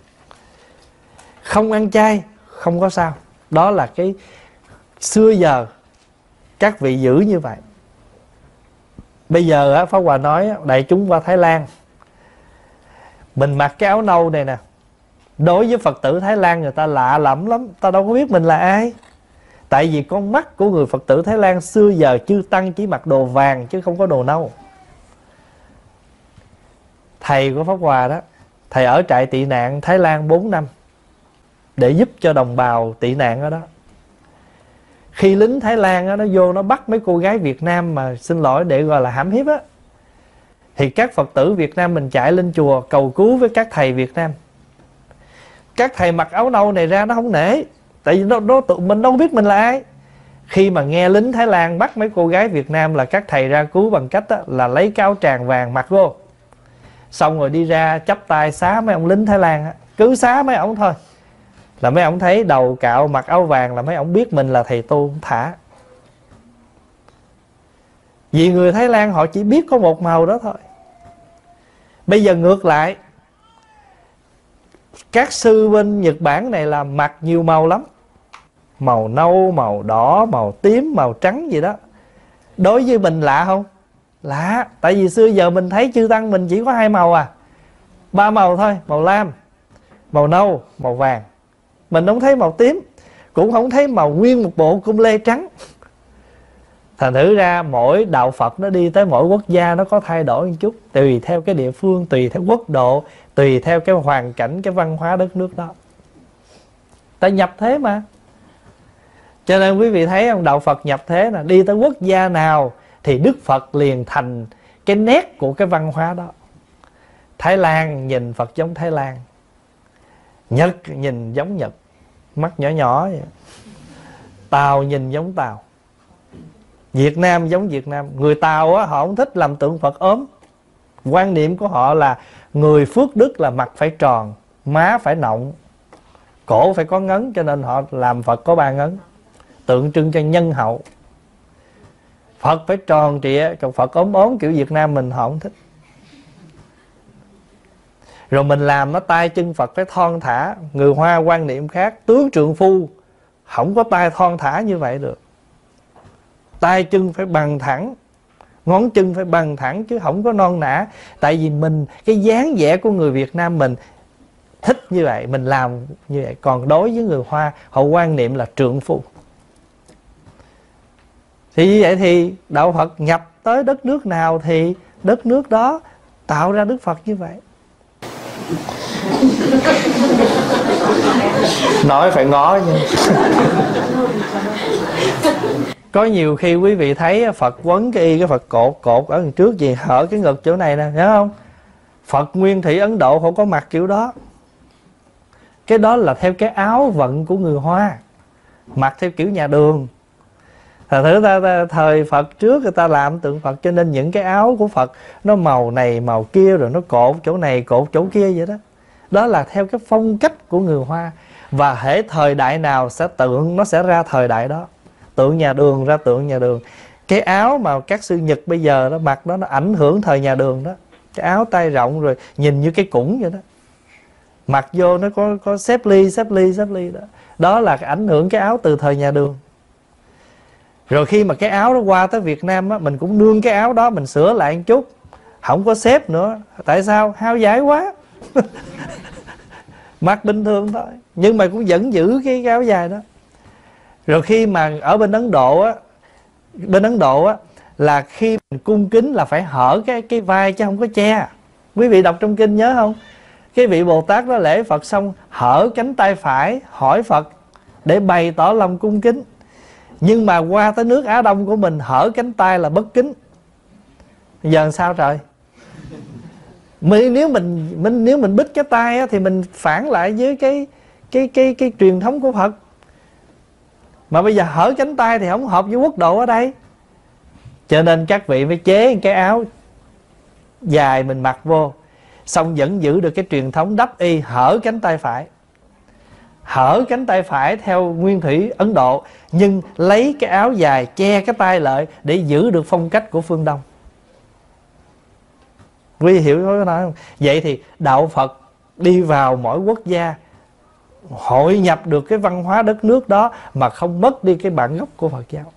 Speaker 1: Không ăn chay không có sao. Đó là cái xưa giờ các vị giữ như vậy. Bây giờ á, Pháp Hòa nói đại chúng qua Thái Lan, mình mặc cái áo nâu này nè, đối với Phật tử Thái Lan người ta lạ lẫm lắm. Ta đâu có biết mình là ai. Tại vì con mắt của người Phật tử Thái Lan xưa giờ chư tăng chỉ mặc đồ vàng chứ không có đồ nâu. Thầy của Pháp Hòa đó, thầy ở trại tị nạn Thái Lan bốn năm để giúp cho đồng bào tị nạn ở đó. Khi lính Thái Lan đó, nó vô nó bắt mấy cô gái Việt Nam mà xin lỗi để gọi là hãm hiếp á, thì các Phật tử Việt Nam mình chạy lên chùa cầu cứu với các thầy Việt Nam. Các thầy mặc áo nâu này ra nó không nể, Tại vì nó, nó, tụi mình đâu biết mình là ai. Khi mà nghe lính Thái Lan bắt mấy cô gái Việt Nam là các thầy ra cứu bằng cách đó, là lấy cái áo tràng vàng mặc vô, xong rồi đi ra chắp tay xá mấy ông lính Thái Lan, cứ xá mấy ông thôi, là mấy ông thấy đầu cạo mặc áo vàng là mấy ông biết mình là thầy tu, thả. Vì người Thái Lan họ chỉ biết có một màu đó thôi. Bây giờ ngược lại, các sư bên Nhật Bản này là mặc nhiều màu lắm, màu nâu, màu đỏ, màu tím, màu trắng gì đó. Đối với mình lạ không? Lạ. Tại vì xưa giờ mình thấy chư tăng mình chỉ có hai màu à, ba màu thôi, màu lam, màu nâu, màu vàng. Mình không thấy màu tím, cũng không thấy màu nguyên một bộ cung lê trắng. Thành thử ra mỗi đạo Phật nó đi tới mỗi quốc gia nó có thay đổi một chút, tùy theo cái địa phương, tùy theo quốc độ, tùy theo cái hoàn cảnh, cái văn hóa đất nước đó. Ta nhập thế mà. Cho nên quý vị thấy ông đạo Phật nhập thế là đi tới quốc gia nào thì Đức Phật liền thành cái nét của cái văn hóa đó. Thái Lan nhìn Phật giống Thái Lan, Nhật nhìn giống Nhật, mắt nhỏ nhỏ vậy. Tàu nhìn giống Tàu, Việt Nam giống Việt Nam. Người Tàu á, họ không thích làm tượng Phật ốm. Quan niệm của họ là người phước đức là mặt phải tròn, má phải nọng, cổ phải có ngấn, cho nên họ làm Phật có ba ngấn, tượng trưng cho nhân hậu. Phật phải tròn trịa, còn Phật ốm ốm kiểu Việt Nam mình họ không thích. Rồi mình làm nó tay chân Phật phải thon thả. Người Hoa quan niệm khác, tướng trượng phu không có tay thon thả như vậy được. Tay chân phải bằng thẳng, ngón chân phải bằng thẳng chứ không có non nả. Tại vì mình, cái dáng vẻ của người Việt Nam mình thích như vậy, mình làm như vậy. Còn đối với người Hoa, họ quan niệm là trượng phu. Thì như vậy thì đạo Phật nhập tới đất nước nào thì đất nước đó tạo ra Đức Phật như vậy. Nói phải ngó nha. Có nhiều khi quý vị thấy Phật quấn cái y, cái Phật cột cột ở đằng trước gì hở cái ngực chỗ này nè, hiểu không? Phật nguyên thủy Ấn Độ không có mặc kiểu đó. Cái đó là theo cái áo vận của người Hoa, mặc theo kiểu nhà đường. Thật thử ta, ta thời Phật trước người ta làm tượng Phật, cho nên những cái áo của Phật nó màu này màu kia, rồi nó cột chỗ này cột chỗ kia vậy đó. Đó là theo cái phong cách của người Hoa. Và hễ thời đại nào sẽ tượng nó sẽ ra thời đại đó. Tượng nhà đường ra tượng nhà đường. Cái áo mà các sư Nhật bây giờ đó mặc đó, nó ảnh hưởng thời nhà đường đó. Cái áo tay rộng rồi nhìn như cái củng vậy đó, mặc vô nó có có xếp ly xếp ly xếp ly đó. Đó là cái ảnh hưởng cái áo từ thời nhà đường. Rồi khi mà cái áo đó qua tới Việt Nam á, mình cũng nương cái áo đó mình sửa lại một chút, không có xếp nữa. Tại sao? Hao giải quá. Mặc bình thường thôi, nhưng mà cũng vẫn giữ cái áo dài đó. Rồi khi mà ở bên Ấn Độ á, bên Ấn Độ á, là khi mình cung kính là phải hở cái cái vai chứ không có che. Quý vị đọc trong kinh nhớ không? Cái vị Bồ Tát đó lễ Phật xong hở cánh tay phải hỏi Phật để bày tỏ lòng cung kính. Nhưng mà qua tới nước Á Đông của mình hở cánh tay là bất kính. Giờ làm sao trời? Nếu mình, mình nếu mình bít cái tay á, thì mình phản lại với cái cái cái cái truyền thống của Phật. Mà bây giờ hở cánh tay thì không hợp với quốc độ ở đây. Cho nên các vị phải chế cái áo dài mình mặc vô, xong vẫn giữ được cái truyền thống đắp y hở cánh tay phải. Hở cánh tay phải theo nguyên thủy Ấn Độ, nhưng lấy cái áo dài che cái tay lại để giữ được phong cách của phương Đông. Quý hiểu cái nói không? Vậy thì đạo Phật đi vào mỗi quốc gia, hội nhập được cái văn hóa đất nước đó mà không mất đi cái bản gốc của Phật giáo.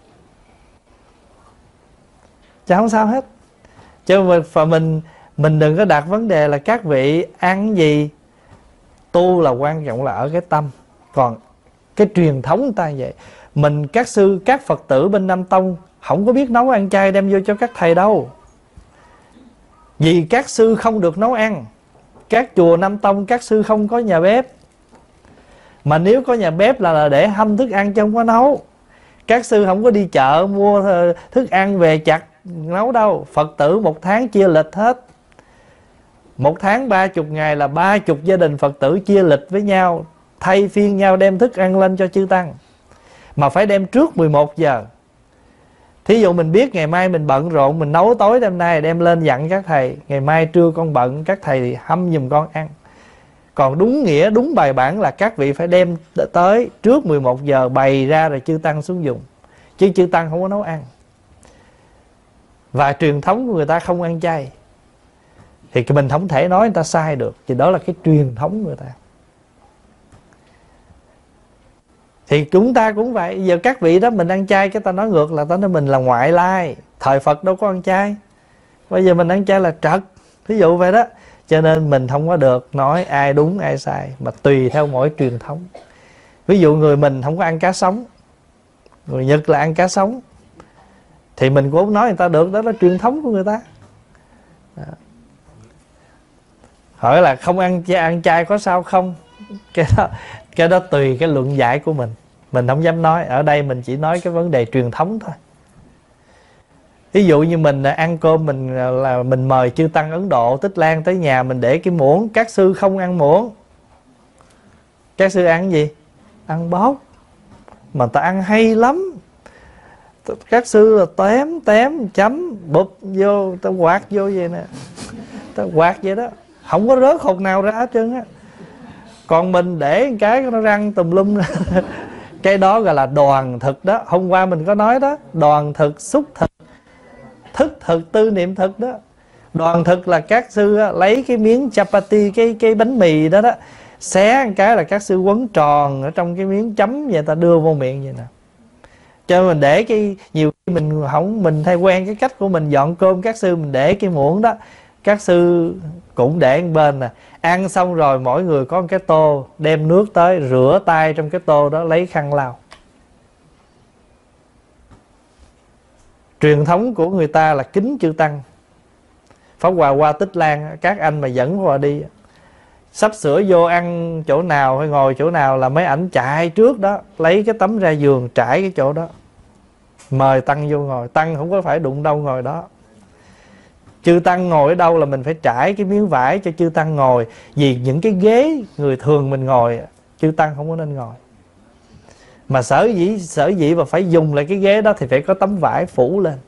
Speaker 1: Chứ không sao hết. Chứ mà mình mình đừng có đặt vấn đề là các vị ăn gì. Tu là quan trọng là ở cái tâm. Còn cái truyền thống người ta vậy. Mình các sư, các Phật tử bên Nam Tông không có biết nấu ăn chay đem vô cho các thầy đâu. Vì các sư không được nấu ăn. Các chùa Nam Tông các sư không có nhà bếp. Mà nếu có nhà bếp là, là để hâm thức ăn chứ không có nấu. Các sư không có đi chợ mua thức ăn về chặt nấu đâu. Phật tử một tháng chia lịch hết. Một tháng ba chục ngày là ba chục gia đình Phật tử chia lịch với nhau thay phiên nhau đem thức ăn lên cho chư tăng, mà phải đem trước mười một giờ. Thí dụ mình biết ngày mai mình bận rộn, mình nấu tối đêm nay đem lên dặn các thầy, ngày mai trưa con bận, các thầy hâm giùm con ăn. Còn đúng nghĩa, đúng bài bản là các vị phải đem tới trước mười một giờ bày ra rồi chư tăng xuống dùng, chứ chư tăng không có nấu ăn. Và truyền thống của người ta không ăn chay, thì mình không thể nói người ta sai được, thì đó là cái truyền thống của người ta. Thì chúng ta cũng vậy. Giờ các vị đó mình ăn chay, cái ta nói ngược là ta nói mình là ngoại lai, thời Phật đâu có ăn chay, bây giờ mình ăn chay là trật, ví dụ vậy đó. Cho nên mình không có được nói ai đúng ai sai, mà tùy theo mỗi truyền thống. Ví dụ người mình không có ăn cá sống, người Nhật là ăn cá sống, thì mình cũng không nói người ta được, đó là truyền thống của người ta. Đó. Hỏi là không ăn chay, ăn chay có sao không? Cái đó, cái đó tùy cái luận giải của mình, mình không dám nói. Ở đây mình chỉ nói cái vấn đề truyền thống thôi. Ví dụ như mình ăn cơm, mình là mình mời chư tăng Ấn Độ, Tích Lan tới nhà, mình để cái muỗng, các sư không ăn muỗng. Các sư ăn gì? Ăn bóp. Mà ta ăn hay lắm. Các sư là tém tém chấm bụp vô, ta quạt vô vậy nè, ta quạt vậy đó, không có rớt hột nào ra hết trơn á. Còn mình để cái nó răng tùm lum ra. Cái đó gọi là đoàn thực đó. Hôm qua mình có nói đó, đoàn thực, xúc thực, thức thực, tư niệm thực đó. Đoàn thực là các sư á, lấy cái miếng chapati, cái cái bánh mì đó đó, xé một cái là các sư quấn tròn ở trong cái miếng chấm vậy, ta đưa vô miệng vậy nè. Cho mình để cái, nhiều khi mình không, mình thay quen cái cách của mình dọn cơm, các sư mình để cái muỗng đó, các sư cũng để bên nè. Ăn xong rồi mỗi người có một cái tô, đem nước tới rửa tay trong cái tô đó, lấy khăn lau. Truyền thống của người ta là kính chư tăng. Pháp Hòa qua Tích Lan, các anh mà dẫn Hòa đi, sắp sửa vô ăn chỗ nào hay ngồi chỗ nào là mấy ảnh chạy trước đó, lấy cái tấm ra giường trải cái chỗ đó, mời tăng vô ngồi. Tăng không có phải đụng đâu ngồi đó. Chư tăng ngồi ở đâu là mình phải trải cái miếng vải cho chư tăng ngồi. Vì những cái ghế người thường mình ngồi, chư tăng không có nên ngồi. Mà sở dĩ sở dĩ mà phải dùng lại cái ghế đó thì phải có tấm vải phủ lên.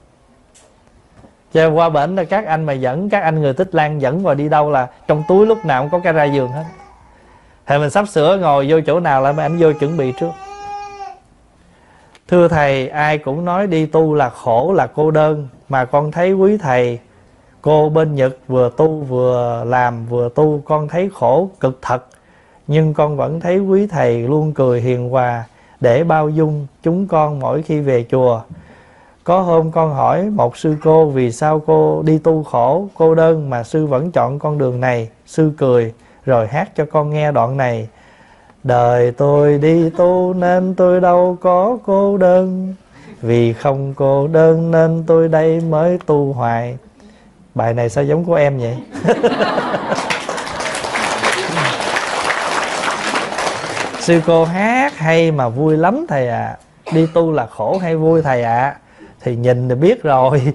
Speaker 1: Cho qua bển là các anh mà dẫn, các anh người Tích Lan dẫn vào đi đâu là trong túi lúc nào cũng có cái ra giường hết. Thì mình sắp sửa ngồi vô chỗ nào là mấy anh vô chuẩn bị trước. Thưa thầy, ai cũng nói đi tu là khổ, là cô đơn, mà con thấy quý thầy cô bên Nhật vừa tu vừa làm vừa tu, con thấy khổ cực thật. Nhưng con vẫn thấy quý thầy luôn cười hiền hòa để bao dung chúng con mỗi khi về chùa. Có hôm con hỏi một sư cô vì sao cô đi tu khổ, cô đơn mà sư vẫn chọn con đường này. Sư cười rồi hát cho con nghe đoạn này. Đời tôi đi tu nên tôi đâu có cô đơn, vì không cô đơn nên tôi đây mới tu hoài. Bài này sao giống của em vậy? Sư cô hát hay mà vui lắm thầy ạ. À. Đi tu là khổ hay vui thầy ạ? À? Thì nhìn thì biết rồi.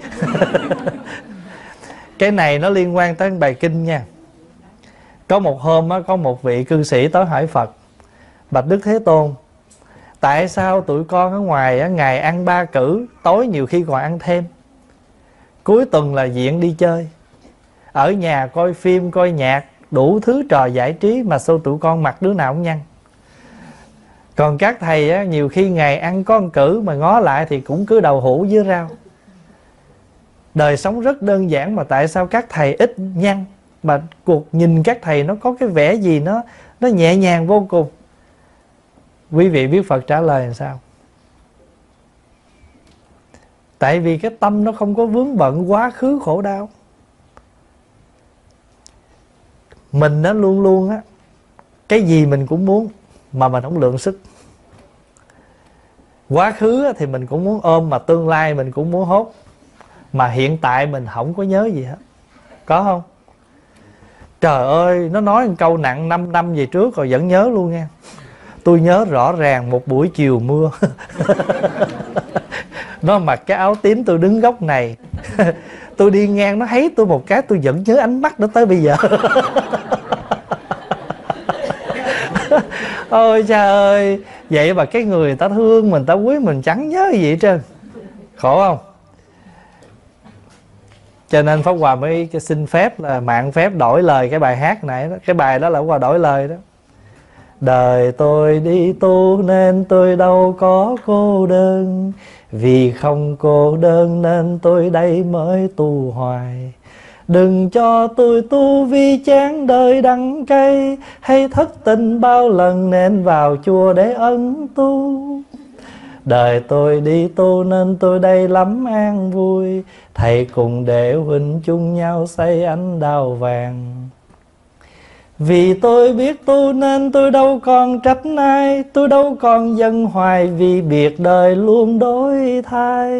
Speaker 1: Cái này nó liên quan tới bài kinh nha. Có một hôm á, có một vị cư sĩ tới hỏi Phật: bạch Đức Thế Tôn, tại sao tụi con ở ngoài á, ngày ăn ba cử, tối nhiều khi còn ăn thêm, cuối tuần là diện đi chơi, ở nhà coi phim, coi nhạc, đủ thứ trò giải trí, mà sao tụi con mặc đứa nào cũng nhăn? Còn các thầy á, nhiều khi ngày ăn có một cử mà ngó lại thì cũng cứ đậu hũ với rau. Đời sống rất đơn giản mà tại sao các thầy ít nhăn? Mà cuộc nhìn các thầy nó có cái vẻ gì nó nó nhẹ nhàng vô cùng. Quý vị biết Phật trả lời làm sao? Tại vì cái tâm nó không có vướng bận quá khứ khổ đau. Mình nó luôn luôn á, cái gì mình cũng muốn mà mình không lượng sức. Quá khứ thì mình cũng muốn ôm, mà tương lai mình cũng muốn hốt, mà hiện tại mình không có nhớ gì hết. Có không? Trời ơi, nó nói một câu nặng năm năm về trước rồi vẫn nhớ luôn nha. Tôi nhớ rõ ràng một buổi chiều mưa. Nó mặc cái áo tím, tôi đứng góc này. Tôi đi ngang nó thấy tôi một cái, tôi vẫn nhớ ánh mắt đó tới bây giờ. Ôi trời ơi, vậy mà cái người ta thương mình, ta quý mình chẳng nhớ gì hết trơn. Khổ không? Cho nên Pháp Hòa mới xin phép là mạng phép đổi lời cái bài hát này đó. Cái bài đó là Pháp Hòa đổi lời đó. Đời tôi đi tu nên tôi đâu có cô đơn, vì không cô đơn nên tôi đây mới tu hoài. Đừng cho tôi tu vì chán đời đắng cay, hay thất tình bao lần nên vào chùa để ân tu. Đời tôi đi tu nên tôi đây lắm an vui, thầy cùng đệ huynh chung nhau xây ánh đào vàng. Vì tôi biết tu nên tôi đâu còn trách ai, tôi đâu còn giận hoài, vì biệt đời luôn đổi thay.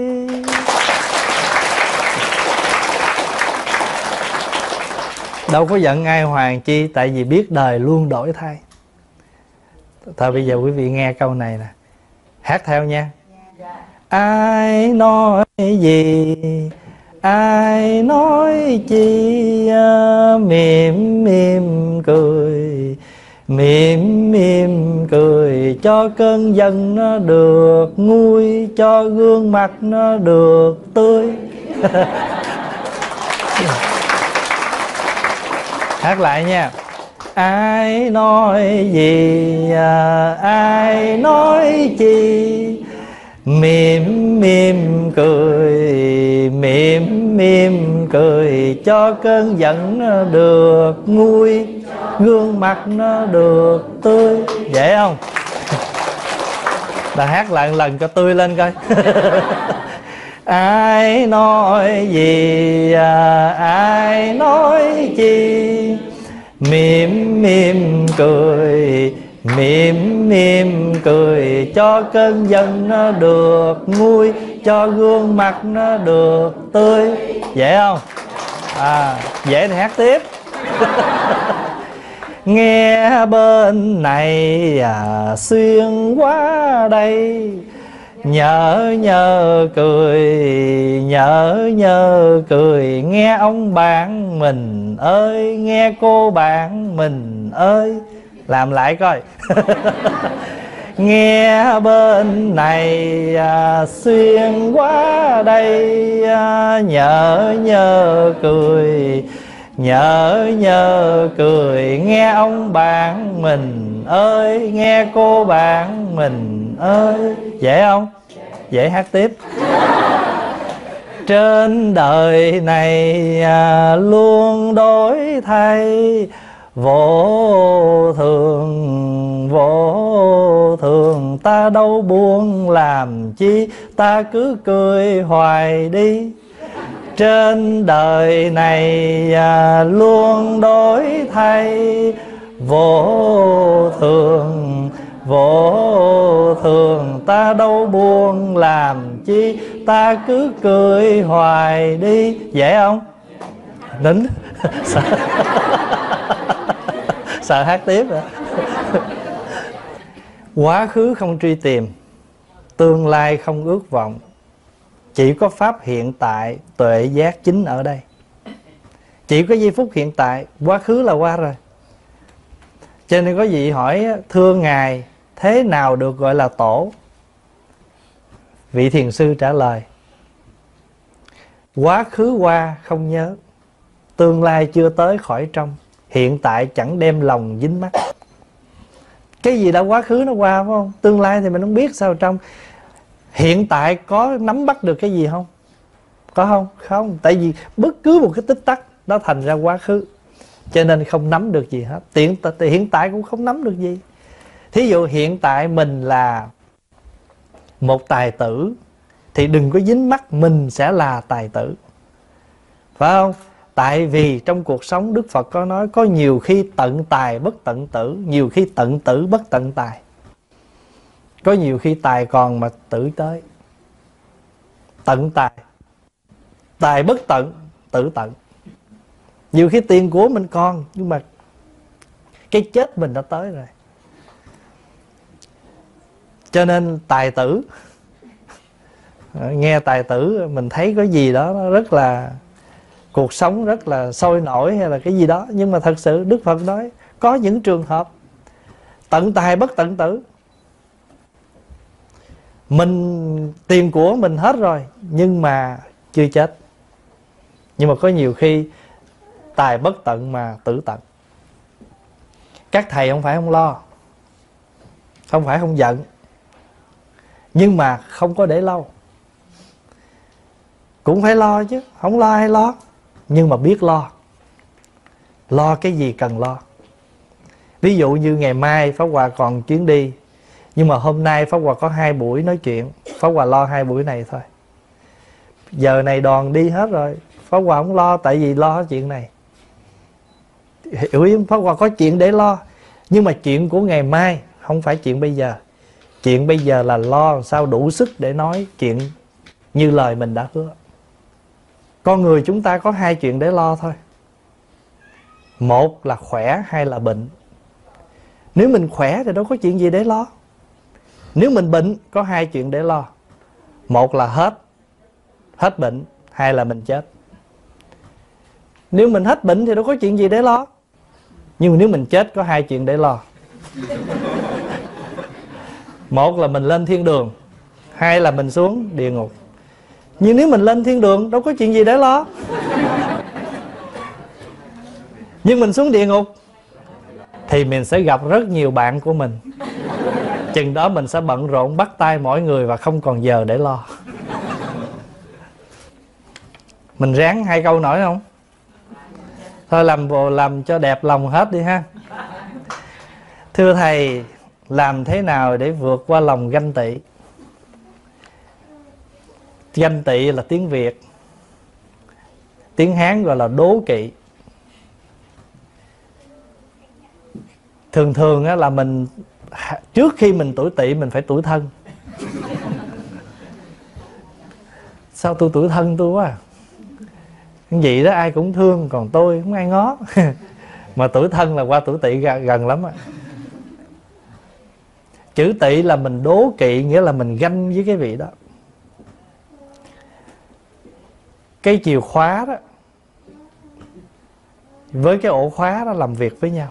Speaker 1: Đâu có giận ai hoài chi, tại vì biết đời luôn đổi thay. Thôi bây giờ quý vị nghe câu này nè, hát theo nha. Ai nói gì, ai nói chi, mỉm mỉm cười, mỉm mỉm cười, cho cơn giận nó được nguôi, cho gương mặt nó được tươi. Hát lại nha. Ai nói gì, ai nói chi, mỉm mỉm cười, mỉm mỉm cười, cho cơn giận nó được nguôi, gương mặt nó được tươi. Dễ không? Đã hát lại một lần cho tươi lên coi. Ai nói gì, ai nói chi, mỉm mỉm cười, mỉm mỉm cười, cho cơn giận nó được nguôi, cho gương mặt nó được tươi. Dễ không? À, dễ thì hát tiếp. Nghe bên này à, xuyên qua đây, nhớ nhớ cười, nhớ nhớ cười, nghe ông bạn mình ơi, nghe cô bạn mình ơi. Làm lại coi. Nghe bên này à, xuyên qua đây, à, nhớ nhớ cười, nhớ nhớ cười, nghe ông bạn mình ơi, nghe cô bạn mình ơi. Dễ không? Dễ, hát tiếp. Trên đời này à, luôn đổi thay, vô thường vô thường, ta đâu buồn làm chi, ta cứ cười hoài đi. Trên đời này à, luôn đổi thay, vô thường vô thường, ta đâu buồn làm chi, ta cứ cười hoài đi. Dễ không? Nín. Sợ, sợ hát tiếp rồi. Quá khứ không truy tìm, tương lai không ước vọng, chỉ có pháp hiện tại, tuệ giác chính ở đây. Chỉ có giây phút hiện tại, quá khứ là qua rồi. Cho nên có vị hỏi, thưa Ngài, thế nào được gọi là tổ? Vị thiền sư trả lời, quá khứ qua không nhớ, tương lai chưa tới khỏi trong, hiện tại chẳng đem lòng dính mắc. Cái gì đã quá khứ nó qua, phải không? Tương lai thì mình không biết sao trong. Hiện tại có nắm bắt được cái gì không? Có không? Không. Tại vì bất cứ một cái tích tắc nó thành ra quá khứ, cho nên không nắm được gì hết. Tiện hiện tại cũng không nắm được gì. Thí dụ hiện tại mình là một tài tử, thì đừng có dính mắc mình sẽ là tài tử, phải không? Tại vì trong cuộc sống Đức Phật có nói, có nhiều khi tận tài bất tận tử, nhiều khi tận tử bất tận tài. Có nhiều khi tài còn mà tử tới. Tận tài, tài bất tận, tử tận. Nhiều khi tiền của mình còn, nhưng mà cái chết mình đã tới rồi. Cho nên tài tử, nghe tài tử mình thấy có gì đó nó rất là, cuộc sống rất là sôi nổi hay là cái gì đó. Nhưng mà thật sự Đức Phật nói có những trường hợp tận tài bất tận tử. Mình tiền của mình hết rồi nhưng mà chưa chết. Nhưng mà có nhiều khi tài bất tận mà tử tận. Các thầy không phải không lo, không phải không giận, nhưng mà không có để lâu. Cũng phải lo chứ, không lo hay lo, nhưng mà biết lo. Lo cái gì cần lo. Ví dụ như ngày mai Pháp Hòa còn chuyến đi, nhưng mà hôm nay Pháp Hòa có hai buổi nói chuyện, Pháp Hòa lo hai buổi này thôi. Giờ này đoàn đi hết rồi, Pháp Hòa không lo, tại vì lo hết chuyện này. Hiểu ý không? Pháp Hòa có chuyện để lo, nhưng mà chuyện của ngày mai không phải chuyện bây giờ. Chuyện bây giờ là lo làm sao đủ sức để nói chuyện như lời mình đã hứa. Con người chúng ta có hai chuyện để lo thôi. Một là khỏe, hai là bệnh. Nếu mình khỏe thì đâu có chuyện gì để lo. Nếu mình bệnh có hai chuyện để lo. Một là hết Hết bệnh, hai là mình chết. Nếu mình hết bệnh thì đâu có chuyện gì để lo. Nhưng mà nếu mình chết có hai chuyện để lo. Một là mình lên thiên đường, hai là mình xuống địa ngục. Nhưng nếu mình lên thiên đường đâu có chuyện gì để lo. Nhưng mình xuống địa ngục thì mình sẽ gặp rất nhiều bạn của mình. Chừng đó mình sẽ bận rộn bắt tay mỗi người và không còn giờ để lo. Mình ráng hai câu nổi không? Thôi làm bộ làm cho đẹp lòng hết đi ha. Thưa thầy, làm thế nào để vượt qua lòng ganh tị? Ganh tị là tiếng Việt, tiếng Hán gọi là đố kỵ. Thường thường là mình trước khi mình tuổi tỵ mình phải tuổi thân. Sao tôi tuổi thân tôi quá à? Vậy đó ai cũng thương, còn tôi không ai ngó. Mà tuổi thân là qua tuổi tỵ gần lắm á. Chữ tỵ là mình đố kỵ, nghĩa là mình ganh với cái vị đó. Cái chìa khóa đó với cái ổ khóa đó làm việc với nhau.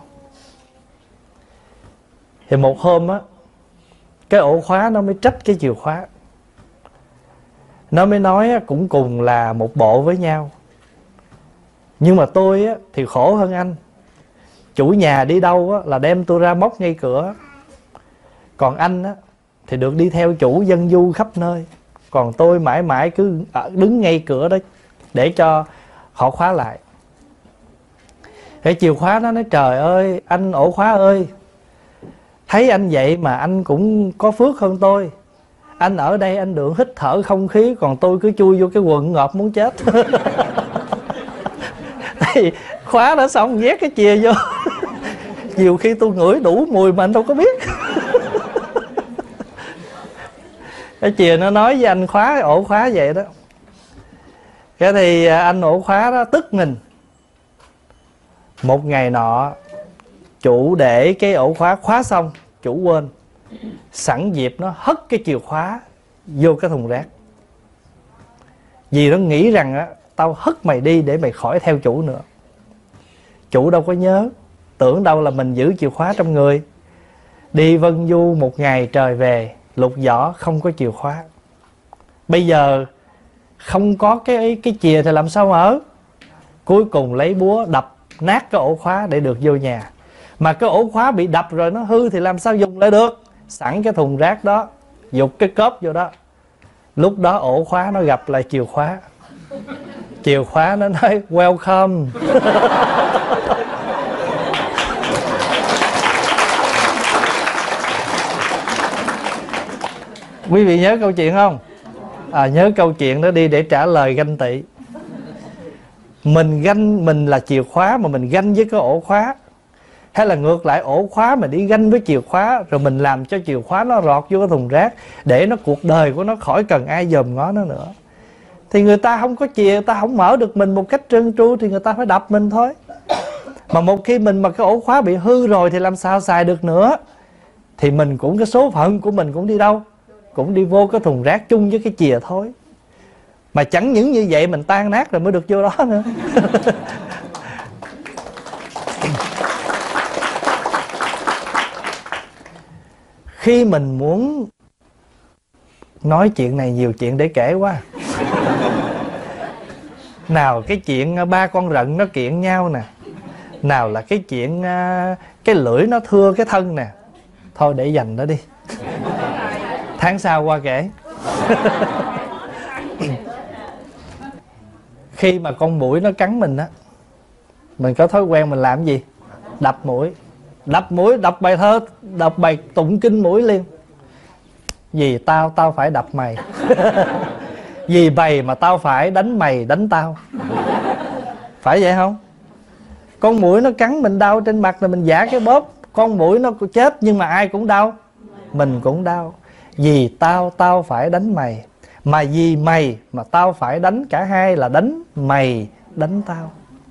Speaker 1: Thì một hôm á, cái ổ khóa nó mới trách cái chìa khóa. Nó mới nói cũng cùng là một bộ với nhau, nhưng mà tôi á, thì khổ hơn anh. Chủ nhà đi đâu á, là đem tôi ra móc ngay cửa. Còn anh á, thì được đi theo chủ dân du khắp nơi. Còn tôi mãi mãi cứ đứng ngay cửa đó để cho họ khóa lại. Cái chìa khóa nó nói trời ơi, anh ổ khóa ơi, thấy anh vậy mà anh cũng có phước hơn tôi. Anh ở đây anh được hít thở không khí, còn tôi cứ chui vô cái quần ngợp muốn chết. Thì khóa đã xong nhét cái chìa vô. Nhiều khi tôi ngửi đủ mùi mà anh đâu có biết. Cái chìa nó nói với anh khóa, ổ khóa vậy đó. Cái thì anh ổ khóa đó tức mình. Một ngày nọ, chủ để cái ổ khóa khóa xong, chủ quên. Sẵn dịp nó hất cái chìa khóa vô cái thùng rác. Vì nó nghĩ rằng á, tao hất mày đi để mày khỏi theo chủ nữa. Chủ đâu có nhớ, tưởng đâu là mình giữ chìa khóa trong người. Đi vân du một ngày trời về, lục giỏ không có chìa khóa. Bây giờ không có cái cái chìa thì làm sao mở? Cuối cùng lấy búa đập nát cái ổ khóa để được vô nhà. Mà cái ổ khóa bị đập rồi nó hư thì làm sao dùng lại được? Sẵn cái thùng rác đó, dục cái cốp vô đó. Lúc đó ổ khóa nó gặp lại chìa khóa. Chìa khóa nó nói welcome. Quý vị nhớ câu chuyện không? À, nhớ câu chuyện đó đi để trả lời ganh tị. Mình ganh, mình là chìa khóa mà mình ganh với cái ổ khóa, hay là ngược lại ổ khóa mà đi ganh với chìa khóa, rồi mình làm cho chìa khóa nó rọt vô cái thùng rác để nó cuộc đời của nó khỏi cần ai dòm ngó nó nữa. Thì người ta không có chìa, người ta không mở được mình một cách trơn tru thì người ta phải đập mình thôi. Mà một khi mình mà cái ổ khóa bị hư rồi thì làm sao xài được nữa. Thì mình cũng, cái số phận của mình cũng đi đâu? Cũng đi vô cái thùng rác chung với cái chìa thôi. Mà chẳng những như vậy mình tan nát rồi mới được vô đó nữa. Khi mình muốn nói chuyện này, nhiều chuyện để kể quá. Nào cái chuyện ba con rận nó kiện nhau nè, nào là cái chuyện cái lưỡi nó thưa cái thân nè. Thôi để dành đó đi, tháng sau qua kể. Khi mà con muỗi nó cắn mình á, mình có thói quen mình làm gì? Đập mũi. Đập mũi, đập bài thơ, đập bài tụng kinh mũi liền. Vì tao, tao phải đập mày. Vì mày mà tao phải đánh mày, đánh tao. Phải vậy không? Con muỗi nó cắn mình đau trên mặt là mình vả cái bóp. Con muỗi nó chết nhưng mà ai cũng đau, mình cũng đau. Vì tao, tao phải đánh mày. Mà vì mày mà tao phải đánh, cả hai là đánh mày, đánh tao.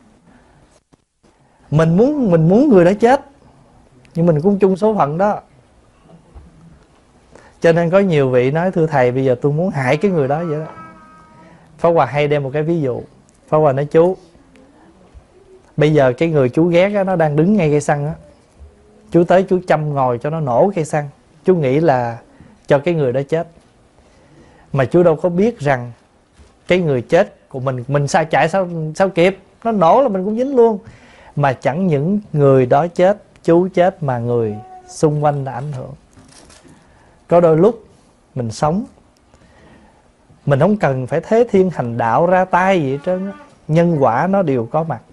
Speaker 1: Mình muốn mình muốn người đó chết, nhưng mình cũng chung số phận đó. Cho nên có nhiều vị nói: thưa thầy, bây giờ tôi muốn hại cái người đó vậy đó. Pháp Hòa hay đem một cái ví dụ. Pháp Hòa nói: chú, bây giờ cái người chú ghét đó, nó đang đứng ngay cây xăng á. Chú tới chú châm ngồi cho nó nổ cây xăng. Chú nghĩ là cho cái người đó chết. Mà chú đâu có biết rằng cái người chết của mình, mình sao chạy sao sao kịp, nó nổ là mình cũng dính luôn. Mà chẳng những người đó chết, chú chết, mà người xung quanh đã ảnh hưởng. Có đôi lúc mình sống, mình không cần phải thế thiên hành đạo ra tay gì hết trơn á. Nhân quả nó đều có mặt.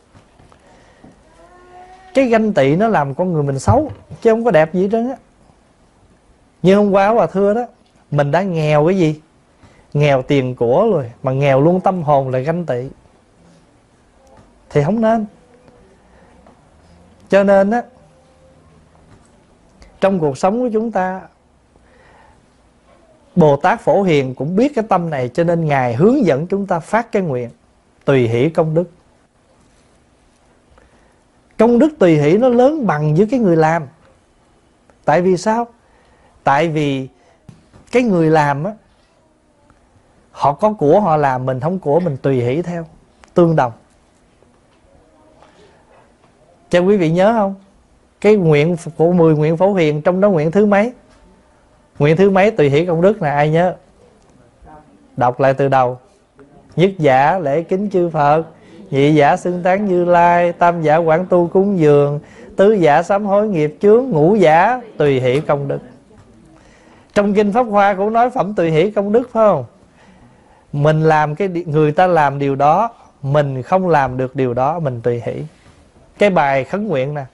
Speaker 1: Cái ganh tị nó làm con người mình xấu, chứ không có đẹp gì hết trơn á. Như hôm qua Hòa thưa đó, mình đã nghèo cái gì? Nghèo tiền của rồi, mà nghèo luôn tâm hồn là ganh tị. Thì không nên. Cho nên á, trong cuộc sống của chúng ta, Bồ Tát Phổ Hiền cũng biết cái tâm này, cho nên Ngài hướng dẫn chúng ta phát cái nguyện tùy hỷ công đức. Công đức tùy hỷ nó lớn bằng với cái người làm. Tại vì sao? Tại vì cái người làm á, họ có của họ làm, mình không của, mình tùy hỷ theo, tương đồng. Cho quý vị nhớ không? Cái nguyện của mười nguyện Phổ Hiền, trong đó nguyện thứ mấy? Nguyện thứ mấy tùy hỷ công đức này ai nhớ? Đọc lại từ đầu. Nhất giả lễ kính chư Phật, nhị giả xưng tán Như Lai, tam giả quảng tu cúng dường, tứ giả sám hối nghiệp chướng, ngũ giả tùy hỷ công đức. Trong kinh Pháp Hoa cũng nói phẩm tùy hỷ công đức, phải không? Mình làm cái người ta làm điều đó, mình không làm được điều đó, mình tùy hỷ. Cái bài khấn nguyện nè: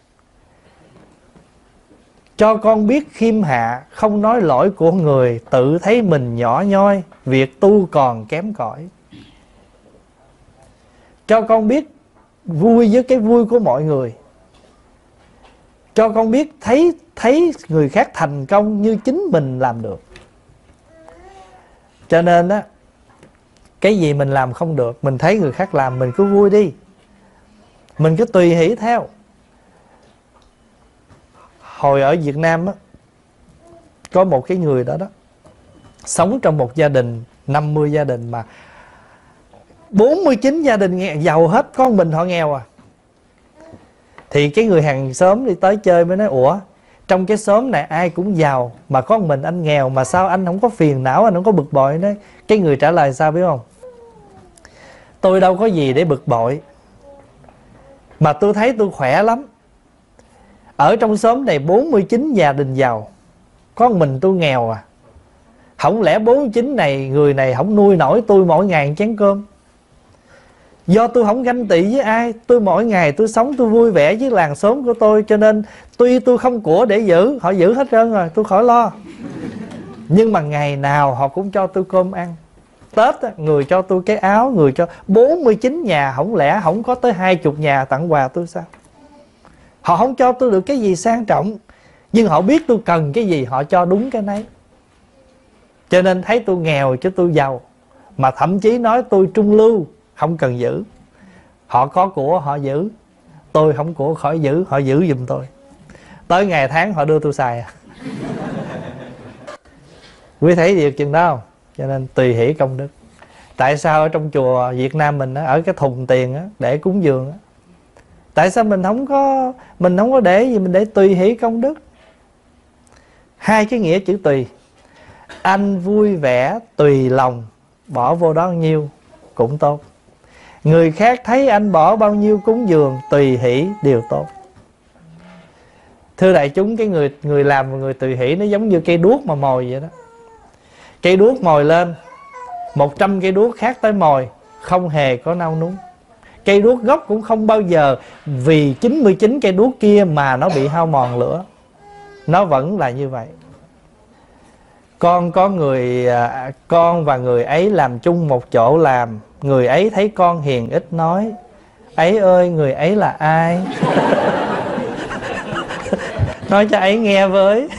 Speaker 1: cho con biết khiêm hạ, không nói lỗi của người, tự thấy mình nhỏ nhoi, việc tu còn kém cỏi. Cho con biết vui với cái vui của mọi người. Cho con biết thấy thấy người khác thành công như chính mình làm được. Cho nên á, cái gì mình làm không được, mình thấy người khác làm, mình cứ vui đi, mình cứ tùy hỷ theo. Hồi ở Việt Nam á, có một cái người đó đó, sống trong một gia đình năm mươi gia đình, mà bốn mươi chín gia đình nghèo, giàu hết, con mình họ nghèo à. Thì cái người hàng xóm đi tới chơi mới nói: ủa, trong cái xóm này ai cũng giàu, mà có mình anh nghèo, mà sao anh không có phiền não, anh không có bực bội? Đấy. Cái người trả lời sao biết không? Tôi đâu có gì để bực bội, mà tôi thấy tôi khỏe lắm. Ở trong xóm này bốn mươi chín gia đình giàu, có mình tôi nghèo à. Không lẽ bốn mươi chín này, người này không nuôi nổi tôi mỗi ngày chén cơm? Do tôi không ganh tị với ai, tôi mỗi ngày tôi sống tôi vui vẻ với làng xóm của tôi, cho nên tuy tôi không của để giữ, họ giữ hết trơn rồi, tôi khỏi lo. Nhưng mà ngày nào họ cũng cho tôi cơm ăn. Tết á, người cho tôi cái áo, người cho bốn mươi chín nhà, không lẽ không có tới hai mươi nhà tặng quà tôi sao? Họ không cho tôi được cái gì sang trọng, nhưng họ biết tôi cần cái gì, họ cho đúng cái nấy. Cho nên thấy tôi nghèo chứ tôi giàu, mà thậm chí nói tôi trung lưu, không cần giữ. Họ có của họ giữ, tôi không của khỏi giữ, họ giữ giùm tôi. Tới ngày tháng họ đưa tôi xài à. Quý thấy việc chừng đó không? Cho nên tùy hỷ công đức. Tại sao ở trong chùa Việt Nam mình á, ở cái thùng tiền á, để cúng dường á, tại sao mình không có mình không có để gì, mình để tùy hỷ công đức? Hai cái nghĩa chữ tùy. Anh vui vẻ tùy lòng, bỏ vô đó nhiêu cũng tốt. Người khác thấy anh bỏ bao nhiêu cúng dường tùy hỷ đều tốt. Thưa đại chúng, cái người người làm và người tùy hỷ nó giống như cây đuốc mà mồi vậy đó. Cây đuốc mồi lên, một trăm cây đuốc khác tới mồi, không hề có nao núng. Cây đuốc gốc cũng không bao giờ vì chín mươi chín cây đuốc kia mà nó bị hao mòn lửa. Nó vẫn là như vậy. Con có người à, con và người ấy làm chung một chỗ làm. Người ấy thấy con hiền ít nói. Ấy ơi, người ấy là ai? Nói cho ấy nghe với.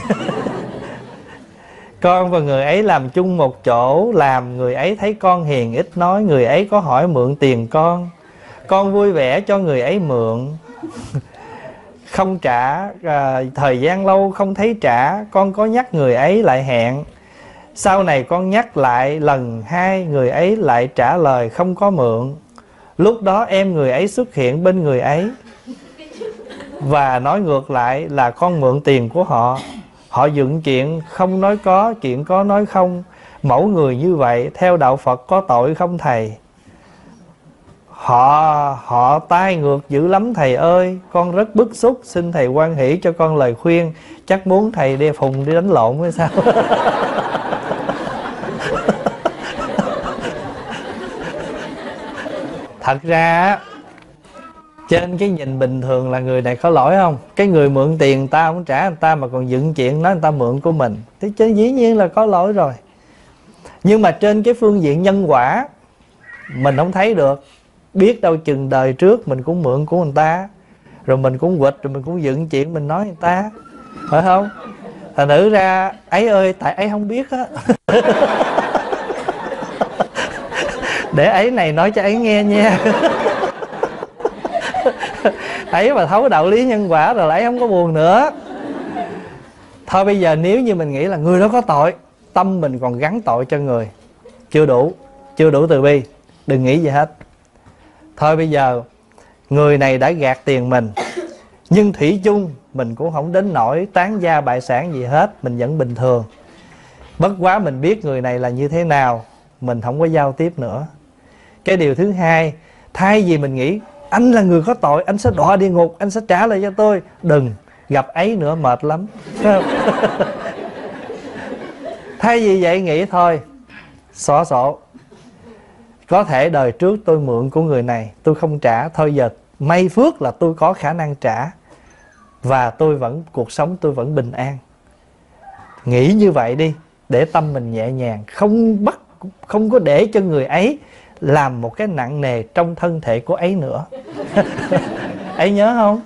Speaker 1: Con và người ấy làm chung một chỗ làm. Người ấy thấy con hiền ít nói. Người ấy có hỏi mượn tiền con. Con vui vẻ cho người ấy mượn. Không trả, à, thời gian lâu không thấy trả. Con có nhắc người ấy lại hẹn. Sau này con nhắc lại lần hai, người ấy lại trả lời không có mượn. Lúc đó em người ấy xuất hiện bên người ấy và nói ngược lại là con mượn tiền của họ. Họ dựng chuyện không nói có, chuyện có nói không. Mẫu người như vậy theo đạo Phật có tội không thầy? Họ họ tai ngược dữ lắm thầy ơi. Con rất bức xúc, xin thầy hoan hỷ cho con lời khuyên. Chắc muốn thầy đi phùng đi đánh lộn hay sao? Thật ra trên cái nhìn bình thường là người này có lỗi không? Cái người mượn tiền ta không trả người ta mà còn dựng chuyện nói người ta mượn của mình, thế chứ dĩ nhiên là có lỗi rồi. Nhưng mà trên cái phương diện nhân quả mình không thấy được. Biết đâu chừng đời trước mình cũng mượn của người ta, rồi mình cũng quỵt, rồi mình cũng dựng chuyện mình nói người ta, phải không? Thành thử ra ấy ơi, tại ấy không biết á. Để ấy này nói cho ấy nghe nha. Ấy mà thấu đạo lý nhân quả rồi ấy không có buồn nữa. Thôi bây giờ nếu như mình nghĩ là người đó có tội, tâm mình còn gắn tội cho người, chưa đủ, chưa đủ từ bi. Đừng nghĩ gì hết. Thôi bây giờ người này đã gạt tiền mình, nhưng thủy chung mình cũng không đến nỗi tán gia bại sản gì hết. Mình vẫn bình thường. Bất quá mình biết người này là như thế nào, mình không có giao tiếp nữa. Cái điều thứ hai, thay vì mình nghĩ anh là người có tội, anh sẽ đọa địa ngục, anh sẽ trả lời cho tôi. Đừng, gặp ấy nữa mệt lắm. Thay vì vậy nghĩ thôi, xóa sổ. Có thể đời trước tôi mượn của người này, tôi không trả. Thôi giờ may phước là tôi có khả năng trả, và tôi vẫn, cuộc sống tôi vẫn bình an. Nghĩ như vậy đi, để tâm mình nhẹ nhàng. Không bắt, không có để cho người ấy làm một cái nặng nề trong thân thể của ấy nữa. Ấy nhớ không?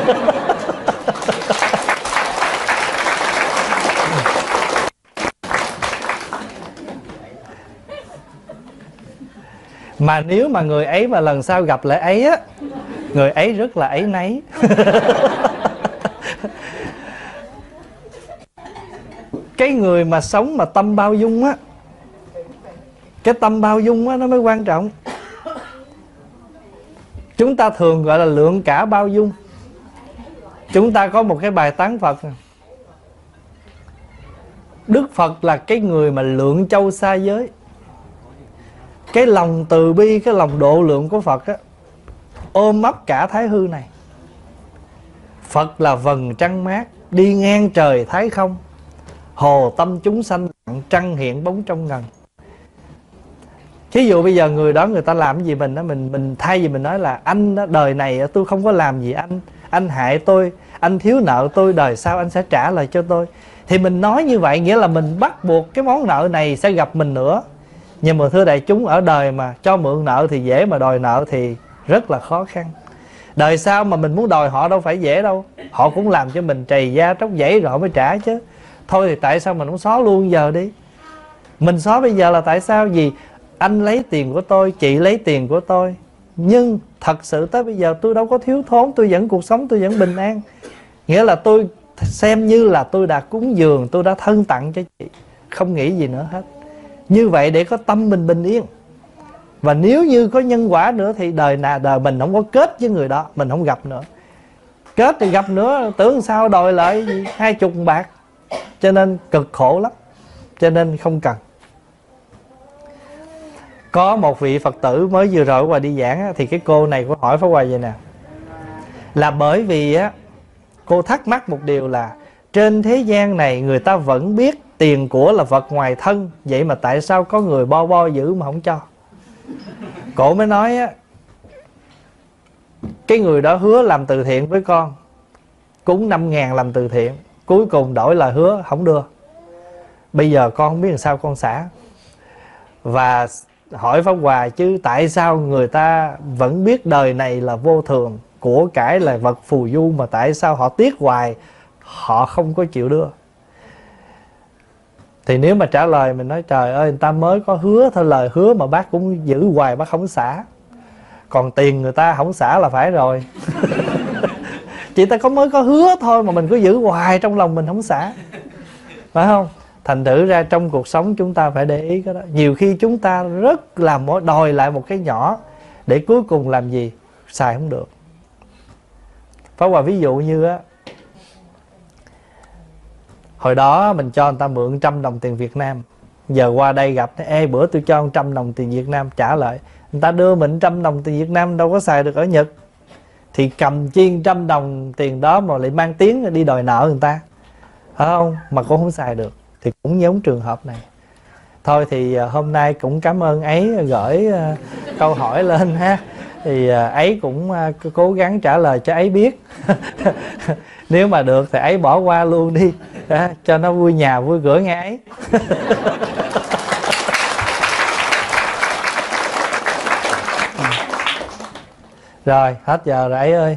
Speaker 1: Mà nếu mà người ấy mà lần sau gặp lại ấy á, người ấy rất là áy náy. Cái người mà sống mà tâm bao dung á, cái tâm bao dung á nó mới quan trọng. Chúng ta thường gọi là lượng cả bao dung. Chúng ta có một cái bài tán Phật, Đức Phật là cái người mà lượng châu xa giới. Cái lòng từ bi, cái lòng độ lượng của Phật á, ôm ấp cả thái hư này. Phật là vầng trăng mát, đi ngang trời thái không. Hồ tâm chúng sanh lặng, trăng hiện bóng trong ngần. Thí dụ bây giờ người đó người ta làm gì mình đó, mình mình thay vì mình nói là anh đó, đời này tôi không có làm gì anh, anh hại tôi, anh thiếu nợ tôi, đời sau anh sẽ trả lại cho tôi. Thì mình nói như vậy nghĩa là mình bắt buộc cái món nợ này sẽ gặp mình nữa. Nhưng mà thưa đại chúng, ở đời mà cho mượn nợ thì dễ, mà đòi nợ thì rất là khó khăn. Đời sau mà mình muốn đòi họ đâu phải dễ đâu. Họ cũng làm cho mình trầy da tróc dãy rồi họ mới trả chứ. Thôi thì tại sao mình không xóa luôn giờ đi. Mình xóa bây giờ là tại sao? Vì anh lấy tiền của tôi, chị lấy tiền của tôi, nhưng thật sự tới bây giờ tôi đâu có thiếu thốn, tôi vẫn cuộc sống tôi vẫn bình an. Nghĩa là tôi xem như là tôi đã cúng dường, tôi đã thân tặng cho chị, không nghĩ gì nữa hết. Như vậy để có tâm mình bình yên. Và nếu như có nhân quả nữa thì đời nào đời mình không có kết với người đó, mình không gặp nữa. Kết thì gặp nữa, tưởng sao đòi lại gì hai chục bạc. cho nên cực khổ lắm, cho nên không cần. Có một vị Phật tử mới vừa rồi qua đi giảng á, thì cái cô này có hỏi Pháp Hòa vậy nè, là bởi vì á, cô thắc mắc một điều là trên thế gian này người ta vẫn biết tiền của là vật ngoài thân, vậy mà tại sao có người bo bo giữ mà không cho? Cổ mới nói á, cái người đó hứa làm từ thiện với con, cúng năm ngàn làm từ thiện, cuối cùng đổi lời hứa không đưa. Bây giờ con không biết làm sao con xả. Và hỏi Pháp Hòa, chứ tại sao người ta vẫn biết đời này là vô thường, của cải là vật phù du, mà tại sao họ tiếc hoài, họ không có chịu đưa? Thì nếu mà trả lời mình nói trời ơi, người ta mới có hứa thôi, lời hứa mà bác cũng giữ hoài, bác không xả. Còn tiền người ta không xả là phải rồi. Chị ta có mới có hứa thôi mà mình cứ giữ hoài trong lòng mình không xả, phải không? Thành thử ra trong cuộc sống chúng ta phải để ý cái đó. Nhiều khi chúng ta rất là đòi lại một cái nhỏ, để cuối cùng làm gì? Xài không được. Pháp Hòa ví dụ như á, hồi đó mình cho người ta mượn trăm đồng tiền Việt Nam, giờ qua đây gặp, ê bữa tôi cho một trăm đồng tiền Việt Nam, trả lại. Người ta đưa mình trăm đồng tiền Việt Nam đâu có xài được ở Nhật, thì cầm chiên trăm đồng tiền đó mà lại mang tiếng đi đòi nợ người ta, phải không? Mà cũng không xài được. Thì cũng giống trường hợp này. Thôi thì hôm nay cũng cảm ơn ấy gửi uh, câu hỏi lên ha. Thì uh, ấy cũng uh, cố gắng trả lời cho ấy biết. Nếu mà được thì ấy bỏ qua luôn đi, uh, cho nó vui nhà vui cửa nghe ấy. Rồi hết giờ rồi ấy ơi.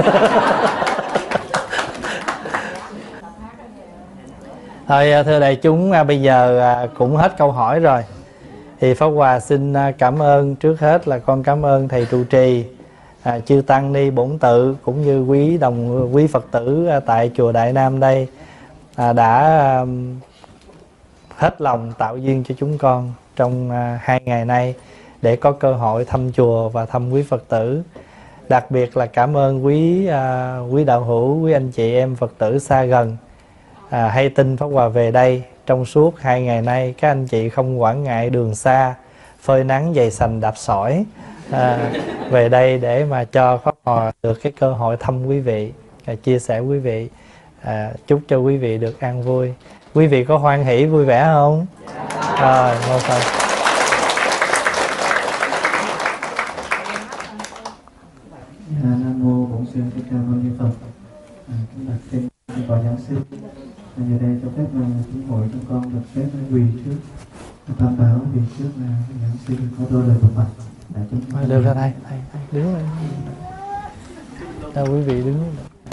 Speaker 1: Thôi thưa đại chúng, bây giờ cũng hết câu hỏi rồi. Thì Pháp Hòa xin cảm ơn, trước hết là con cảm ơn thầy trụ trì, à, chư tăng ni bổn tự, cũng như quý đồng quý Phật tử tại chùa Đại Nam đây, à, đã um, hết lòng tạo duyên cho chúng con trong uh, hai ngày nay để có cơ hội thăm chùa và thăm quý Phật tử. Đặc biệt là cảm ơn quý uh, quý đạo hữu, quý anh chị em Phật tử xa gần, à, hay tin Pháp Hòa về đây trong suốt hai ngày nay. Các anh chị không quản ngại đường xa, phơi nắng giày sành đạp sỏi, à, về đây để mà cho Pháp Hòa được cái cơ hội thăm quý vị, à, chia sẻ quý vị, à, chúc cho quý vị được an vui. Quý vị có hoan hỷ vui vẻ không? Rồi, một phần.
Speaker 2: Nam mô Bổn Sư Thích Ca Mâu Ni Phật. Kính bạch trên Phật giảng sư. Giờ đây cho phép chúng hội chúng con được phép quỳ trước, tham báo quỳ trước là giảng sư có đôi lời bộc bạch. Để chúng ta
Speaker 1: được ra đây, thầy, thầy đứng lên. Đâu quý vị đứng.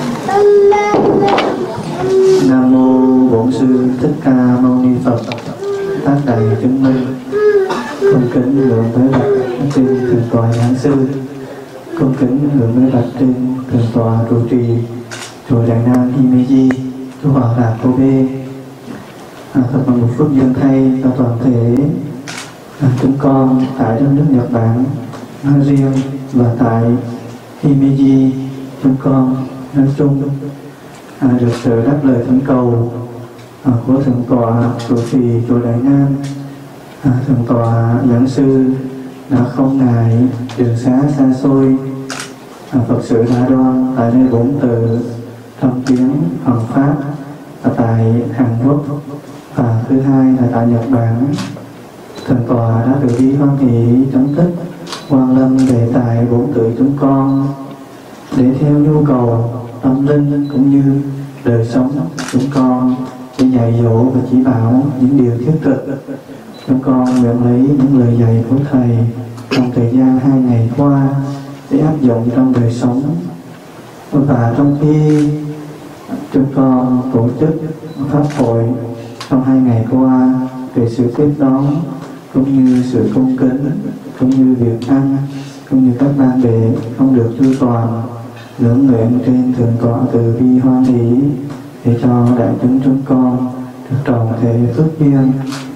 Speaker 2: Nam mô Bổn Sư Thích Ca Mâu Ni Phật. Tác đại chứng minh. Cung kính lượng với bạch trên thượng tọa giảng sư. Cung kính lượng với bạch trên thượng tọa trụ trì chùa Đại Nam Himeji, chùa Hòa Lạc Kobe. À, thật là một phước duyên thay cho toàn thể à, chúng con tại đất nước Nhật Bản nói riêng và tại Himeji chúng con nói chung, à, được sự đáp lời thỉnh cầu à, của thượng tọa trụ trì chùa Đại Nam, à, thượng tọa giảng sư đã không ngại đường xá xa xôi, à, Phật sự đa đoan tại nơi bổn tự trong tiếng Hoàng Pháp là tại Hàn Quốc, và thứ hai là tại Nhật Bản. Thượng tọa đã từ bi hoan hỷ chấm tích quan lâm đề tài bổn tự chúng con để theo nhu cầu tâm linh cũng như đời sống chúng con để dạy dỗ và chỉ bảo những điều thiết thực. Chúng con nguyện lấy những lời dạy của thầy trong thời gian hai ngày qua để áp dụng trong đời sống. Và trong khi chúng con tổ chức pháp hội trong hai ngày qua về sự tiếp đón cũng như sự cung kính, cũng như việc ăn, cũng như các ban bệ không được chu toàn, ngưỡng nguyện trên thượng tọa từ bi hoan hỷ để cho đại chúng chúng con được tròn thể phước duyên.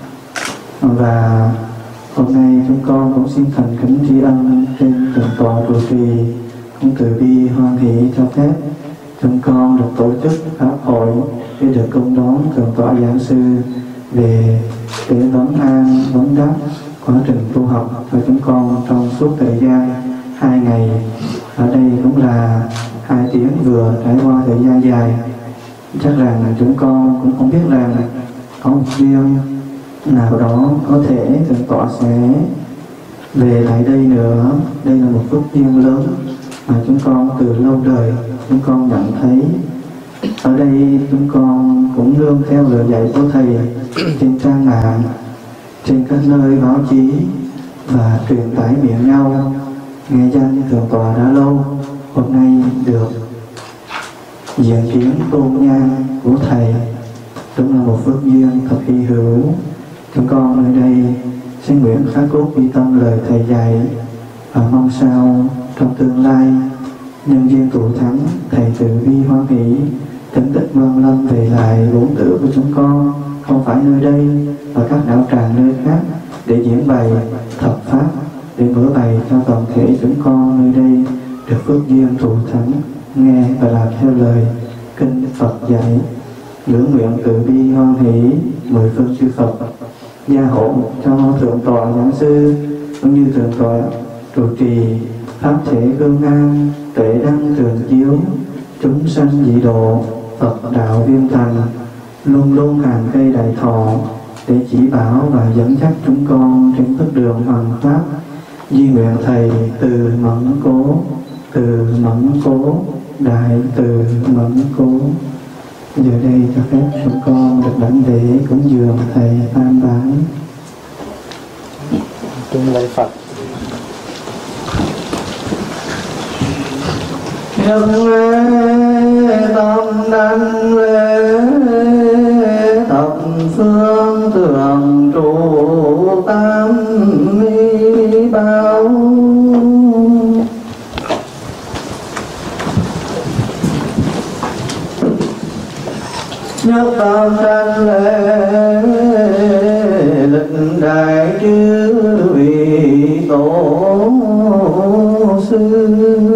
Speaker 2: Và hôm nay chúng con cũng xin thành kính tri ân trên thượng tọa trụ trì cũng từ bi hoan hỷ cho phép chúng con được tổ chức pháp hội để được cung đón thượng tọa giảng sư về để vấn an vấn đáp quá trình tu học cho chúng con trong suốt thời gian hai ngày. Ở đây cũng là hai tiếng vừa trải qua thời gian dài. Chắc rằng chúng con cũng không biết rằng có một duyên nào đó có thể thượng tọa sẽ về lại đây nữa. Đây là một phước duyên lớn mà chúng con từ lâu đời chúng con nhận thấy. Ở đây chúng con cũng nương theo lời dạy của thầy trên trang mạng, trên các nơi báo chí và truyền tải miệng nhau nghe danh thượng tọa đã lâu. Hôm nay được diện kiến tôn nhang của thầy đúng là một phước duyên thật hy hữu. Chúng con nơi đây xin nguyện khắc cốt ghi tâm lời thầy dạy và mong sao trong tương lai nhân duyên tụ thắng thầy từ bi hoan hỷ tính tích vang lâm về lại bốn tử của chúng con, không phải nơi đây và các đạo tràng nơi khác, để diễn bày thập pháp, để mở bày cho toàn thể chúng con nơi đây được phước duyên tụ thắng nghe và làm theo lời kinh Phật dạy. Lưỡng nguyện từ bi hoan hỷ mười phương chư Phật gia hộ cho thượng tọa giảng sư cũng như thượng tọa trụ trì pháp thể cương an tuệ đăng trường chiếu chúng sanh dị độ Phật đạo viên thành luôn luôn hàng cây đại thọ để chỉ bảo và dẫn dắt chúng con trên bước đường hoàng pháp. Di nguyện thầy từ mẫn cố, từ mẫn cố, đại từ mẫn cố. Giờ đây cho phép chúng con được đảnh lễ cúng dường thầy an bái.
Speaker 1: Chúng lạy Phật.
Speaker 2: Nhân lễ tâm đảnh lễ thập phương thường trụ tam mi bao. Nhất tâm đảnh lễ lịch đại chư vị tổ sư.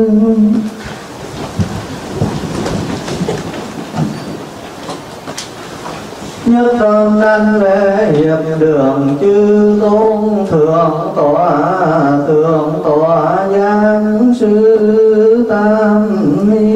Speaker 2: Nhất tâm đảnh lễ hiệp đường chư tôn thượng tọa, thượng tọa giảng sư tam mi